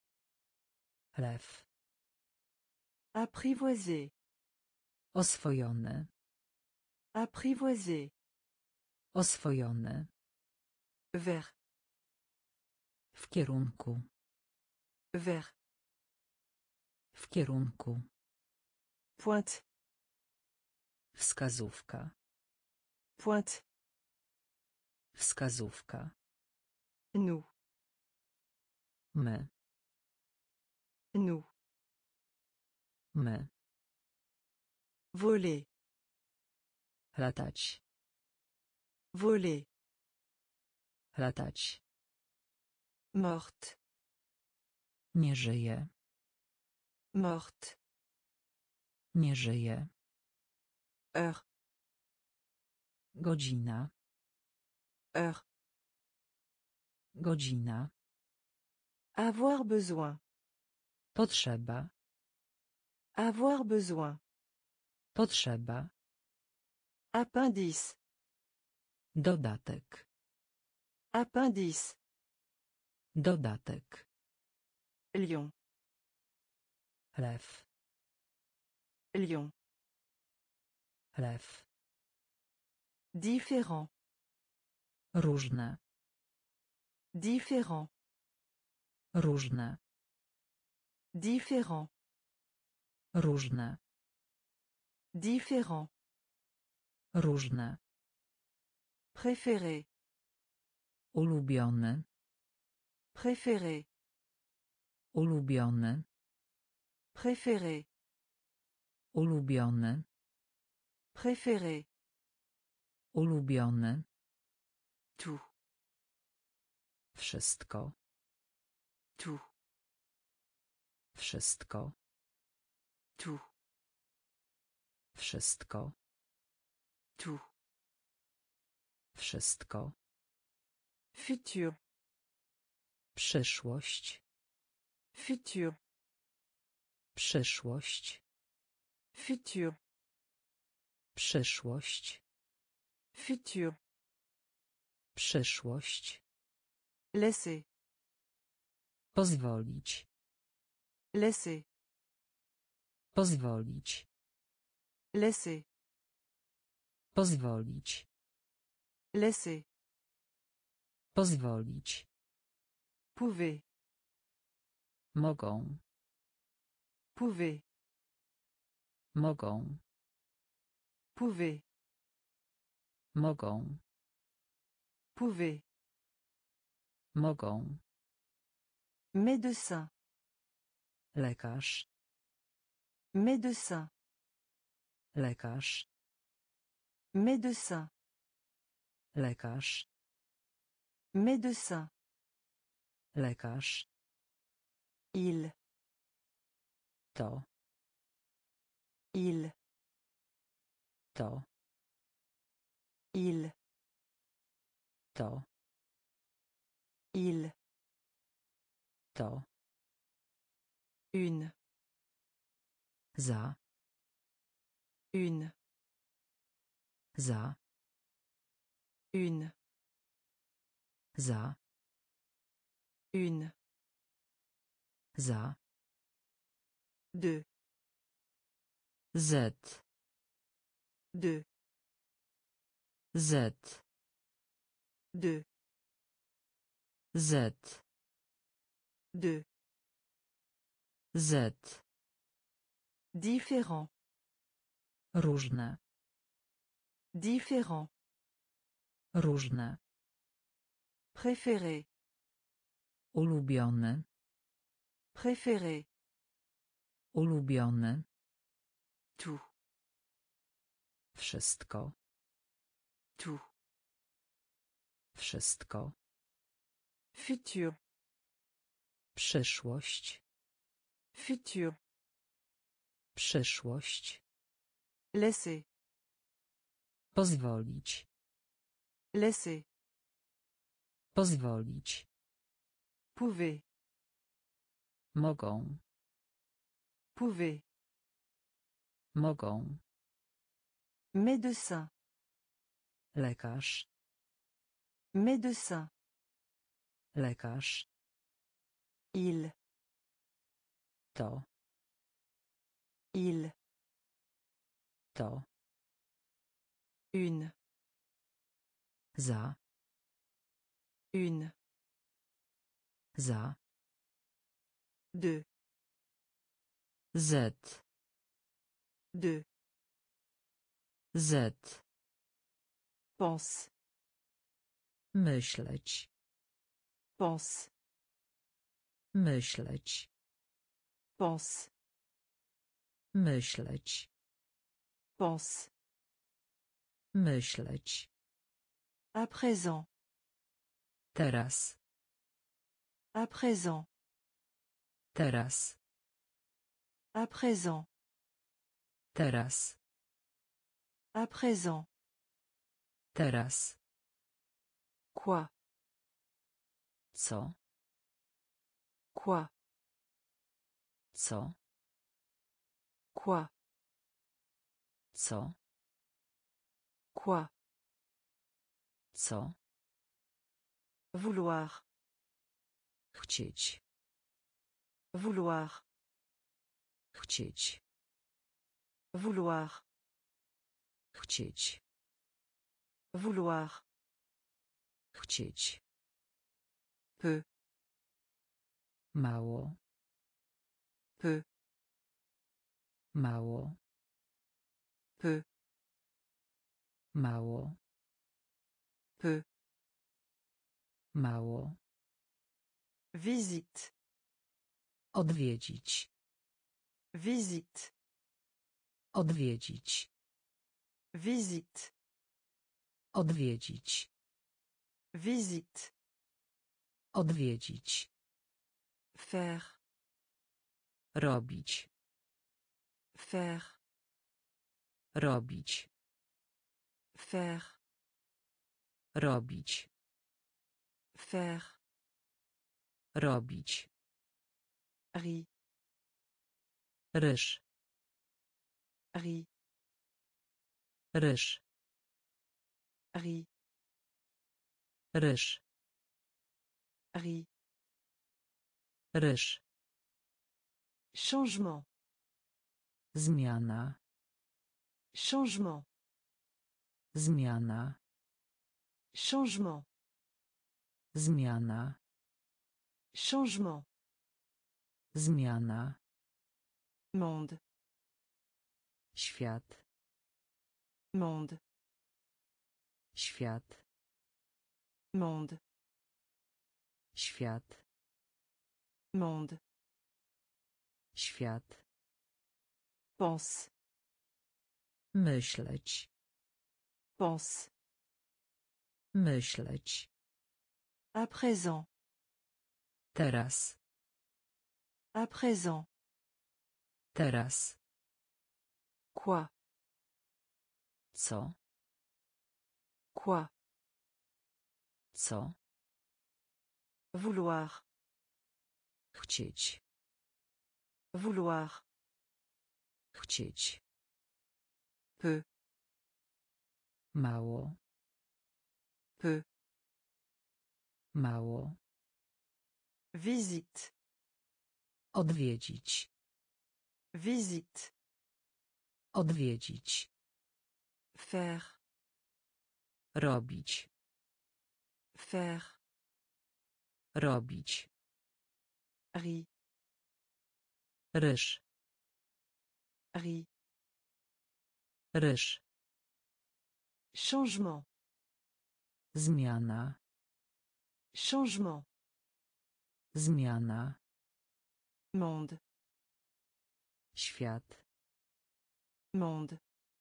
Lew. Apprivoiser. Oswojony. Apprivoiser. Oswojony. Vers. W kierunku. Vers. W kierunku. Pointe. Wskazówka. Pointe. Wskazówka. Nous. My. Nous. My. Voler. Latać. Voler. Latać. Morte. Nie żyje. Morte. Nie żyje. Heure. Godzina. Heure. Godzina. Avoir besoin. Potrzeba. Avoir besoin. Potrzeba. Appendice. Dodatek. Appendice. Dodatek. Lion. Lew. Lion. Lew. Différent. Różne. Différent. Różne. Différent. Różne. Différent. Różne. Préféré. Ulubiony. Préféré. Ulubiony. Préféré. Ulubiony. Préféré. Ulubiony. Tout. Wszystko. Tout. Wszystko. Tout. Wszystko. Tout. Wszystko. Futur. Przyszłość. Futur. Przyszłość. Futur. Przyszłość. Futur. Przyszłość. Laisser. Pozwolić. Laisser. Pozwolić. Laisser. Pozwolić. Laisser. Pozwolić. Pouvez. Mogą. Pouvez. Mogą. Pouvez. Mogą. Pouvez. Mogą. Médecin. Lekarz. Médecin. Lekarz. Médecin. Lekarz. Médecin. Lekarz. Il. To. Il. To. Il. To. Il. To. Une. Za. Une. Za. Une. Za. Une. Za. Deux. Z. Deux. Z. Deux. Z. Deux. Z. Différent. Różne. Différent. Różne. Préféré. Ulubiony. Préféré. Ulubiony. Tout. Wszystko. Tout. Wszystko. Futur. Przyszłość. Futur. Przyszłość. Laisser. Pozwolić. Laisser. Pozwolić. Pouvez. Mogą. Pouvez. Mogą. Médecin. Lekarz. Médecin. Lekarz. Il. To. Il. To. Une. Za. Une. Za. Deux. Z. Deux. Z. Pense. Myśleć. Pense. Myśleć. Pense. Myśleć. Pense. Myśleć. À présent. Teraz. À présent. Teraz. À présent. Teraz. À présent. Teraz. Quoi? Co? Quoi? Co? Quoi? Co? Quoi? Co? Vouloir. Chcieć. Vouloir. Chcieć. Vouloir. Chcieć. Vouloir. Chcieć. Peu. Mało. Peu. Mało. Peu. Mało. Peu. Mało. Visite. Odwiedzić. Visite. Odwiedzić. Visite. Odwiedzić. Visite. Odwiedzić. Faire. Robić. Faire. Robić. Faire. Robić. Faire. Robić. Riz. Ryż. Riz. Ryż. Riz. Ryż. Riz. Ryż. Changement. Zmiana. Changement. Zmiana. Changement. Zmiana. Changement. Zmiana. Monde. Świat. Monde. Świat. Monde. Świat. Monde. Świat. Pense. Myśleć. Pense. Myśleć. À présent. Teraz. À présent. Teraz. Quoi? Co? Quoi? Co? Vouloir. Chcieć. Vouloir. Chcieć. Peu. Mało. Peu. Mało. Visite. Odwiedzić. Visite. Odwiedzić. Faire. Robić. Faire. Robić. Riz. Ryż. Riz. Ryż. Changement. Zmiana. Changement. Zmiana. Monde. Świat. Monde.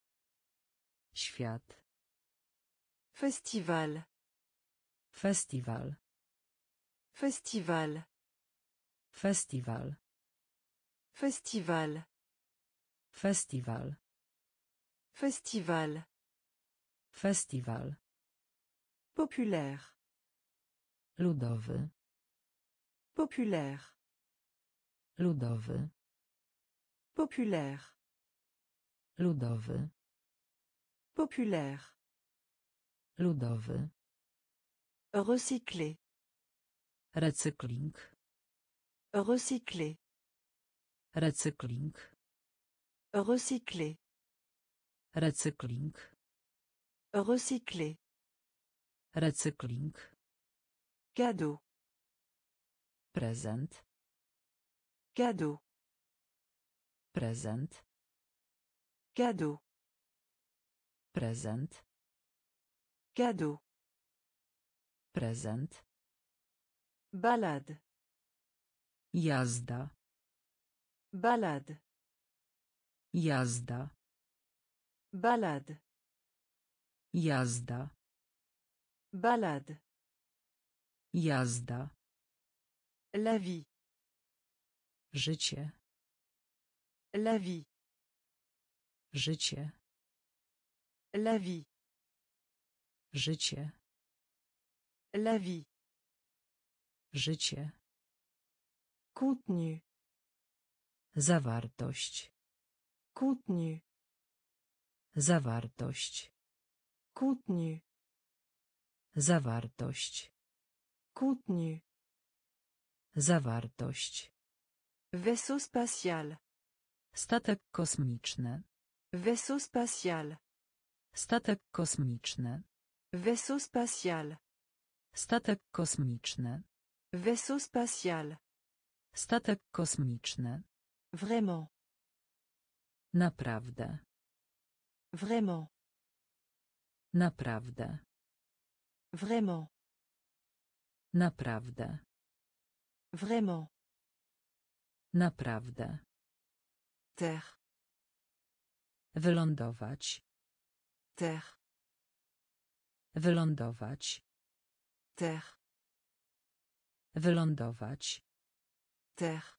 Świat. Festival. Festiwal. Festival. Festiwal. Festival. Festiwal. Festival. Festiwal. Populaire. Ludowy. Populaire. Ludowy. Populaire. Ludowy. Populaire. Ludowy. Recycler. Recykling. Recycler. Recykling. Recycler. Recykling. Recycler. Recykling. Cadeau. Prezent. Cadeau. Prezent. Cadeau. Prezent. Cadeau. Prezent. Balade. Jazda. Balade. Jazda. Balade. Jazda. Balade. Jazda. La vie. Życie. La vie. Życie. La vie. Życie. La vie. Życie. Contenu. Zawartość. Contenu. Zawartość. Contenu. Zawartość. Contenu. Zawartość. Vaisseau spatial. Statek kosmiczny. Vaisseau spatial. Statek kosmiczny. Vaisseau spatial. Statek kosmiczny. Vaisseau spatial. Statek kosmiczny. Vraiment. Naprawdę. Vraiment. Naprawdę. Vraiment. Naprawdę. Vraiment. Naprawdę. Terre. Wylądować. Terre. Wylądować. Terre. Wylądować. Terre.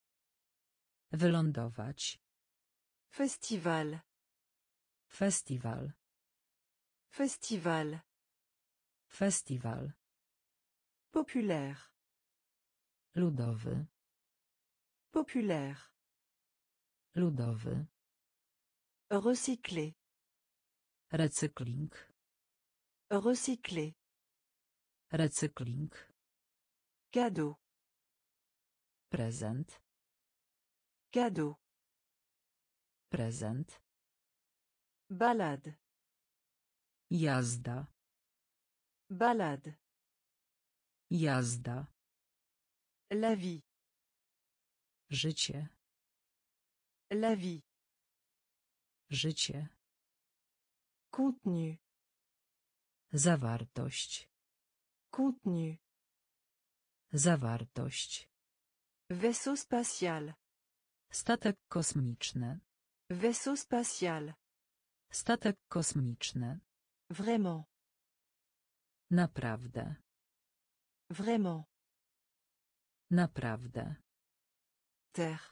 Wylądować. Festival. Festiwal. Festival. Festiwal. Populaire. Ludowy. Populaire. Ludowy. Recycler. Recykling. Recycler. Recykling. Cadeau. Prezent. Cadeau. Prezent. Balade. Jazda. Balade. Jazda. La vie. Życie. La vie. Życie. Contenu. Zawartość. Contenu. Zawartość. Vaisseau spatial. Statek kosmiczny. Vaisseau spatial. Statek kosmiczny. Vraiment. Naprawdę. Vraiment. Naprawdę. Terre.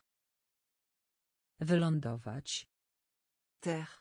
Wylądować. Terre.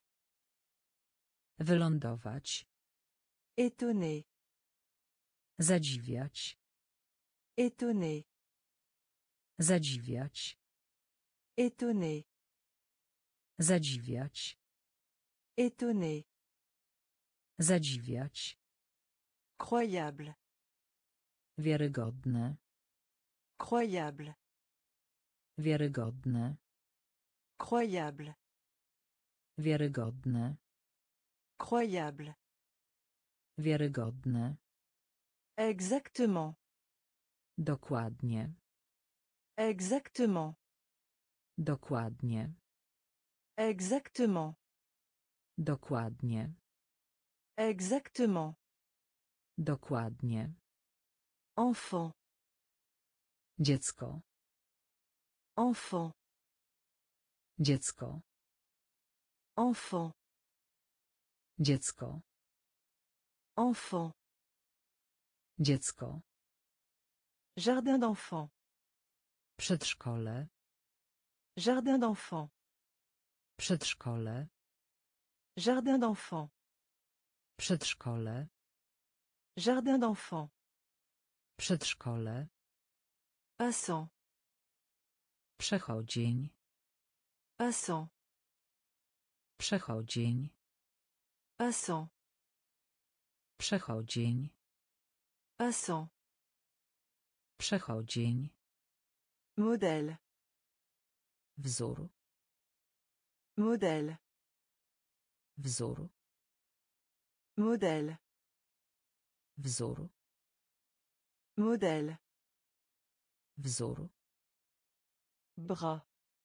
Wylądować. Étonné. Zadziwiać. Étonné. Zadziwiać. Étonné. Zadziwiać. Étonné. Zadziwiać. Croyable. Wiarygodne. Croyable. Wiarygodne. Croyable. Wiarygodne. Croyable. Wiarygodne. Exactement. Dokładnie. Exactement. Dokładnie. Exactement. Dokładnie. Exactement. Dokładnie. Enfant. Dziecko. Enfant. Dziecko. Enfant. Dziecko. Enfant. Dziecko. Jardin d'enfants. Przedszkole. Jardin d'enfants. Przedszkole. Jardin d'enfants. Przedszkole. Jardin d'enfants. Przedszkole. Passant. Przechodzień. Passant. Przechodzień. Passant. Przechodzień. Passant. Przechodzień. Modèle. Wzór. Modèle. Wzór. Modèle. Wzór. Modèle. Wzór. Bras.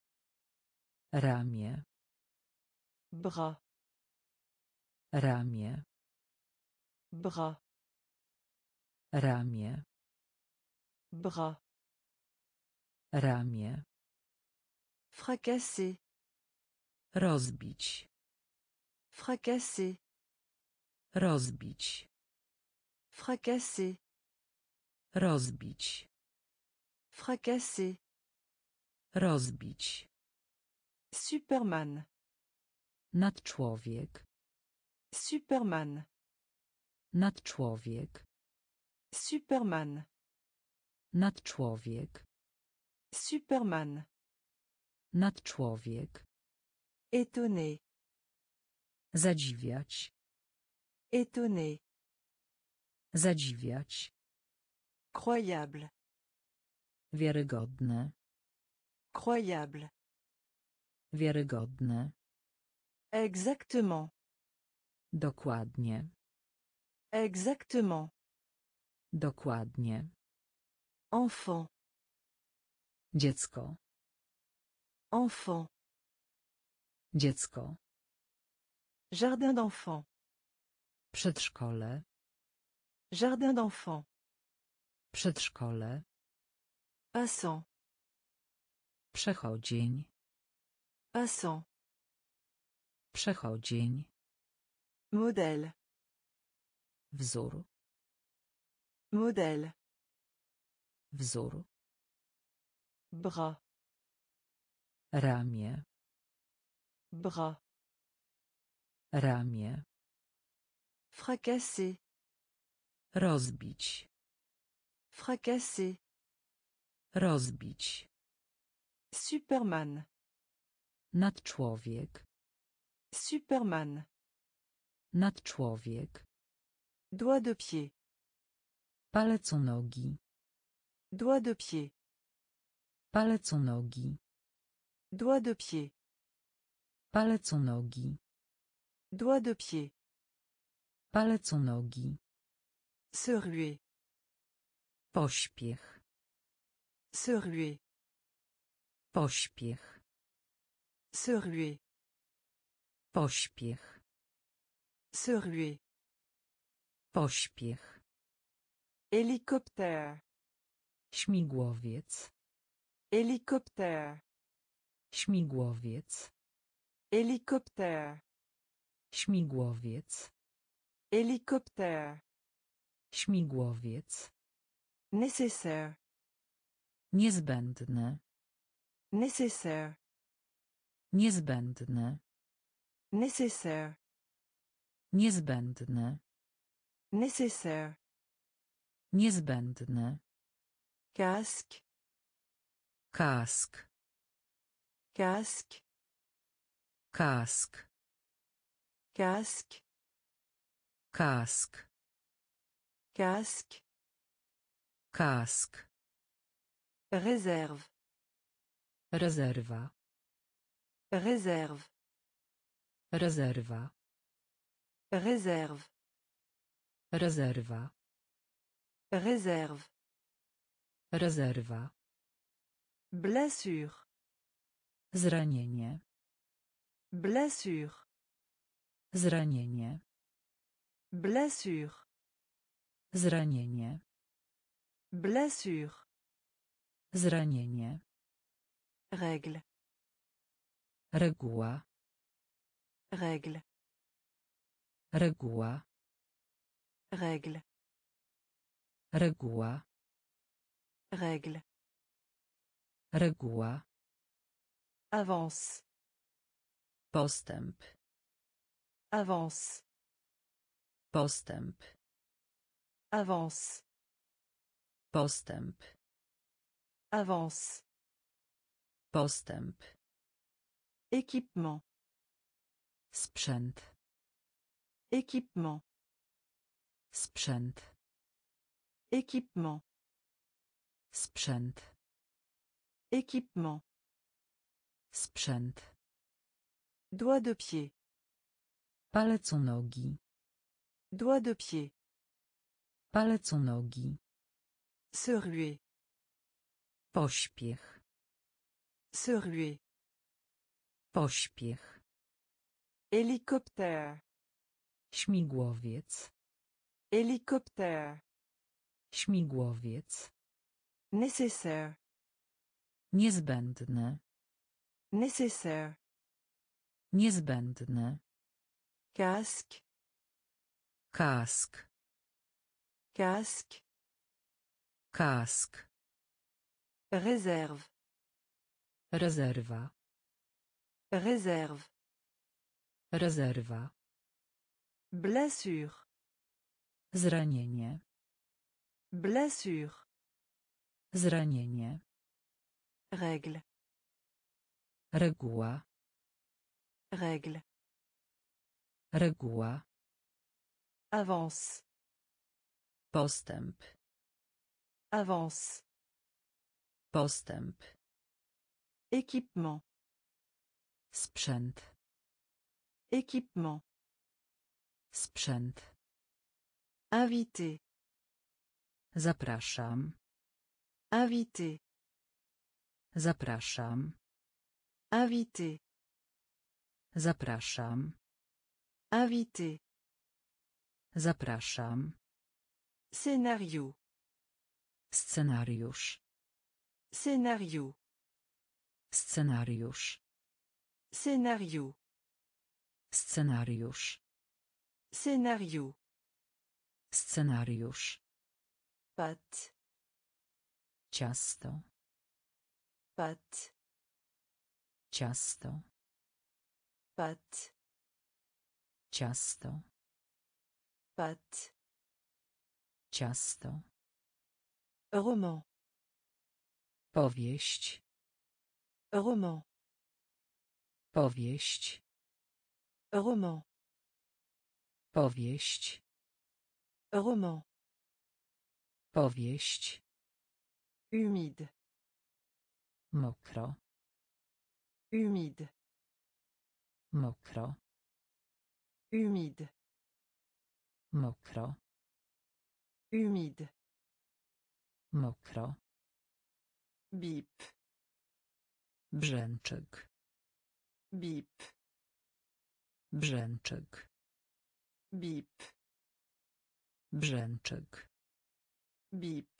Ramię. Bras. Ramię. Bras. Ramię. Bras. Ramię. Fracasser. Rozbić. Fracasser. Rozbić. Fracasser. Rozbić. Fracasser. Rozbić. Superman. Nadczłowiek. Superman. Nadczłowiek. Superman. Nadczłowiek. Superman. Nadczłowiek. Étonné. Zadziwiać. Étonné. Zadziwiać. Croyable. Wiarygodne. Croyable. Wiarygodne. Exactement. Dokładnie. Exactement. Dokładnie. Enfant. Dziecko. Enfant. Dziecko. Jardin d'enfants. Przedszkole. Jardin d'enfants. Przedszkole. Passant. Przechodzień. Passant. Przechodzień. Modèle. Wzór. Modèle. Wzór. Bras. Ramię. Bras. Ramię. Fracasser. Rozbić. Fracasser. Rozbić. Superman. Nadczłowiek. Superman. Nadczłowiek. Doigt de pied. Palec u nogi. Doigt de pied. Palec u nogi. Doigt de pied. Palec u nogi. Doigt de pied. Palec u nogi. Se ruer. Pośpiech. Se ruer. Pośpiech. Se ruer. Pośpiech. Se ruer. Pośpiech. Hélicoptère. Śmigłowiec. Hélicoptère. Śmigłowiec. Hélicoptère. Śmigłowiec. Hélicoptère. Śmigłowiec. Nécessaire. Niezbędne. Nécessaire. Niezbędne. Nécessaire. Niezbędne. Nécessaire. Niezbędne. Casque. Kask. Casque. Kask. Casque. Kask. Casque. Kask. Réserve. Rezerwa. Réserve. Rezerwa. Réserve. Rezerwa. Réserve. Rezerwa. Blessure. Zranienie. Blessure. Zranienie. Blessure. Zranienie. Blessure. Zranienie. Règle. Reguła. Règle. Reguła. Règle. Reguła. Règle. Reguła. Avance. Postęp. Avance. Postęp. Avance. Postęp. Avance. Postęp. Équipement. Sprzęt. Équipement. Sprzęt. Équipement. Sprzęt. Équipement. Sprzęt. Doigt de pied. Palec u nogi. Doigt de pied. Palec u nogi. Se ruer. Pośpiech. Se ruer. Pośpiech. Hélicoptère. Śmigłowiec. Hélicoptère. Śmigłowiec. Nécessaire. Niezbędne. Nécessaire. Niezbędne. Casque. Kask. Casque. Kask. Réserve. Rezerwa. Réserve. Rezerwa. Blessure. Zranienie. Blessure. Zranienie. Règle. Reguła. Règle. Reguła. Avance. Postęp. Avance. Postęp. Équipement. Sprzęt. Équipement. Sprzęt. Invité. Zapraszam. Invité. Zapraszam. Invité. Zapraszam. Invité. Zapraszam. Scénario. Scenariusz. Scénario. Scenariusz. Scénario. Scenariusz. Scénario. Scenariusz. Pâte. Ciasto. Pâte. Ciasto. Pâte. Ciasto. Pâte. Ciasto. Roman. Powieść. Roman. Powieść. Roman. Powieść. Roman. Powieść. Humide. Mokro. Humide. Mokro. Humide. Mokro. Humide. Mokro. Bip. Brzęczyk. Bip. Brzęczyk. Bip. Brzęczyk. Bip.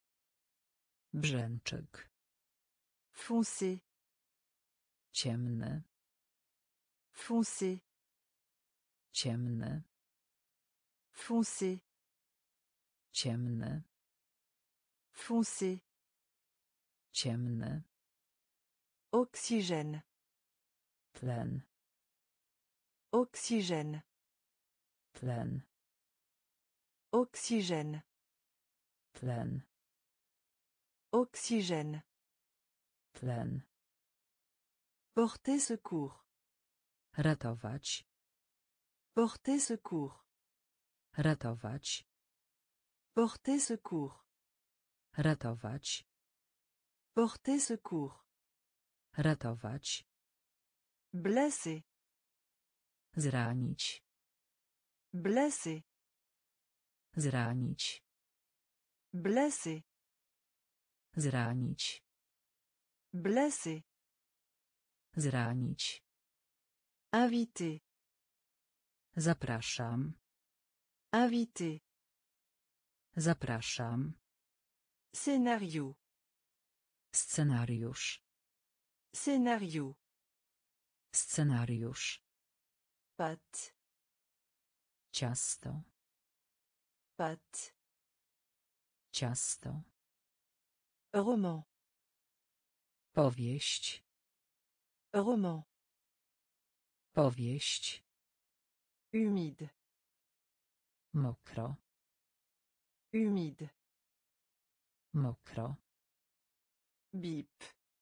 Brzęczyk. Foncé. Ciemny. Foncé. Ciemny. Foncé. Ciemny. Foncé. Ciemny. Oxygène. Tlen. Oxygène. Tlen. Oxygène. Tlen. Oxygène. Tlen. Porter secours. Ratować. Porter secours. Ratować. Porter secours. Ratować. Porter secours. Ratować. Blessé. Zranić. Blessé. Zranić. Blessé. Zranić. Blessé. Zranić. Invité. Zapraszam. Invité. Zapraszam. Scénario. Scenariusz. Scénario. Scenariusz. Pâte. Ciasto. Pâte. Ciasto. Roman. Powieść. Roman. Powieść. Humide. Mokro. Humide. Mokro. Bip.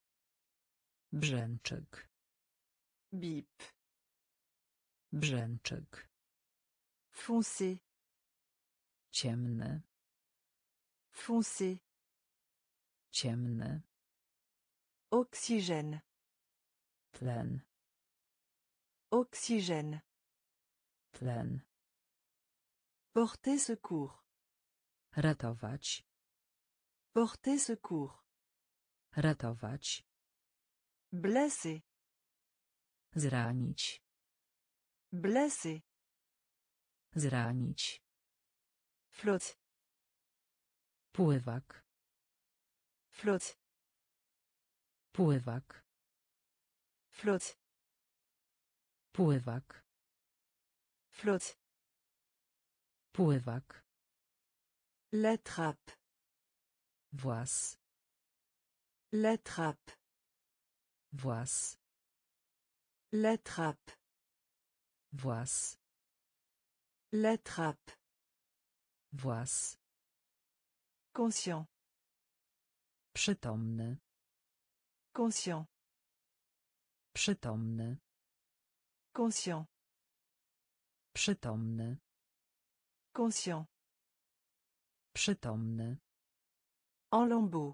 Brzęczyk. Bip. Brzęczyk. Foncé. Ciemny. Foncé. Ciemny. Oxygène. Tlen. Oxygène. Tlen. Porter secours. Ratować. Porter secours. Ratować. Blessé. Zranić. Blessé. Zranić. Flotte. Pływak. Flotte. Pływak. Flotte. Pływak. Flotte. Pływak. La trappe. Włas. La trappe. Włas. La trappe. Włas. La trappe. Włas. Conscient. Przytomny. Conscient. Przytomny. Conscient. Przytomny. Conscient. Przytomny. En lambeaux.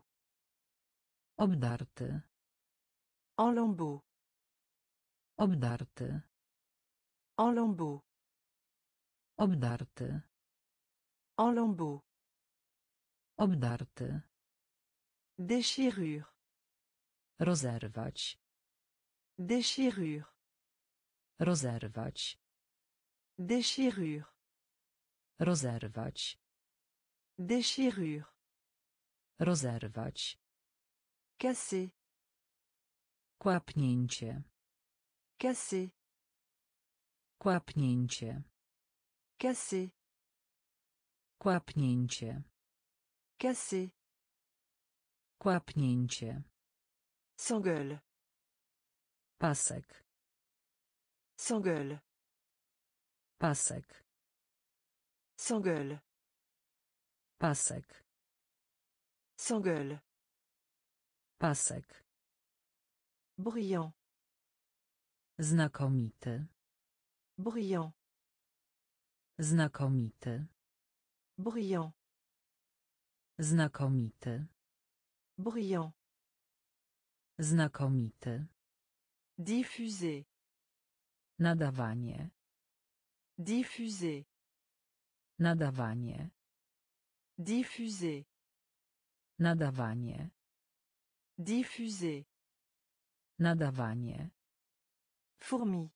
Obdarty. En lambeaux. Obdarty. En lambeaux. Obdarty. En lambeaux. Obdarty. Déchirure. Rozerwać. Déchirure. Rozerwać. Déchirure. Rozerwać. Déchirure. Rozerwać. Casser. Kłapnięcie. Casser. Kłapnięcie. Casser. Kłapnięcie. Casser. Kłapnięcie. S'engueule. Pasek. S'engueule. Pasek. S'engueule. Pasek. S'engueule. Pasek. Bruyant. Znakomity. Bruyant. Znakomity. Bruyant. Znakomity. Bruyant. Znakomity. Diffuser. Nadawanie. Diffuser. Nadawanie. Diffuser. Nadawanie. Diffuser. Nadawanie. Fourmi.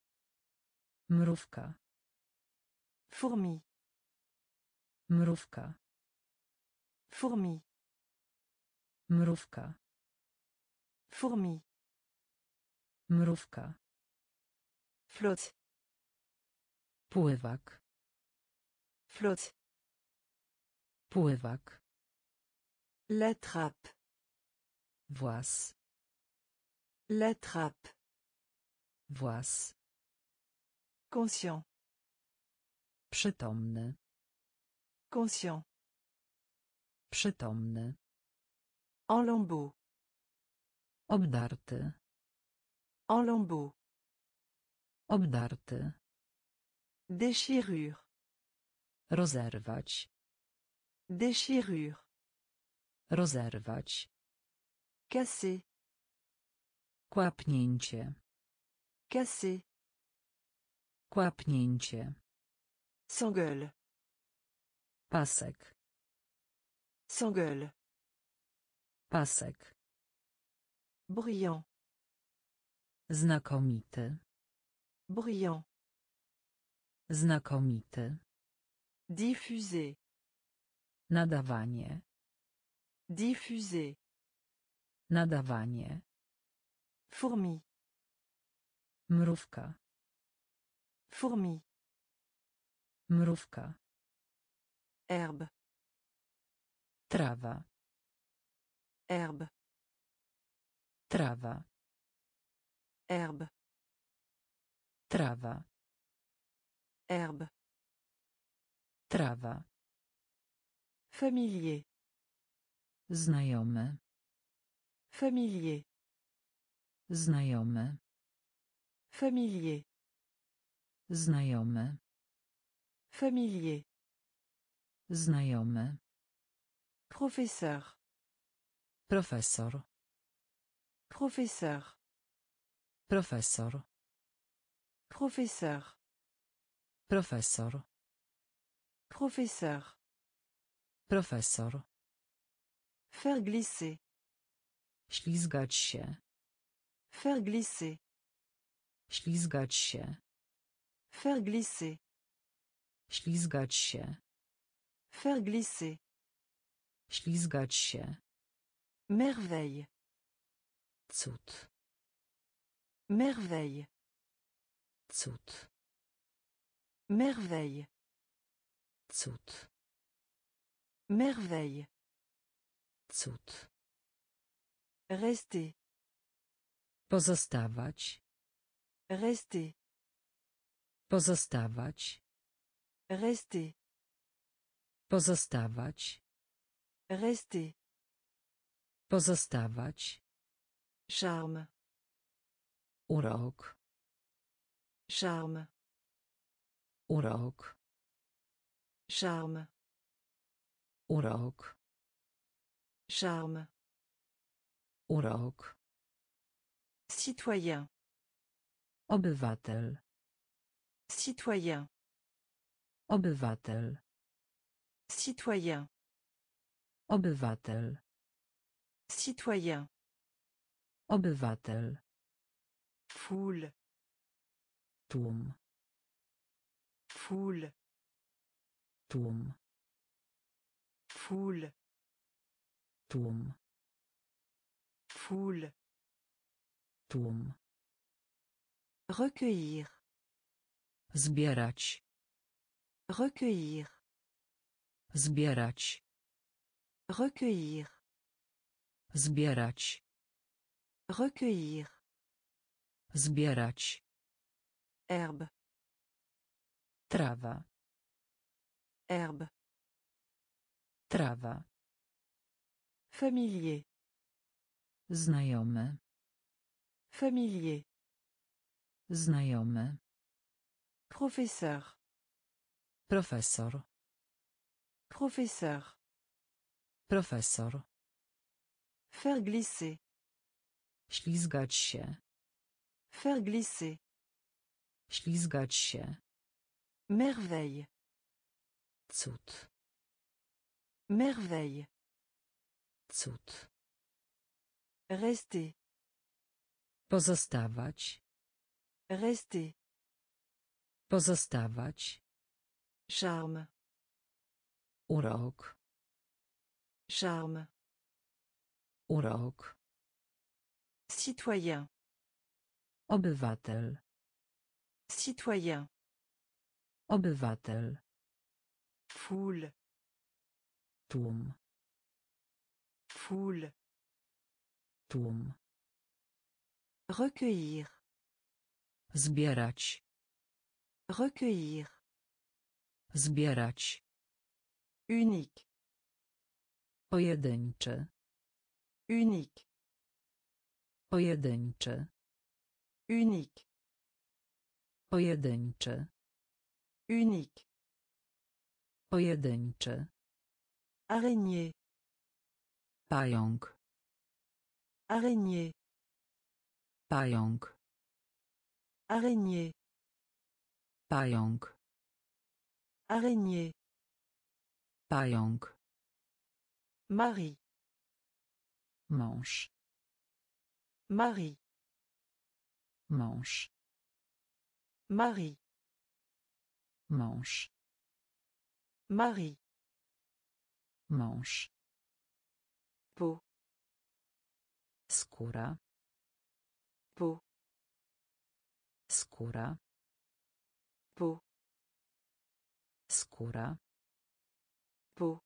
Mrówka. Fourmi. Mrówka. Fourmi. Mrówka. Fourmi. Mrówka. Flotte. Pływak. Flotte. Pływak. La trappe. Włas. La trappe. Włas. Conscient. Przytomny. Conscient. Przytomny. En lambeaux. Obdarty. En lambeaux. Obdarty. Déchirure. Rozerwać. Déchirure. Rozerwać. Casser. Kłapnięcie. Casser. Kłapnięcie. S'engueule. Pasek. S'engueule. Pasek. Bruyant. Znakomity. Bruyant. Znakomity. Diffuser. Nadawanie. Diffuser. Nadawanie. Fourmi. Mrówka. Fourmi. Mrówka. Herbe. Trawa. Herbe. Trawa. Herbe. Trawa. Herbe. Trawa. Familier. Znajomy. Familier. Znajomy. Familier. Znajomy. Familier. Znajomy. Professeur. Profesor. Professeur. Profesor. Professeur. Profesor. Professeur. Profesor. Faire glisser. Ślizgać się. Faire glisser. Ślizgać się. Faire glisser. Ślizgać się. Faire glisser. Ślizgać się. Merveille. Cud. Merveille. Cud. Merveille. Cud. Merveille. Cud. Rester. Pozostawać. Rester. Pozostawać. Rester. Pozostawać. Rester. Pozostawać. Charme. Urok. Charme. Urok. Charme. Urok. Charme. Urok. Citoyen. Obywatel. Citoyen. Obywatel. Citoyen. Obywatel. Citoyen. Obywatel. Foule. Tłum. Foule. Tłum. Foule. Tłum. Foule. Tłum. Recueillir. Zbierać. Recueillir. Zbierać. Recueillir. Zbierać. Recueillir. Zbierać. Herbe. Trawa. Herbe. Trawa. Familier. Znajomy. Familier. Znajomy. Professeur. Profesor. Professeur. Profesor. Faire glisser. Ślizgać się. Faire glisser. Ślizgać się. Merveille. Cud. Merveille. Cud. Rester. Pozostawać. Rester. Pozostawać. Charme. Urok. Charme. Urok. Citoyen. Obywatel. Citoyen. Obywatel. Foule. Tłum. Foule. Tłum. Recueillir. Zbierać. Recueillir. Zbierać. Unique. Pojedynczy. Unique. Pojedynczy. Unique. Pojedynczy. Unique. Pojedynczy. Araignée. Pająk. Araignée. Pająk. Araignée. Pająk. Araignée. Pająk. Mari. Mąż. Mari. Mąż. Mari. Mąż. Mari. Mąż. Peau. Skóra. Peau. Skóra. Peau. Skóra. Peau.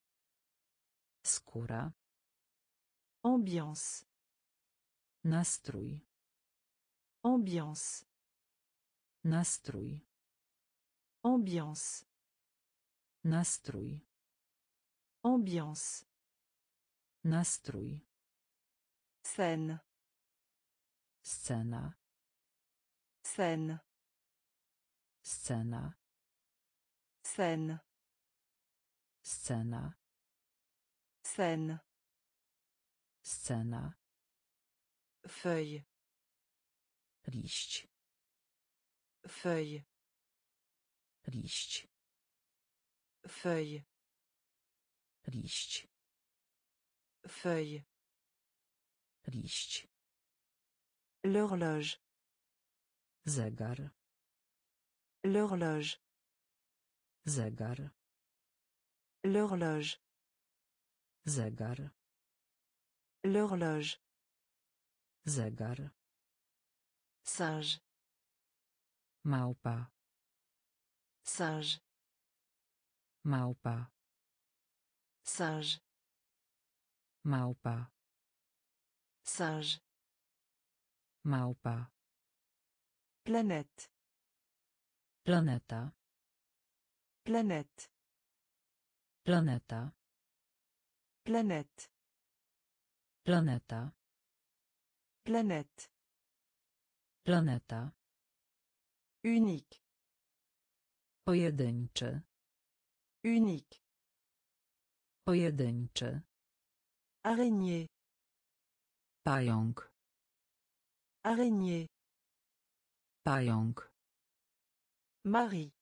Skóra. Ambiance. Nastrój. Ambiance. Nastrój. Ambiance. Nastrój. Ambiance. Nastrój. Scène. Scena. Scène. Scena. Scène. Scena. Scène. Scena. Feuille. Liść. Feuille. Liść. Feuille. Liść. Feuille. Liść. L'horloge. Zegar. L'horloge. Zegar. L'horloge. Zegar. L'horloge. Zegar. Singe. Małpa. Singe. Małpa. Singe. Małpa. Singe. Małpa. Planète. Planeta. Planète. Planeta. Planète. Planeta. Planète. Planeta. Unique. Pojedynczy. Unique. Pojedynczy. Araignée. Pająk. Araignée. Pająk. Mari.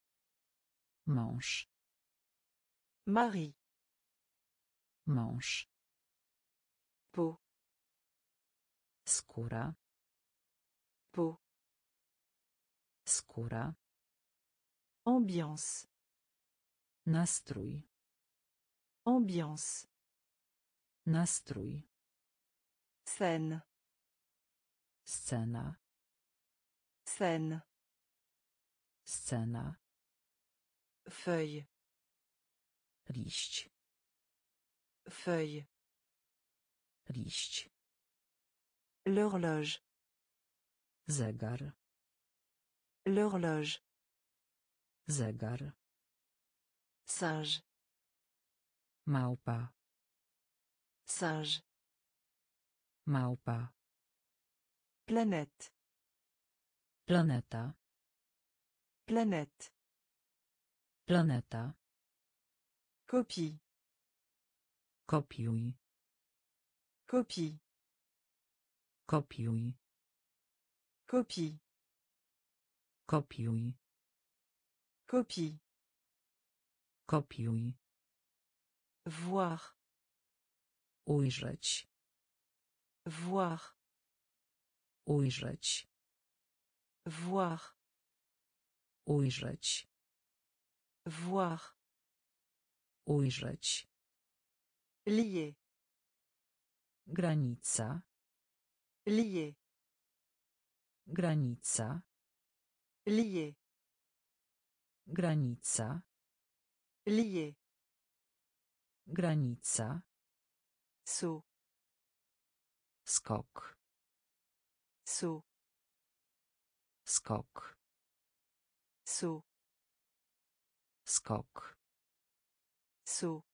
Mąż. Mari. Mąż. Peau. Skóra. Peau. Skóra. Ambiance. Nastrój. Ambiance. Nastrój. Scène. Scena. Scène. Scena. Feuille. Liść. Feuille. Liść. L'horloge. Zegar. L'horloge. Zegar. Singe. Małpa. Singe. Małpa. Planète. Planeta. Planète. Planeta. Copie. Kopiuj. Copie. Kopiuj. Copie. Kopiuj. Copie. Kopiuj. Voir. Ujrzeć. Voir. Ujrzeć. Voir. Ujrzeć. Voir. Ujrzeć. Lier. Granica. Lier. Granica. Lier. Granica. Lier. Granica. Saut. Skok. Saut. Skok. Saut. Skok. Saut.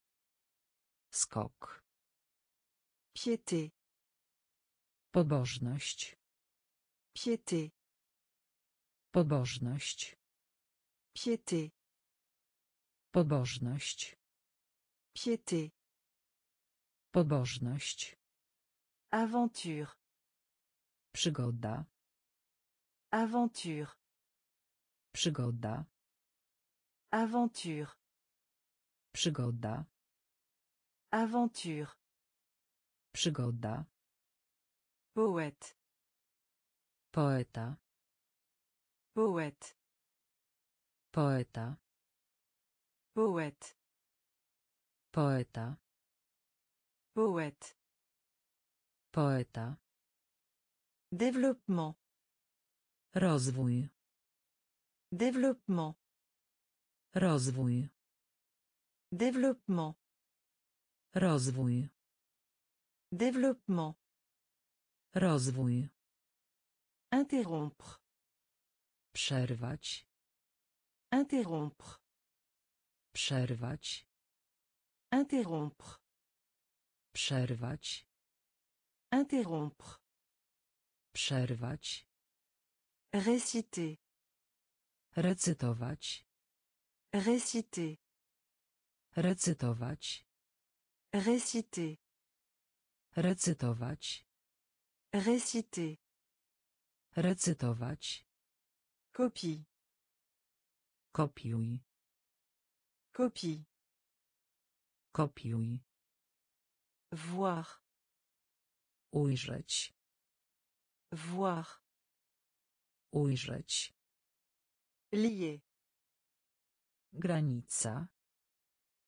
Skok. Piété. Pobożność. Piété. Pobożność. Piété. Pobożność. Piété. Pobożność. Aventure. Przygoda. Aventure. Przygoda. Aventure. Przygoda. Aventure. Przygoda. Poète. Poeta. Poète. Poeta. Poète. Poeta. Poète. Poeta. Développement. Rozwój. Développement. Rozwój. Développement. Rozwój. Développement. Rozwój. Interrompre. Przerwać. Interrompre. Przerwać. Interrompre. Przerwać. Interrompre. Przerwać. Réciter. Recytować. Réciter. Recytować. Réciter. Recytować. Réciter. Recytować. Copie. Kopiuj. Copie. Kopiuj. Voir. Ujrzeć. Voir. Ujrzeć. Lier. Granica.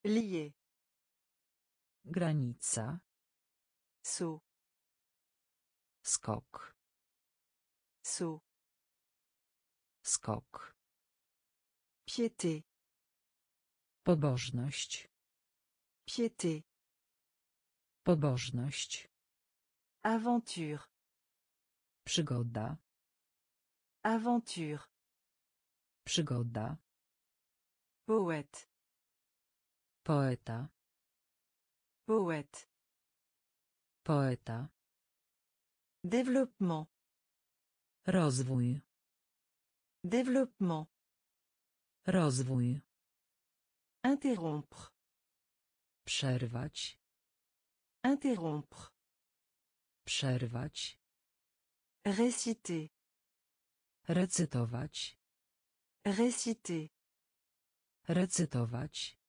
Lié. Granica. Saut. Skok. Saut. Skok. Piété. Pobożność. Piété. Pobożność. Aventure. Przygoda. Aventure. Przygoda. Poète. Poeta. Poète. Poeta. Développement. Rozwój. Développement. Rozwój. Interrompre. Przerwać. Interrompre. Przerwać. Réciter. Recytować. Réciter. Recytować.